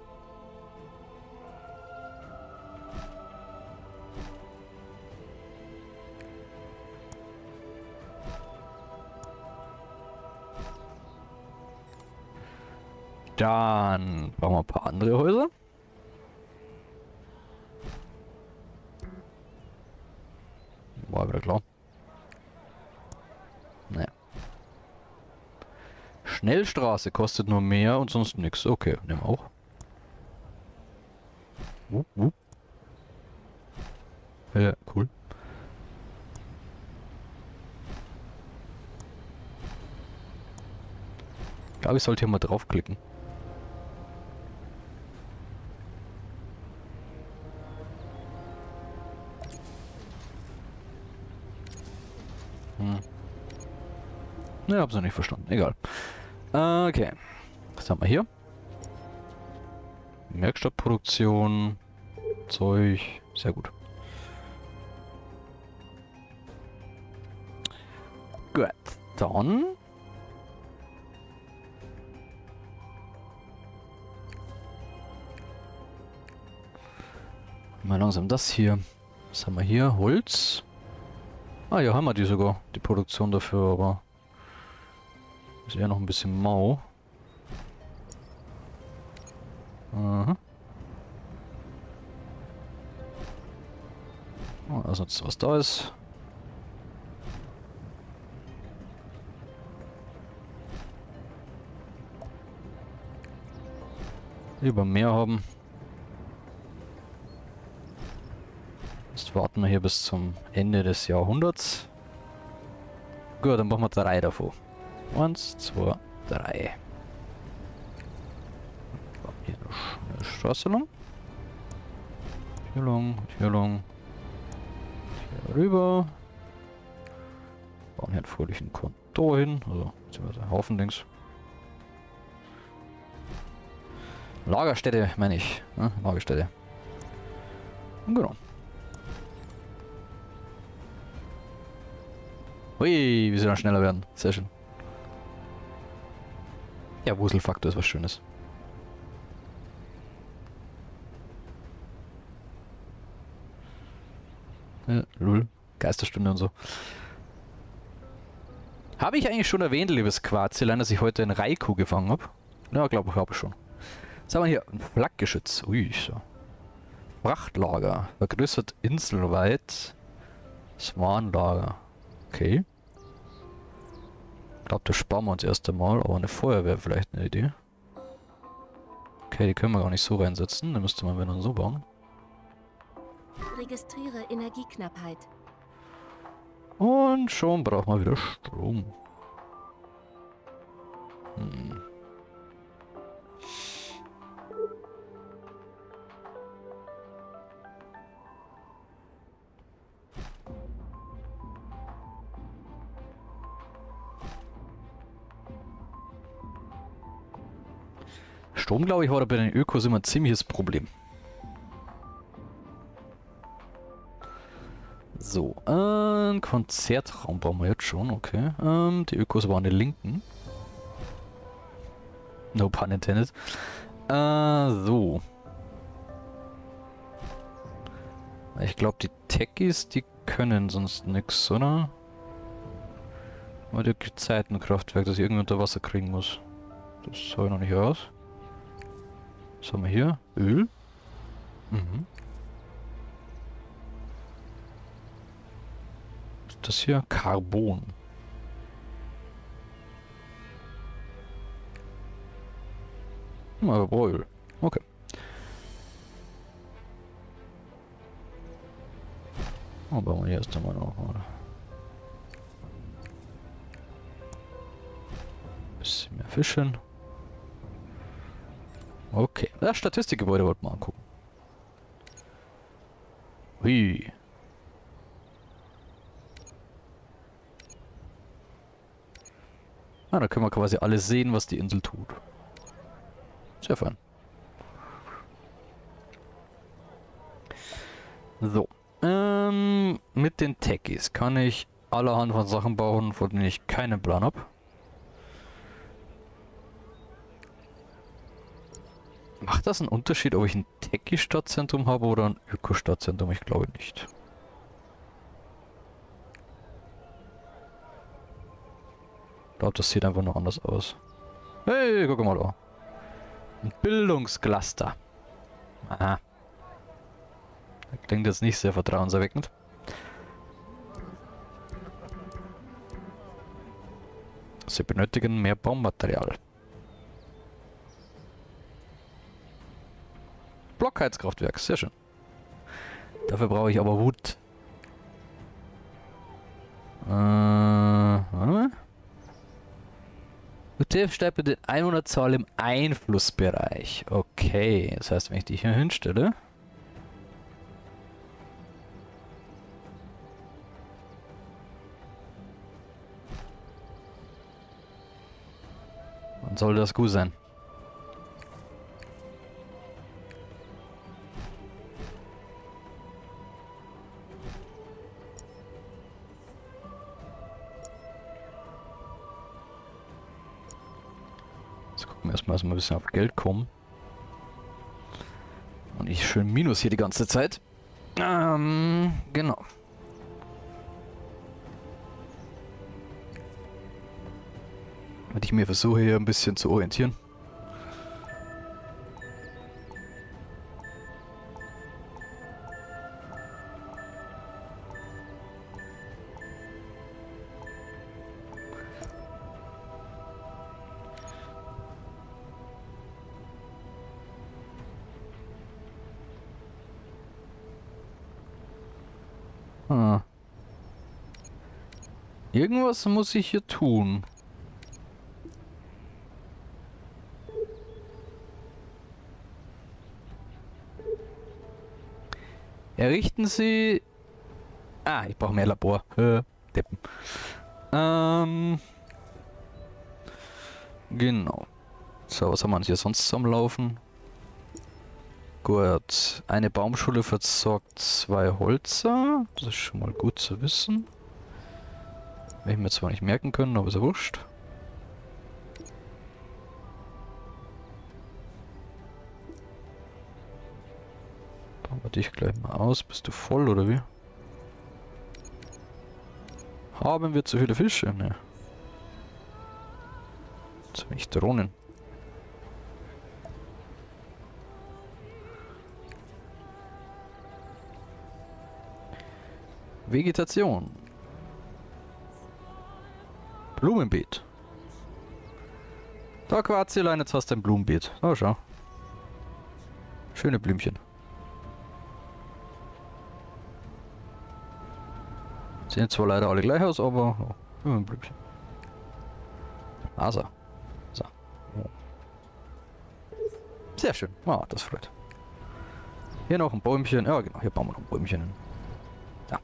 Dann brauchen wir ein paar andere Häuser. War wieder klar. Naja. Schnellstraße kostet nur mehr und sonst nichts. Okay, nehmen wir auch. Wupp, wupp. Ja, cool. Ich glaube, ich sollte hier mal draufklicken. Hm. Ne, hab's noch nicht verstanden. Egal. Okay. Was haben wir hier? Werkstattproduktion. Zeug. Sehr gut. Gut. Dann. Mal langsam das hier. Was haben wir hier? Holz. Ah ja, haben wir die sogar. Die Produktion dafür, aber ist eher noch ein bisschen mau. Aha. Oh, also was da ist. Lieber mehr haben. Jetzt warten wir hier bis zum Ende des Jahrhunderts. Gut, dann machen wir drei davon. Eins, zwei, drei. Hier eine Straße lang. Hier lang, hier lang. Hier rüber. Bauen hier einen fröhlichen Kontor hin. Also, beziehungsweise einen Haufen links. Lagerstätte, meine ich. Ja, Lagerstätte. Und genau. Hui, wie soll er schneller werden? Sehr schön. Ja, Wuselfaktor ist was Schönes. Ja, lul. Geisterstunde und so. Habe ich eigentlich schon erwähnt, liebes Quarzilein, dass ich heute einen Raikou gefangen habe? Ja, glaube ich, habe ich schon. Was haben wir hier? Ein Flakgeschütz. Ui, so. Frachtlager. Vergrößert inselweit. Das Warenlager. Okay. Ich glaube, das sparen wir uns erst einmal, aber eine Feuerwehr vielleicht eine Idee. Okay, die können wir gar nicht so reinsetzen. Dann müsste man wieder so bauen. Registriere Energieknappheit. Und schon braucht man wieder Strom. Hm. Strom, glaube ich, war da bei den Ökos immer ein ziemliches Problem. So, ein Konzertraum bauen wir jetzt schon, okay. Ähm, die Ökos waren die linken. No pun intended. Äh, so. Ich glaube, die Techies, die können sonst nichts, oder? Oder die Gezeitenkraftwerk, das ich irgendwie unter Wasser kriegen muss. Das soll noch nicht aus. Was haben wir hier? Öl? Mhm. Was ist das hier? Carbon. Hm, aber Öl. Okay. Oh, bauen wir hier erst einmal noch mal. Bisschen mehr Fischen. Okay, das Statistikgebäude wollten wir angucken. Hui. Ah, da können wir quasi alles sehen, was die Insel tut. Sehr fein. So. Ähm, mit den Techies kann ich allerhand von Sachen bauen, von denen ich keinen Plan habe. Macht das einen Unterschied, ob ich ein Techie-Stadtzentrum habe oder ein Öko-Stadtzentrum? Ich glaube nicht. Ich glaube, das sieht einfach nur anders aus. Hey, guck mal da. Ein Bildungscluster. Aha. Das klingt jetzt nicht sehr vertrauenserweckend. Sie benötigen mehr Baumaterial. Blockheizkraftwerk, sehr schön. Dafür brauche ich aber Wut. Äh, warte mal. U T F steigt mit der Einwohnerzahl im Einflussbereich. Okay, das heißt, wenn ich die hier hinstelle... Dann soll das gut sein. Erstmal erstmal ein bisschen auf Geld kommen. Und ich schön Minus hier die ganze Zeit. Ähm, genau. Wenn ich mir versuche hier ein bisschen zu orientieren. Ah. Irgendwas muss ich hier tun. Errichten Sie... Ah, ich brauche mehr Labor. Äh, Deppen. Ähm... Genau. So, was haben wir hier sonst am Laufen? Gut. Eine Baumschule versorgt zwei Holzer. Das ist schon mal gut zu wissen. Werde ich mir zwar nicht merken können, aber ist ja wurscht. Bauen wir dich gleich mal aus. Bist du voll oder wie? Haben wir zu viele Fische? Ne. Zu wenig Drohnen. Vegetation. Blumenbeet. Da Quarzilein, jetzt hast du ein Blumenbeet. Oh, schau. Schöne Blümchen. Sehen zwar leider alle gleich aus, aber oh, ein Blümchen. Also. So. Sehr schön. Ah, das freut. Hier noch ein Bäumchen. Ja, genau. Hier bauen wir noch ein Bäumchen hin. Ja.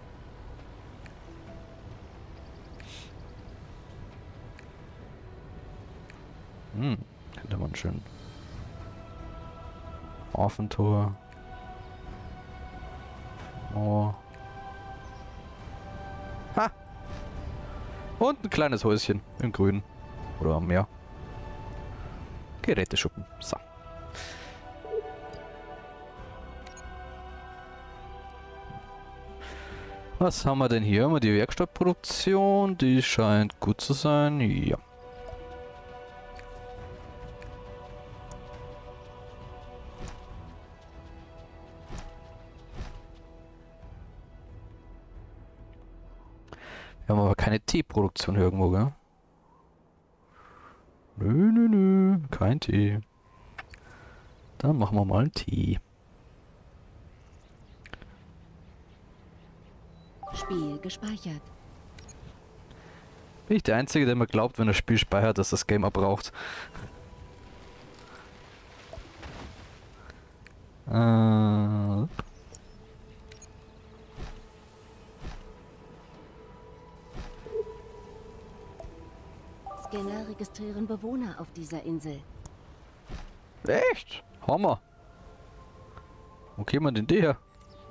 Hm. Könnte man schön. Hafentor. Oh. Ha! Und ein kleines Häuschen im Grün. Oder am Meer. Geräteschuppen. So. Was haben wir denn hier? Haben wir die Werkstattproduktion? Die scheint gut zu sein. Ja. Wir haben aber keine Teeproduktion irgendwo, gell? Nö, nö, nö. Kein Tee. Dann machen wir mal einen Tee. Spiel gespeichert. Bin ich der Einzige, der mir glaubt, wenn das Spiel speichert, dass das Game abbraucht? Äh... Scanner registrieren Bewohner auf dieser Insel. Echt? Hammer. Wo käme man denn die her?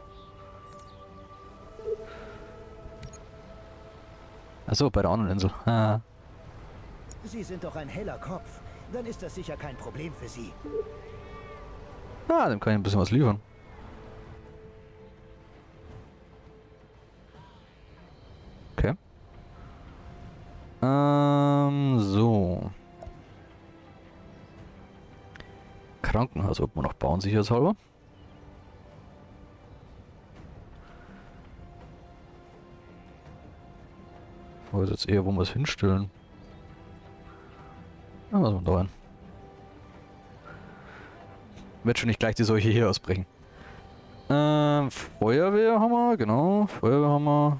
Achso, bei der anderen Insel. Ah. Sie sind doch ein heller Kopf. Dann ist das sicher kein Problem für Sie. Ah, dem kann ich ein bisschen was liefern. Okay. Ähm, so. Krankenhaus ob wir noch bauen, sicherheitshalber. Aber jetzt eher, wo wir es hinstellen. Ja, was wir da rein. Wird schon nicht gleich die Seuche hier ausbrechen. Ähm, Feuerwehr haben wir, genau. Feuerwehr haben wir.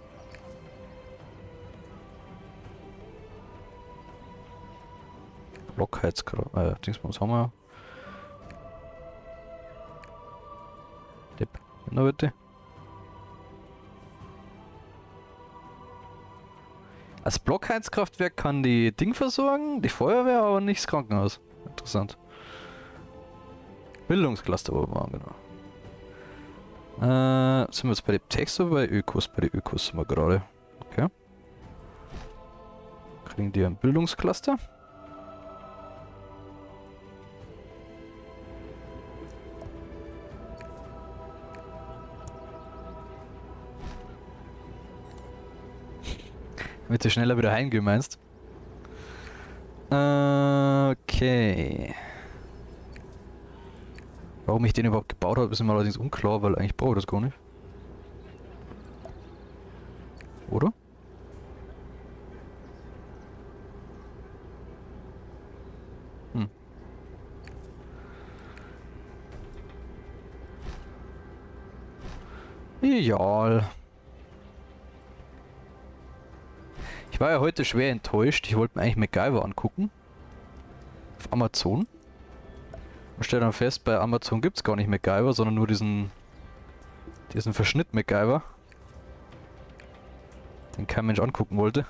Blockheizkraft, äh, Dingsbums haben wir. Depp, na bitte. Als Blockheizkraftwerk kann die Ding versorgen, die Feuerwehr, aber nicht das Krankenhaus. Interessant. Bildungscluster, wo wir waren, genau. Äh, sind wir jetzt bei dem Text oder bei Ökos? Bei den Ökos sind wir gerade. Okay. Kriegen die ein Bildungscluster? Damit du schneller wieder heimgehen meinst. Äh, okay. Warum ich den überhaupt gebaut habe, ist mir allerdings unklar, weil eigentlich brauche ich das gar nicht. Oder? Hm. Egal. Ich war ja heute schwer enttäuscht. Ich wollte mir eigentlich MacGyver angucken. Auf Amazon. Und stelle dann fest, bei Amazon gibt es gar nicht MacGyver, sondern nur diesen diesen Verschnitt MacGyver. Den kein Mensch angucken wollte.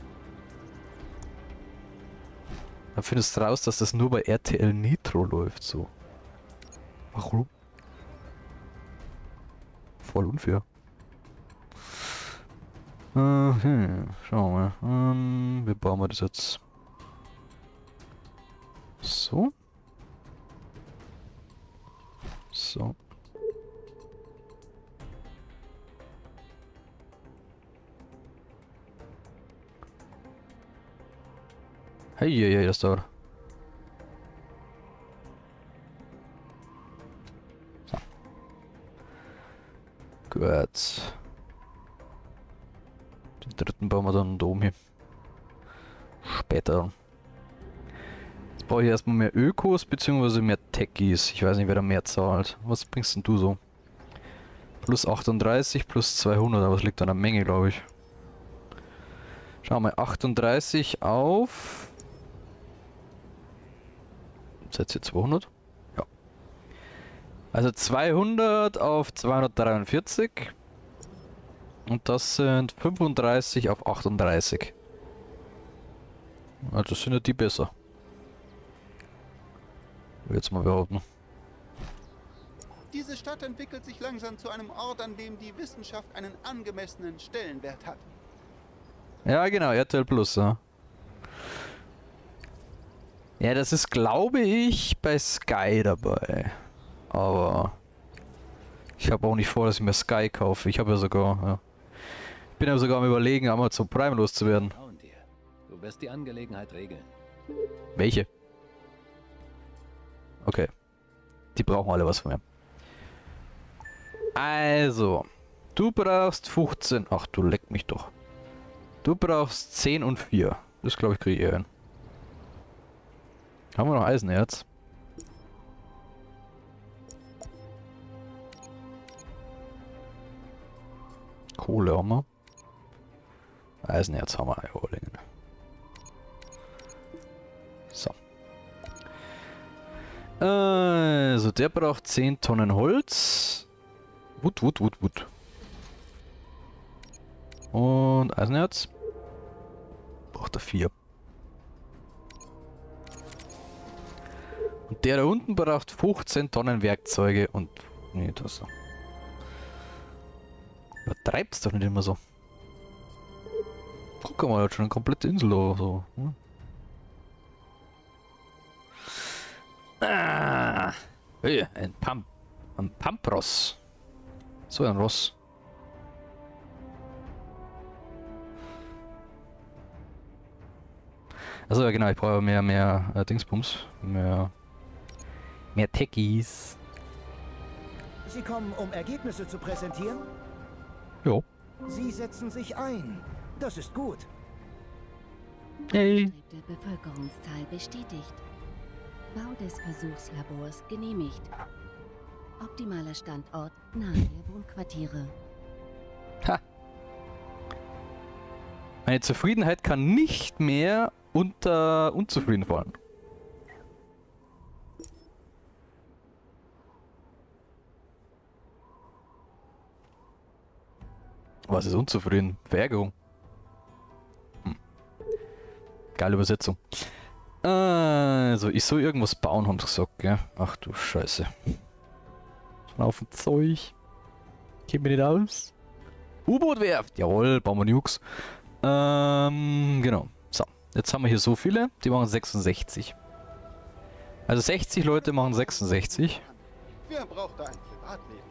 Dann findest du raus, dass das nur bei R T L Nitro läuft, so. Warum? Voll unfair. Okay, schauen wir mal. Ähm, wie bauen wir das jetzt? So. So. Hey, hey, hey, das dauert. So. Gut. Den dritten bauen wir dann da oben hin. Später. Jetzt brauche ich erstmal mehr Ökos bzw. mehr Techies. Ich weiß nicht, wer da mehr zahlt. Was bringst denn du so? Plus achtunddreißig, plus zweihundert, aber es liegt an der Menge, glaube ich. Schauen wir mal, achtunddreißig auf... Jetzt hier zweihundert? Ja. Also zweihundert auf zweihundertdreiundvierzig. Und das sind fünfunddreißig auf achtunddreißig. Also sind ja die besser. Jetzt mal behaupten. Diese Stadt entwickelt sich langsam zu einem Ort, an dem die Wissenschaft einen angemessenen Stellenwert hat. Ja, genau, R T L Plus, ja. Ja, das ist, glaube ich, bei Sky dabei. Aber ich habe auch nicht vor, dass ich mir Sky kaufe. Ich habe ja sogar, ja. Bin ja sogar am Überlegen, Amazon Prime loszuwerden. Du wirst die Angelegenheit regeln. Welche? Okay. Die brauchen alle was von mir. Also, du brauchst fünfzehn. Ach, du leck mich doch. Du brauchst zehn und vier. Das glaube ich kriege ich eher hin. Haben wir noch Eisenerz? Kohle haben wir. Eisenerz haben wir. Ja, so. Also, der braucht zehn Tonnen Holz. Wut, wut, wut, wut. Und Eisenerz. Braucht er vier. Und der da unten braucht fünfzehn Tonnen Werkzeuge und... Nee, das so. Übertreibt's doch nicht immer so. Guck mal, er hat schon eine komplette Insel da so. Hm? Ah, hey, ein Pump. Ein Pumpross. So ein Ross. Also ja, genau, ich brauche mehr, mehr äh, Dingsbums. Mehr... Mehr Techies. Sie kommen, um Ergebnisse zu präsentieren? Jo. Sie setzen sich ein. Das ist gut. Hey. Der Bevölkerungszahl bestätigt. Bau des Versuchslabors genehmigt. Optimaler Standort nahe der Wohnquartiere. Ha. Meine Zufriedenheit kann nicht mehr unter unzufrieden fallen. Was ist unzufrieden? Verärgerung. Hm. Geile Übersetzung. Also, ich soll irgendwas bauen, haben sie gesagt, gell? Ach du Scheiße. So ein Haufen Zeug. Geh mir nicht aus. U-Boot-Werft. Jawohl, bauen wir Nukes. Ähm, genau. So, jetzt haben wir hier so viele. Die machen sechsundsechzig. Also sechzig Leute machen sechsundsechzig. Wer braucht da ein Privatleben?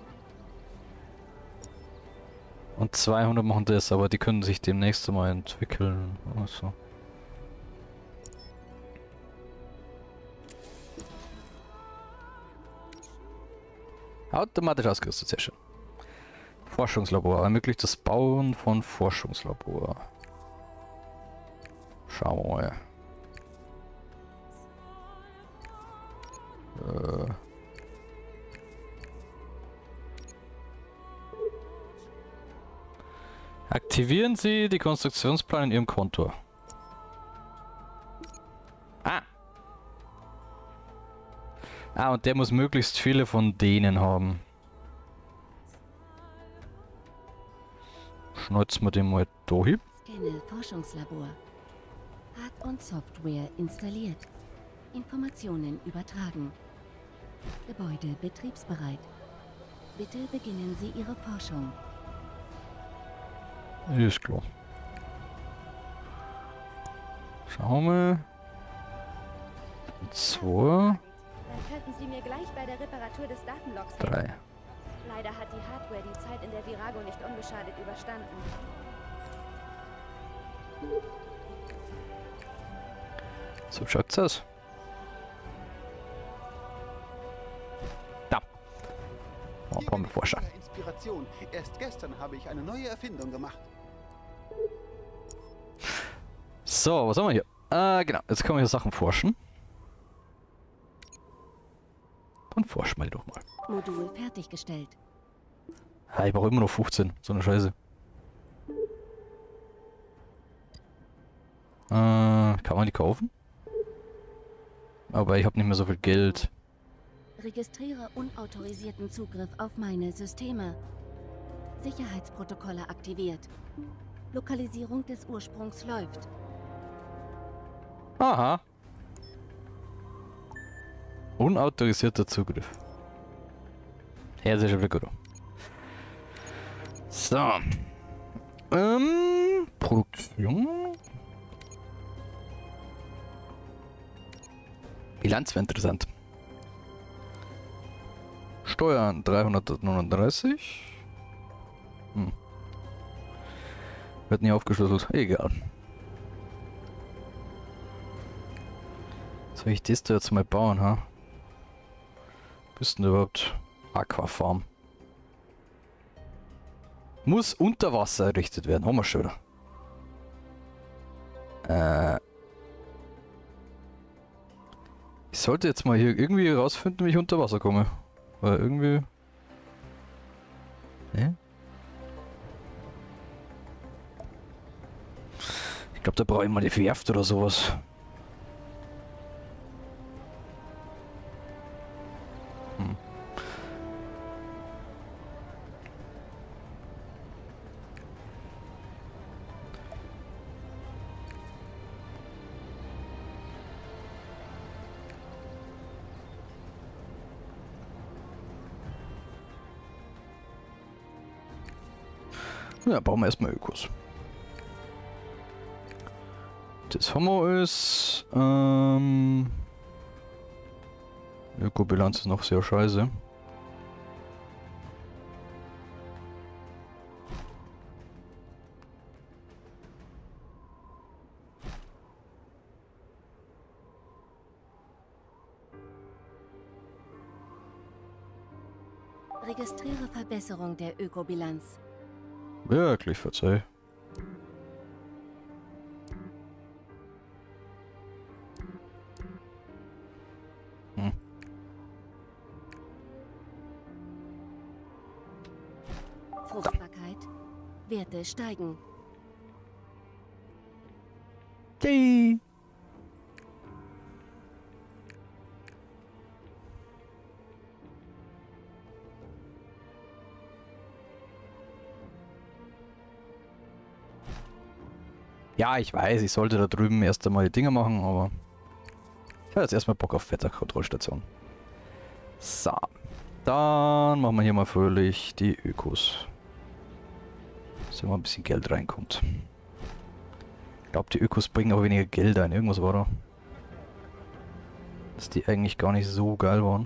Und zweihundert machen das, aber die können sich demnächst mal entwickeln. Also. Automatisch ausgerüstet, sehr schön. Forschungslabor, ermöglicht das Bauen von Forschungslabor. Schauen wir mal. Äh. Aktivieren Sie die Konstruktionsplan in Ihrem Konto. Ah. Ah, und der muss möglichst viele von denen haben. Schneuzen wir den mal da hin. Scanne Forschungslabor. Hard- und Software installiert. Informationen übertragen. Gebäude betriebsbereit. Bitte beginnen Sie Ihre Forschung. Ist klar. Schauen wir. Zwei. Dann könnten Sie mir gleich bei der Reparatur des Datenlogs helfen. Drei. Leider hat die Hardware die Zeit in der Virago nicht unbeschadet überstanden. So schaut's aus. Da. Oh, Forscher. Inspiration. Erst gestern habe ich eine neue Erfindung gemacht. So, was haben wir hier? Äh, genau. Jetzt können wir hier Sachen forschen. Dann forschen wir die doch mal. Modul fertiggestellt. Ja, ich brauche immer noch fünfzehn. So eine Scheiße. Äh, kann man die kaufen? Aber ich habe nicht mehr so viel Geld. Registriere unautorisierten Zugriff auf meine Systeme. Sicherheitsprotokolle aktiviert. Lokalisierung des Ursprungs läuft. Aha. Unautorisierter Zugriff. Herzlichen Glückwunsch. So. Ähm, Produktion. Bilanz wäre interessant. Steuern dreihundertneununddreißig. Hm. Wird nie aufgeschlüsselt. Egal. Soll ich das da jetzt mal bauen, ha? Bist denn überhaupt Aquafarm? Muss unter Wasser errichtet werden. Haben wir schon. Äh. Ich sollte jetzt mal hier irgendwie rausfinden, wie ich unter Wasser komme. Weil irgendwie... Ne? Ich glaube, da brauche ich mal die Werft oder sowas. Hm. Ja, bauen wir erstmal Ökos. Das haben wir alles. Ähm, Ökobilanz ist noch sehr scheiße. Registriere Verbesserung der Ökobilanz. Wirklich, verzeih. Hm. Fruchtbarkeit. Werte steigen. Yay. Ja, ich weiß, ich sollte da drüben erst einmal die Dinger machen, aber ich habe jetzt erstmal Bock auf Wetterkontrollstation. So, dann machen wir hier mal fröhlich die Ökos. Dass immer ein bisschen Geld reinkommt. Ich glaube, die Ökos bringen auch weniger Geld ein. Irgendwas war da. Dass die eigentlich gar nicht so geil waren.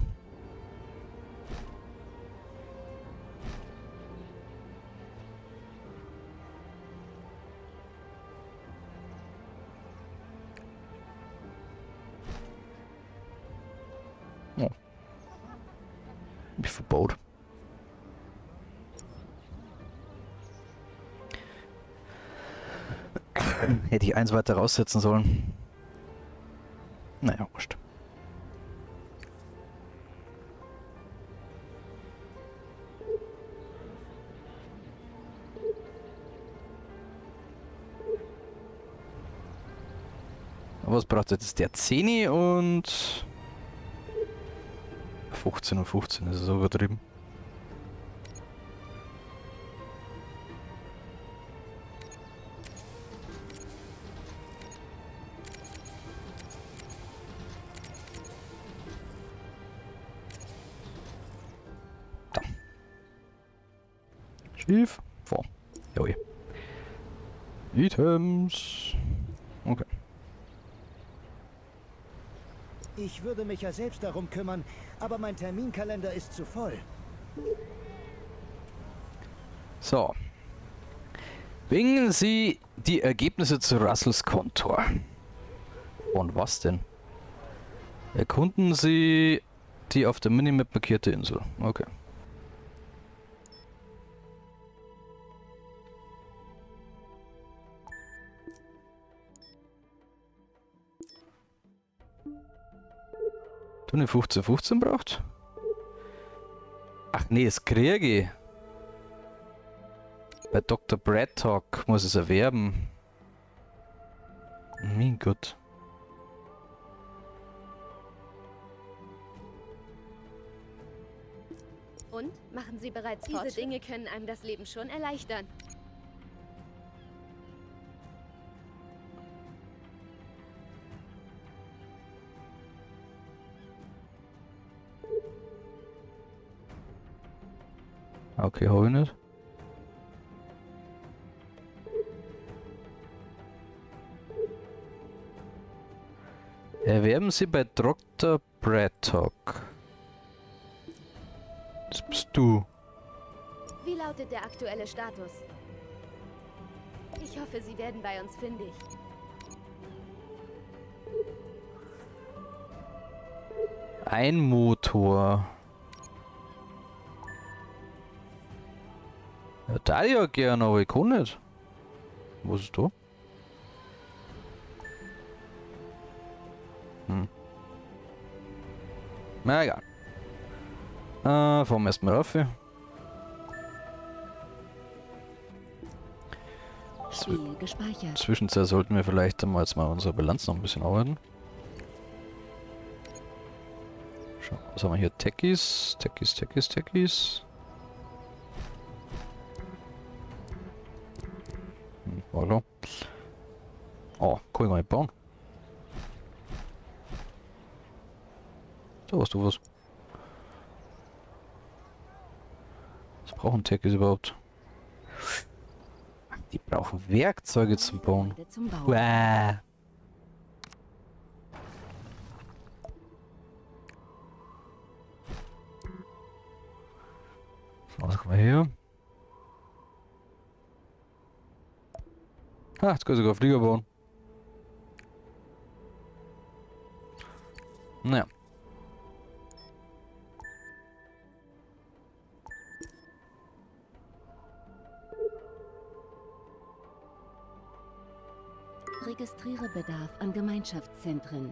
Oh. Mich verbaut. Hätte ich eins weiter raussetzen sollen. Naja, wurscht. Aber was braucht jetzt der zehn und fünfzehn und fünfzehn, das ist so übertrieben. Da. Schief, vor. Jawohl. Items. Okay. Ich würde mich ja selbst darum kümmern, aber mein Terminkalender ist zu voll. So. Bringen Sie die Ergebnisse zu Russells Kontor. Und was denn? Erkunden Sie die auf der Minimap markierte Insel. Okay. Du eine fünfzehn fünfzehn braucht? Ach nee, das kriege ich. Bei Doktor Braddock muss es erwerben. Mein Gott. Und? Machen Sie bereits Diese Fortschritt? Dinge können einem das Leben schon erleichtern. Okay, habe ich nicht. Erwerben Sie bei Doktor Braddock. Das bist du. Wie lautet der aktuelle Status? Ich hoffe, Sie werden bei uns fündig. Ein Motor. Ja, da ja gerne, aber ich kann nicht. Was ist da? Hm. Na egal. Äh, fahren wir erstmal rauf. Spiel gespeichert. Zwischenzeit sollten wir vielleicht einmal jetzt mal unsere Bilanz noch ein bisschen arbeiten. Schau, was haben wir hier? Techies, Techies, Techies, Techies. Hm, hallo. Oh, kann ich mal nicht bauen. So, was du was. Was brauchen Techies überhaupt? Die brauchen Werkzeuge zum Bauen. Zum Bauen. Wow. So, was kommen wir hier? Ah, jetzt kann ich sogar Flieger bauen. Naja. Registriere Bedarf an Gemeinschaftszentren.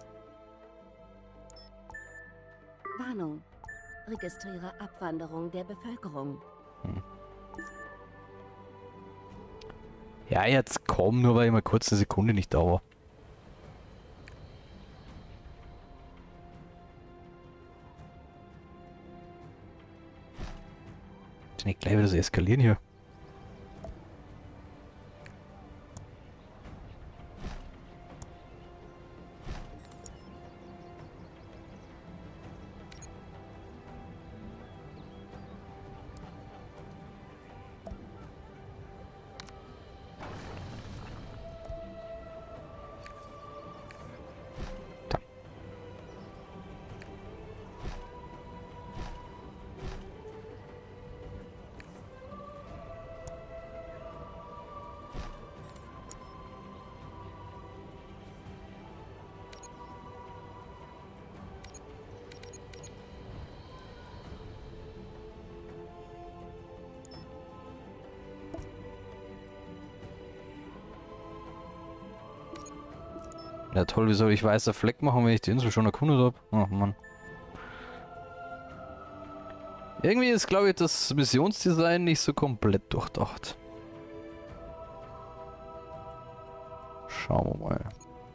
Warnung. Registriere Abwanderung der Bevölkerung. Hm. Ja, jetzt komm, nur weil ich mal kurz eine Sekunde nicht da war. Nicht gleich wieder so eskalieren hier. Ja toll, wie soll ich weißer Fleck machen, wenn ich die Insel schon erkundet habe? Ach Mann. Irgendwie ist, glaube ich, das Missionsdesign nicht so komplett durchdacht. Schauen wir mal.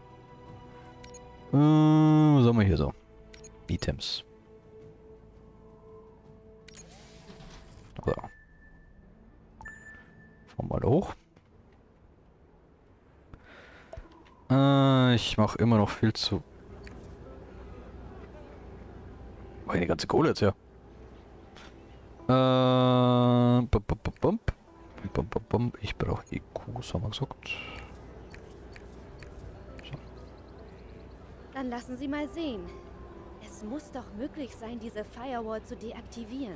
Äh, was haben wir hier so? Items. So. Fahren wir mal hoch. Äh, ich mache immer noch viel zu... War die ganze Kohle jetzt, ja. Äh, bum, bum, bum, bum. Bum, bum, bum. Ich brauche E Qs, haben wir gesagt. So. Dann lassen Sie mal sehen. Es muss doch möglich sein, diese Firewall zu deaktivieren.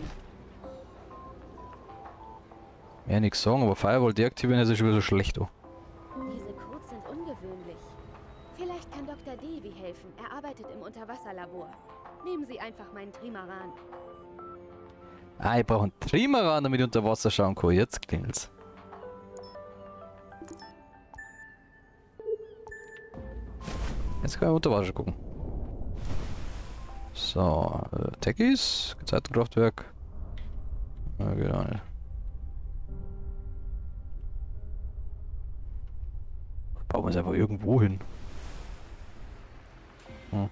Ja, nichts sagen, aber Firewall deaktivieren ist ja schon wieder so schlecht, oh. Diese Codes sind ungewöhnlich. Vielleicht kann Doktor Devi helfen. Er arbeitet im Unterwasserlabor. Nehmen Sie einfach meinen Trimaran. Ah, ich brauche einen Trimaran, damit ich unter Wasser schauen kann. Jetzt klingelt's. Jetzt kann ich unter Wasser gucken. So, äh, Techies, Gezeitenkraftwerk. Ja, genau nicht. Bauen wir es einfach irgendwo hin. Hm.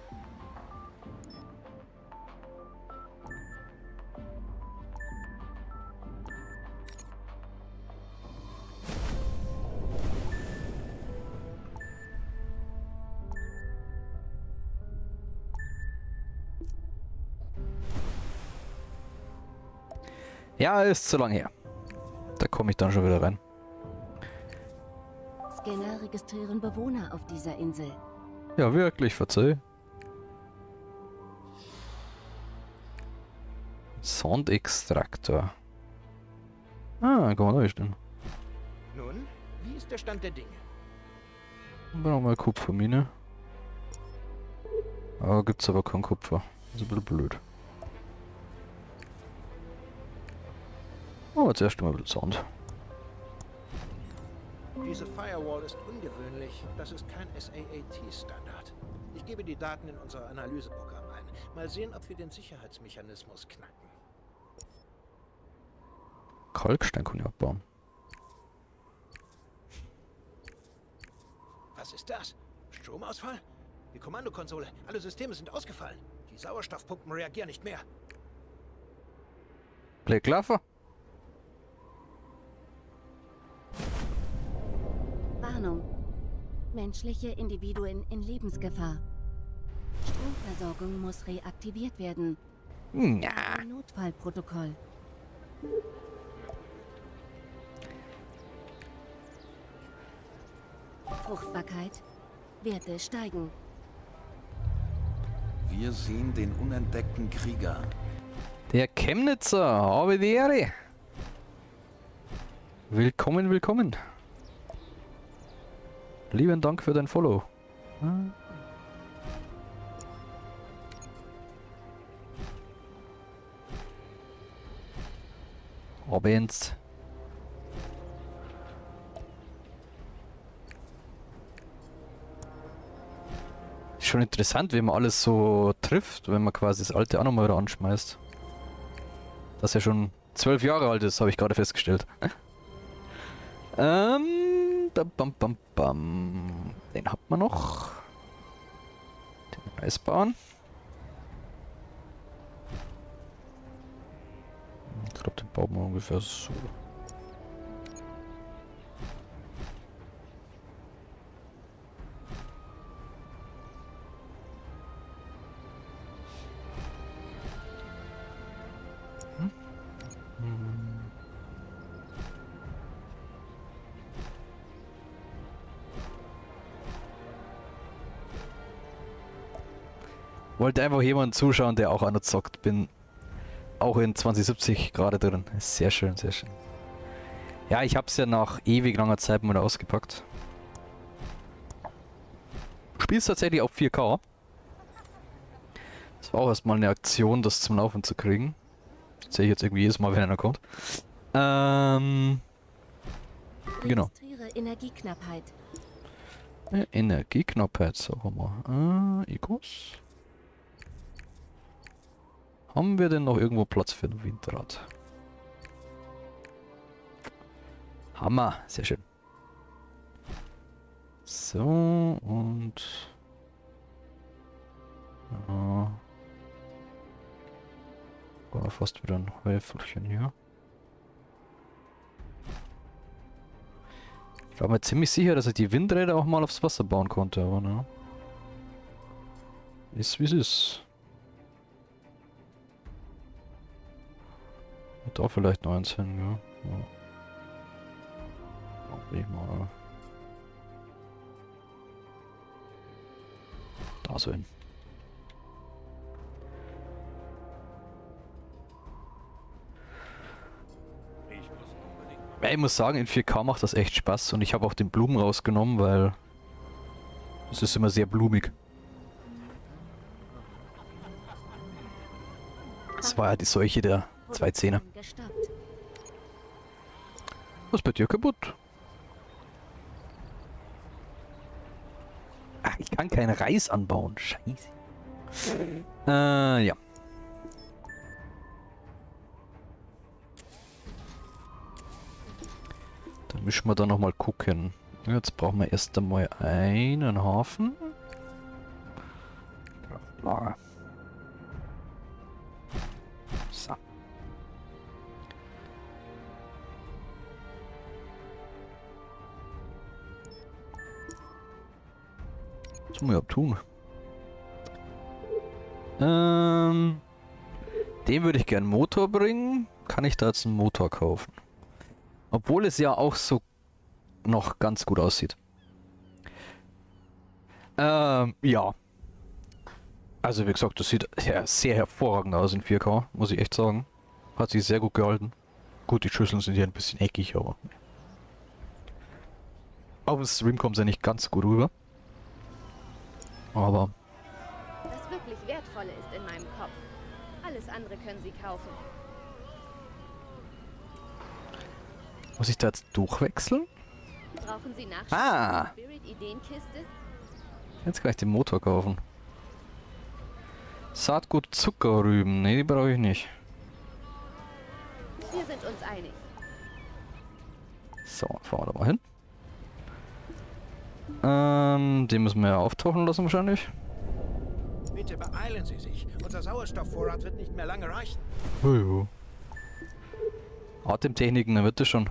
Ja, ist zu lang her. Da komme ich dann schon wieder rein. Scanner registrieren Bewohner auf dieser Insel. Ja, wirklich, verzeih. Sondextraktor. Ah, kann man neu stellen. Nun, wie ist der Stand der Dinge? Dann brauchen wir eine Kupfermine. Ah, gibt's aber kein Kupfer. Das ist ein bisschen blöd. Oh, zuerst mal ein bisschen Sound. Diese Firewall ist ungewöhnlich. Das ist kein S A A T-Standard. Ich gebe die Daten in unser Analyseprogramm ein. Mal sehen, ob wir den Sicherheitsmechanismus knacken. Kalkstein kann ich abbauen. Was ist das? Stromausfall? Die Kommandokonsole. Alle Systeme sind ausgefallen. Die Sauerstoffpumpen reagieren nicht mehr. Blecklaffer? Warnung. Menschliche Individuen in Lebensgefahr. Stromversorgung muss reaktiviert werden. Ja. Ein Notfallprotokoll. Fruchtbarkeit. Werte steigen. Wir sehen den unentdeckten Krieger. Der Chemnitzer, habe die Ehre. Willkommen, willkommen. Lieben Dank für dein Follow. Hm. Abends. Ist schon interessant, wie man alles so trifft, wenn man quasi das alte auch nochmal wieder anschmeißt. Das ja schon zwölf Jahre alt ist, habe ich gerade festgestellt. ähm, bam, bam, bam, bam. Den hat man noch. Den Eisbahn. Ich glaube, den bauen wir ungefähr so. Wollte einfach jemanden zuschauen, der auch einer zockt. Bin auch in zwanzig siebzig gerade drin. Sehr schön, sehr schön. Ja, ich habe es ja nach ewig langer Zeit mal ausgepackt. Spielst tatsächlich auf vier K. Das war auch erstmal eine Aktion, das zum Laufen zu kriegen. Das sehe ich jetzt irgendwie jedes Mal, wenn einer kommt. Ähm. Genau. Registriere Energieknappheit. Äh, Energieknappheit, so haben wir. Äh, Ikos. Haben wir denn noch irgendwo Platz für ein Windrad? Hammer, sehr schön. So, und... Ja. War fast wieder ein Häufelchen hier. Ich war mir ziemlich sicher, dass ich die Windräder auch mal aufs Wasser bauen konnte, aber ne. Ist wie es ist. Da vielleicht noch eins hin, ja. Ja. Mach ich mal. Da so hin. Ja, ich muss sagen, in vier K macht das echt Spaß und ich habe auch den Blumen rausgenommen, weil es ist immer sehr blumig. Das war ja die Seuche der zwei Zähne. Was ist bei dir kaputt? Ach, ich kann keinen Reis anbauen. Scheiße. Äh, ja. Dann müssen wir da nochmal gucken. Jetzt brauchen wir erst einmal einen Hafen. Lager. So. Was muss ich überhaupt tun? Ähm, dem würde ich gerne einen Motor bringen. Kann ich da jetzt einen Motor kaufen? Obwohl es ja auch so noch ganz gut aussieht. Ähm, ja. Also wie gesagt, das sieht ja sehr hervorragend aus in vier K, muss ich echt sagen. Hat sich sehr gut gehalten. Gut, die Schüsseln sind hier ein bisschen eckig, aber... Auf dem Stream kommt es ja nicht ganz gut rüber. Aber... Das wirklich Wertvolle ist in meinem Kopf. Alles andere können Sie kaufen. Muss ich da jetzt durchwechseln? Brauchen Sie Nachschub Ah. für die Spirit-Ideenkiste? Jetzt kann ich den Motor kaufen. Saatgut Zuckerrüben. Ne, die brauche ich nicht. Wir sind uns einig. So, fahren wir da mal hin. Ähm, den müssen wir ja auftauchen lassen wahrscheinlich. Bitte beeilen Sie sich. Unser Sauerstoffvorrat wird nicht mehr lange reichen. Jojo. Atemtechniken, dann wird das schon.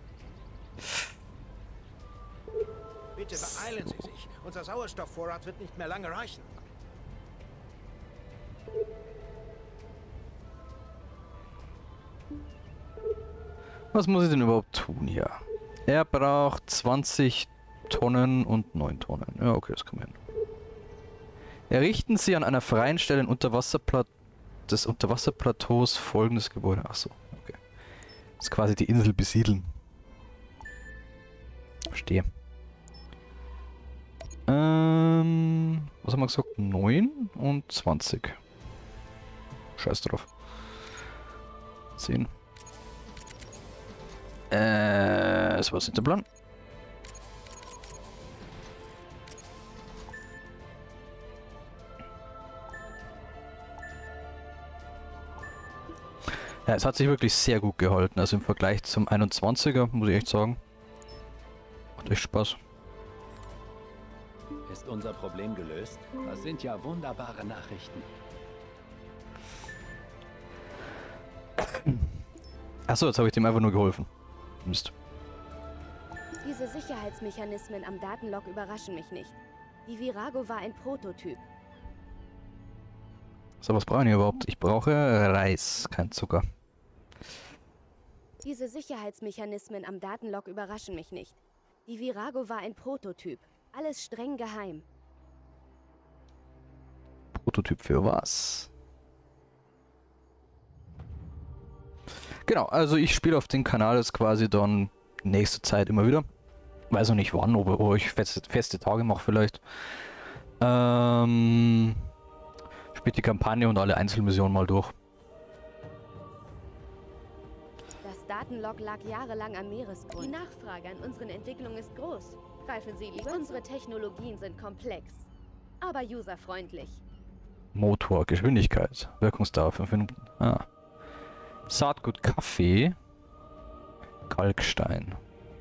Bitte beeilen Sie sich. Unser Sauerstoffvorrat wird nicht mehr lange reichen. Was muss ich denn überhaupt tun hier? Er braucht zwanzig Tonnen und neun Tonnen. Ja, okay, das kann man hin. Errichten Sie an einer freien Stelle in Unterwasserpla des Unterwasserplateaus folgendes Gebäude. Achso, okay. Das ist quasi die Insel besiedeln. Verstehe. Ähm, was haben wir gesagt? neun und zwanzig. Scheiß drauf. zehn. Äh, das war's nicht der Plan. Ja, es hat sich wirklich sehr gut gehalten. Also im Vergleich zum einundzwanziger, muss ich echt sagen. Macht echt Spaß. Ist unser Problem gelöst? Das sind ja wunderbare Nachrichten. Achso, jetzt habe ich dem einfach nur geholfen. Mist. Diese Sicherheitsmechanismen am Datenlog überraschen mich nicht. Die Virago war ein Prototyp. So, was brauche ich überhaupt? Ich brauche Reis, kein Zucker. Diese Sicherheitsmechanismen am Datenlog überraschen mich nicht. Die Virago war ein Prototyp. Alles streng geheim. Prototyp für was? Genau, also ich spiele auf dem Kanal jetzt quasi dann nächste Zeit immer wieder. Weiß noch nicht wann, ob, ob ich feste, feste Tage mache vielleicht. Ähm, spielt die Kampagne und alle Einzelmissionen mal durch. Das Datenlog lag jahrelang am Meeresgrund. Die Nachfrage an unseren Entwicklungen ist groß. Greifen Sie lieber. Unsere Technologien sind komplex, aber userfreundlich. Motor, Geschwindigkeit, Wirkungsdauer fünf Minuten. Ah. Saatgut, Kaffee, Kalkstein.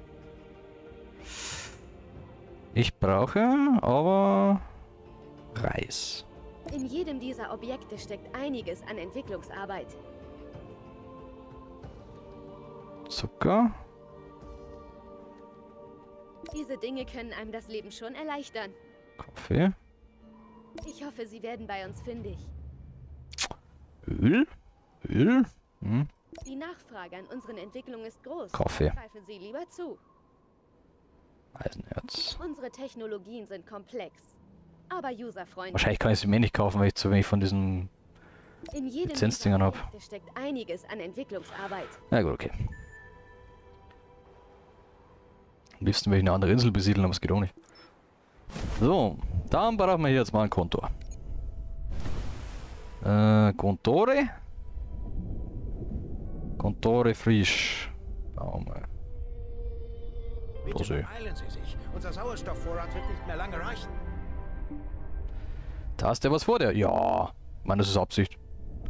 Ich brauche aber Reis. In jedem dieser Objekte steckt einiges an Entwicklungsarbeit. Zucker. Diese Dinge können einem das Leben schon erleichtern. Kaffee. Ich hoffe, Sie werden bei uns fündig. Öl. Öl. Hm. Die Nachfrage an unseren Entwicklungen ist groß. Kaffee. Greifen Sie lieber zu. Eisenerz. Unsere Technologien sind komplex, aber userfreundlich. Wahrscheinlich kann ich sie mir nicht kaufen, weil ich zu wenig von diesen In jedem Lizenzdingern habe. Objekte steckt einiges an Entwicklungsarbeit. Na gut, okay. Am liebsten will ich eine andere Insel besiedeln, aber es geht auch nicht. So, dann brauchen wir hier jetzt mal ein Kontor. Äh, Kontore. Kontore frisch. Bauen wir. Bitte beeilen Sie sich. Unser Sauerstoffvorrat wird nicht mehr lange reichen. Da ist der was vor dir. Ja, ich meine, das ist Absicht.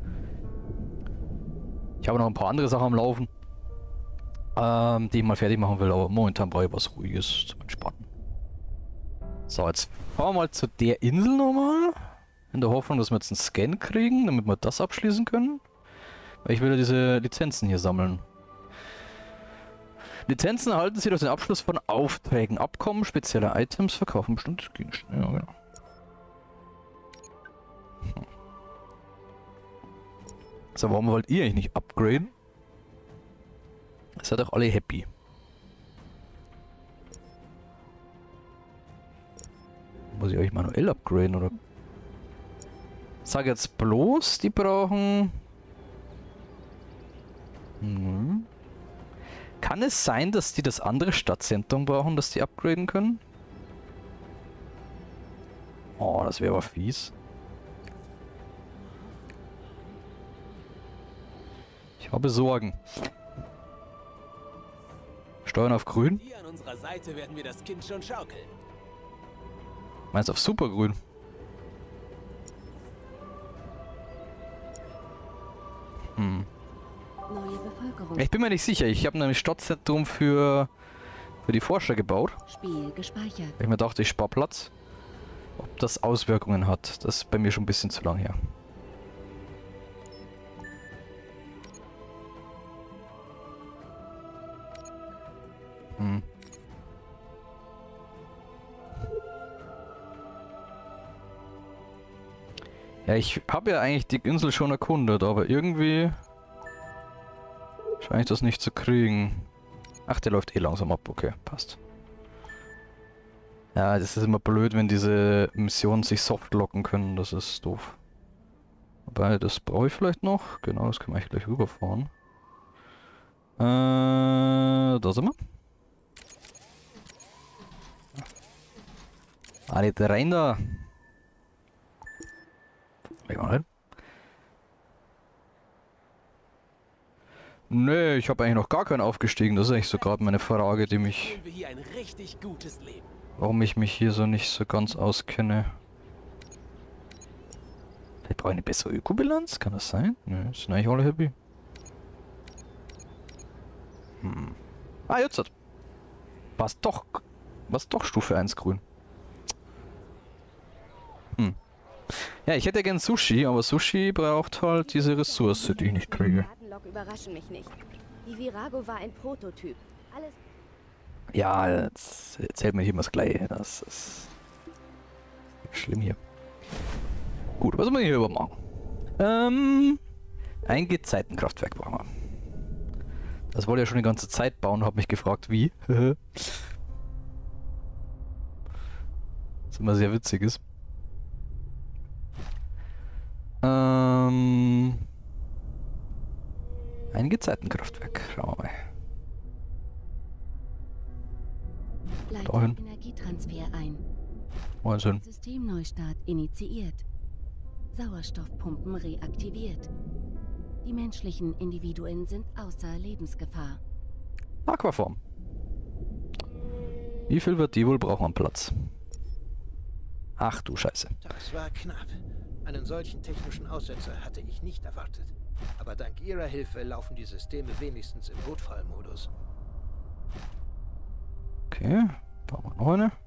Ich habe noch ein paar andere Sachen am Laufen, ähm, die ich mal fertig machen will, aber momentan brauche ich was Ruhiges zum Entspannen. So, jetzt fahren wir mal zu der Insel nochmal. In der Hoffnung, dass wir jetzt einen Scan kriegen, damit wir das abschließen können. Weil ich will ja diese Lizenzen hier sammeln. Lizenzen erhalten Sie durch den Abschluss von Aufträgen, Abkommen, spezielle Items, verkaufen bestimmte Gegenstände. Ja, genau. Hm. So, warum wollt ihr eigentlich nicht upgraden? Seid doch alle happy. Muss ich euch manuell upgraden, oder? Sag jetzt bloß, die brauchen... Hm. Kann es sein, dass die das andere Stadtzentrum brauchen, dass die upgraden können? Oh, das wäre aber fies. Ich habe Sorgen. Steuern auf grün? Hier an unserer Seite werden wir das Kind schon schaukeln. Meinst du auf supergrün? Hm. Neue Bevölkerung. Ich bin mir nicht sicher. Ich habe nämlich Stadtzentrum für, für die Forscher gebaut. Spiel gespeichert. Weil ich mir dachte, ich spare Platz. Ob das Auswirkungen hat, das ist bei mir schon ein bisschen zu lang her. Hm. Ja, ich habe ja eigentlich die Insel schon erkundet, aber irgendwie scheine ich das nicht zu kriegen. Ach, der läuft eh langsam ab. Okay, passt. Ja, das ist immer blöd, wenn diese Missionen sich soft locken können. Das ist doof. Wobei, das brauche ich vielleicht noch. Genau, das können wir eigentlich gleich rüberfahren. Äh, da sind wir. Ah, nicht rein da. Leg mal rein. Nee, ich habe eigentlich noch gar keinen aufgestiegen. Das ist eigentlich so gerade meine Frage, die mich... Wir hier ein richtig gutes Leben. Warum ich mich hier so nicht so ganz auskenne. Vielleicht brauche ich eine bessere Ökobilanz? Kann das sein? Nö, sind eigentlich alle happy. Hm. Ah, jetzt hat. Was doch... Was doch Stufe eins grün. Hm. Ja, ich hätte gern Sushi, aber Sushi braucht halt diese Ressource, die ich nicht kriege. Datenlog überraschen mich nicht. Die Virago war ein Prototyp. Alles... Ja, jetzt erzählt mir hier mal das Gleiche. Das ist schlimm hier. Gut, was müssen wir hier überhaupt machen? Ähm, ein Gezeitenkraftwerk brauchen wir. Das wollte ich ja schon die ganze Zeit bauen, habe mich gefragt, wie. Was immer sehr witzig ist. Ähm, ein Gezeitenkraftwerk. Schauen wir mal. Leite Dahin. Energietransfer ein. Wahnsinn. Systemneustart initiiert. Sauerstoffpumpen reaktiviert. Die menschlichen Individuen sind außer Lebensgefahr. Aquaform. Wie viel wird die wohl brauchen am Platz? Ach du Scheiße. Das war knapp. Einen solchen technischen Aussetzer hatte ich nicht erwartet. Aber dank Ihrer Hilfe laufen die Systeme wenigstens im Notfallmodus. Okay, da haben wir noch eine.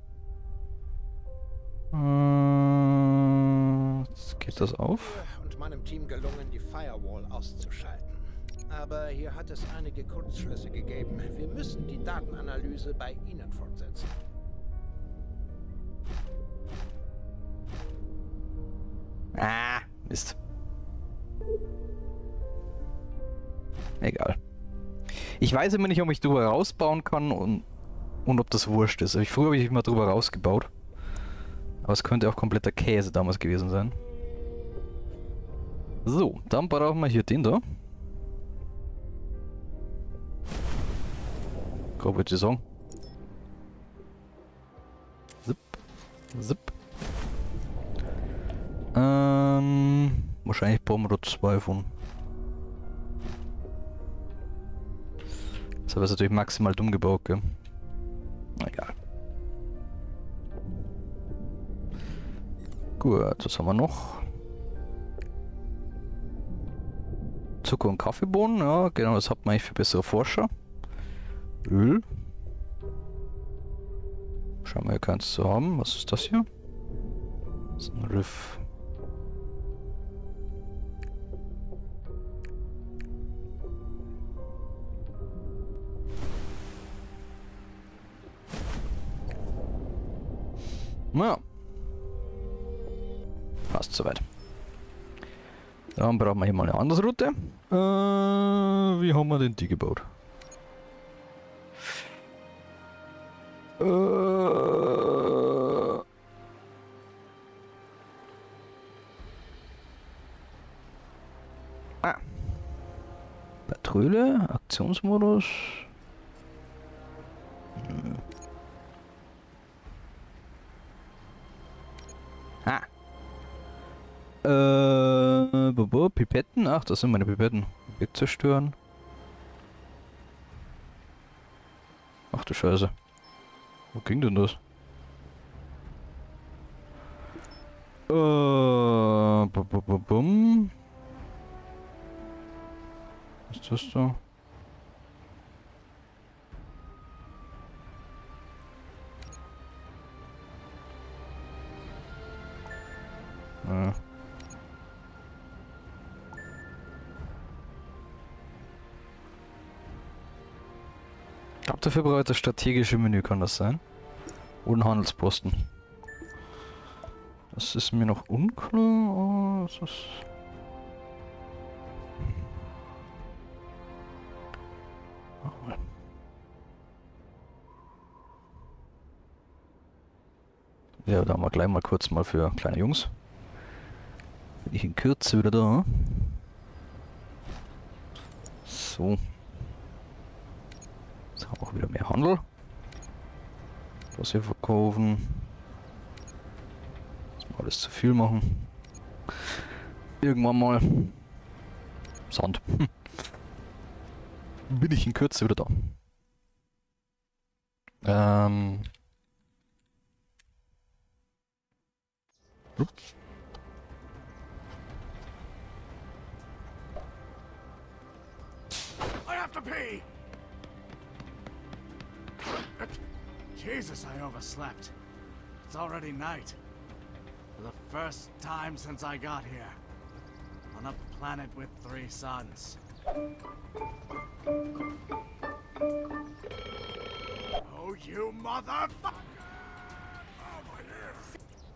Äh, jetzt geht das auf. Und meinem Team gelungen, die Firewall auszuschalten. Aber hier hat es einige Kurzschlüsse gegeben. Wir müssen die Datenanalyse bei Ihnen fortsetzen. Ah, Mist. Egal. Ich weiß immer nicht, ob ich drüber rausbauen kann und, und ob das wurscht ist. Ich, früher habe ich immer drüber rausgebaut. Aber es könnte auch kompletter Käse damals gewesen sein. So, dann brauchen wir hier den da. Grob würde ich sagen. Zip. Zip. Ähm, wahrscheinlich brauchen wir da zwei von. Das habe ich natürlich maximal dumm gebaut, gell? Gut, was haben wir noch? Zucker und Kaffeebohnen, ja, genau, das hat man eigentlich für bessere Forscher. Öl. Schauen wir, hier keins zu haben. Was ist das hier? Das ist ein Riff. Ja. Passt soweit. Dann brauchen wir hier mal eine andere Route. Äh, wie haben wir denn die gebaut? Äh, ah. Patrouille, Aktionsmodus. Hm. Ah. Äh, Bobo, Pipetten. Ach, das sind meine Pipetten. Weg zerstören. Ach du Scheiße. Wo ging denn das? Äh, bu, bu, bu, bum. Was ist das da? Ja. Ich glaube, dafür braucht das strategische Menü, kann das sein? Und Handelsposten. Das ist mir noch unklar. Oh, was ist... Ja, da haben wir gleich mal kurz mal für kleine Jungs. Bin ich in Kürze wieder da. So. Jetzt haben wir auch wieder mehr Handel. Was wir verkaufen. Das mal alles zu viel machen. Irgendwann mal. Sand. Hm. Bin ich in Kürze wieder da. Ähm. Ups. I have to pee! Jesus, I overslept. It's already night. For the first time since I got here. On a planet with three suns. Oh, you motherfucker! Oh, my ears!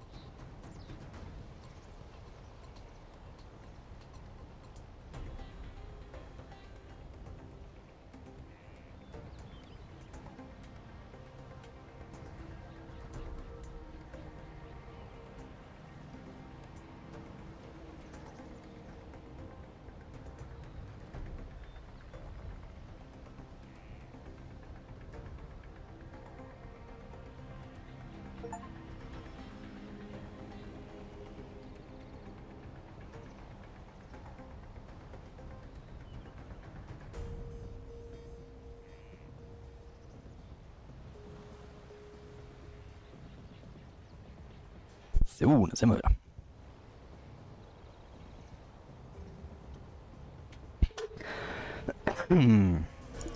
So, da sind wir wieder. Hm.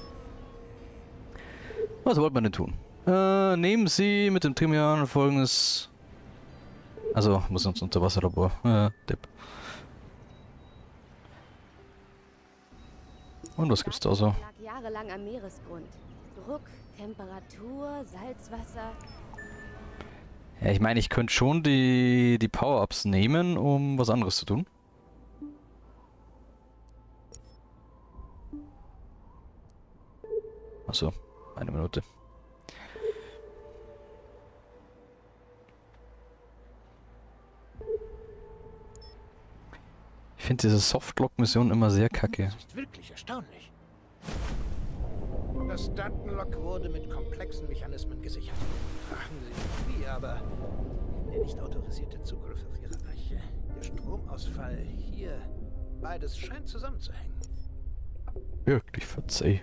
Was wollte man denn tun? Äh, nehmen Sie mit dem Trimian folgendes... Also, muss uns Unterwasserlabor. Äh, Depp. Und was gibt's da so? Lag jahrelang am Meeresgrund. Druck, Temperatur, Salzwasser. Ja, ich meine, ich könnte schon die, die Power-Ups nehmen, um was anderes zu tun. Achso, eine Minute. Ich finde diese Softlock-Mission immer sehr kacke. Das ist wirklich erstaunlich. Das Datenlog wurde mit komplexen Mechanismen gesichert. Fragen Sie nicht wie, aber der nicht autorisierte Zugriff auf Ihre Arche, der Stromausfall hier, beides scheint zusammenzuhängen. Wirklich, verzeih.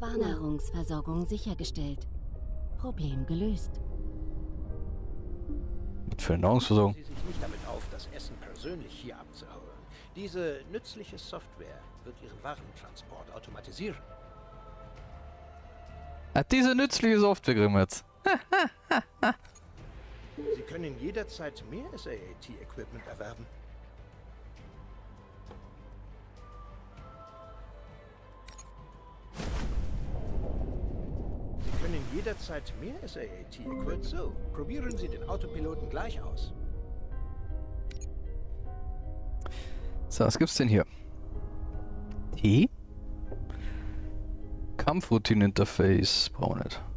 Nahrungsversorgung sichergestellt. Problem gelöst. Für Nahrungsversorgung. Sie sich nicht damit auf, das Essen persönlich hier abzuholen. Diese nützliche Software wird Ihren Warentransport automatisieren. Ah, diese nützliche Software kriegen wir jetzt. Sie können jederzeit mehr S A A T-Equipment erwerben. Sie können jederzeit mehr S A A T-Equipment. So, probieren Sie den Autopiloten gleich aus. So, was gibt's denn hier? T? Kampfroutine-Interface. Brauchen wir nicht.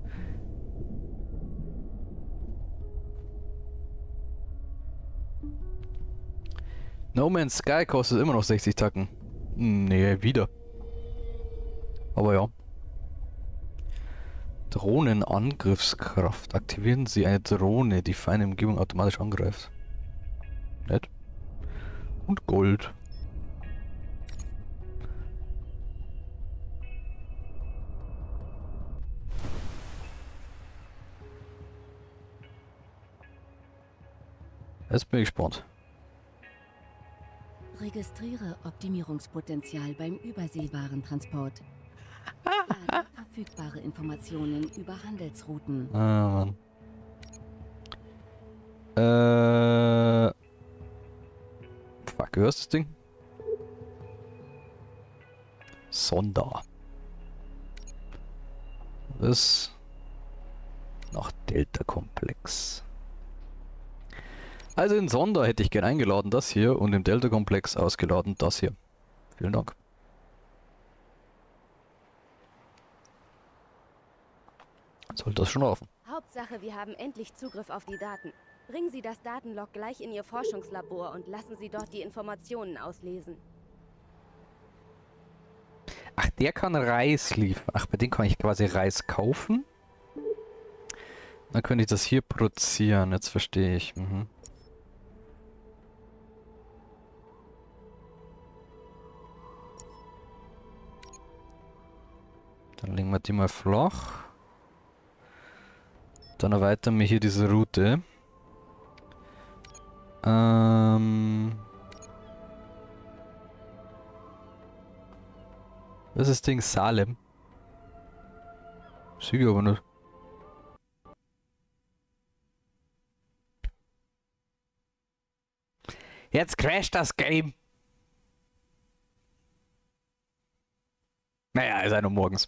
No Man's Sky kostet immer noch sechzig Tacken. Nee, wieder. Aber ja. Drohnenangriffskraft. Aktivieren Sie eine Drohne, die für eine Umgebung automatisch angreift. Nett. Und Gold. Jetzt bin ich gespannt. Registriere Optimierungspotenzial beim Überseewarentransport. Lade verfügbare Informationen über Handelsrouten. Ah, Mann. Äh... Fuck, gehörst das Ding? Sonder. Das nach Delta-Komplex. Also in Sonder hätte ich gern eingeladen das hier und im Delta-Komplex ausgeladen das hier. Vielen Dank. Sollte das schon laufen. Hauptsache, wir haben endlich Zugriff auf die Daten. Bringen Sie das Datenlog gleich in Ihr Forschungslabor und lassen Sie dort die Informationen auslesen. Ach, der kann Reis liefern. Ach, bei dem kann ich quasi Reis kaufen. Dann könnte ich das hier produzieren. Jetzt verstehe ich. Mhm. Dann legen wir die mal flach. Dann erweitern wir hier diese Route. Ähm... Was ist das Ding? Salem? Sicher aber nicht. Jetzt crasht das Game. Naja, ist ja nur morgens.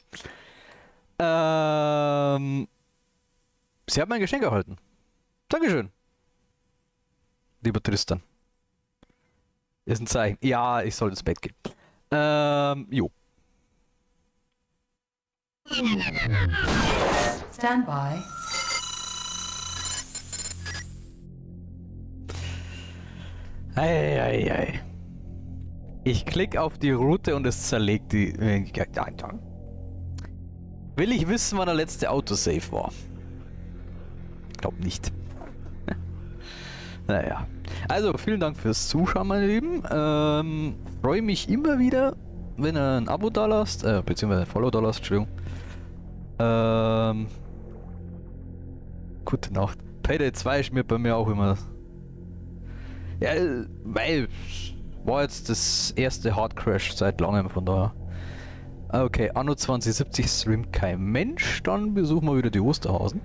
Ähm... Sie haben mein Geschenk erhalten. Dankeschön. Lieber Tristan. Ist ein Zeichen. Ja, ich soll ins Bett gehen. Ähm, jo. Standby. Ei, ei, ei. Ich klicke auf die Route und es zerlegt die... Will ich wissen, wann der letzte Autosave war? Glaub nicht. Naja. Also, vielen Dank fürs Zuschauen, meine Lieben. Ähm, freue mich immer wieder, wenn ihr ein Abo da lasst, äh, beziehungsweise ein Follow da lasst, Entschuldigung. Ähm, gute Nacht. Payday zwei schmiert bei mir auch immer. Ja, weil war jetzt das erste Hardcrash seit langem, von daher. Okay, Anno zwanzig siebzig streamt kein Mensch, dann besuchen wir wieder die Osterhausen.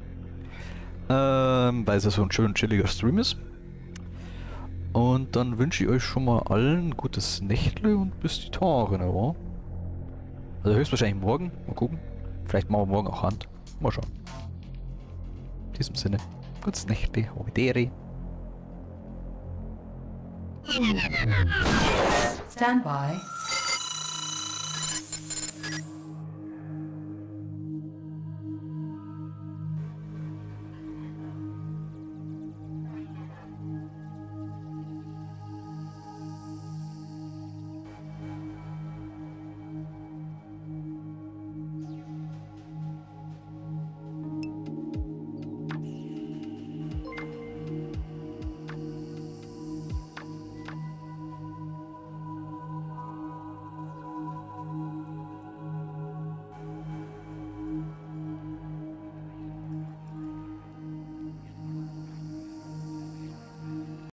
Ähm, weil es ja so ein schön chilliger Stream ist. Und dann wünsche ich euch schon mal allen ein gutes Nächtle und bis die Tage, ne, wa? Also höchstwahrscheinlich morgen, mal gucken. Vielleicht machen wir morgen auch Hand. Mal schauen. In diesem Sinne, gutes Nächtle, Hoidere. Standby.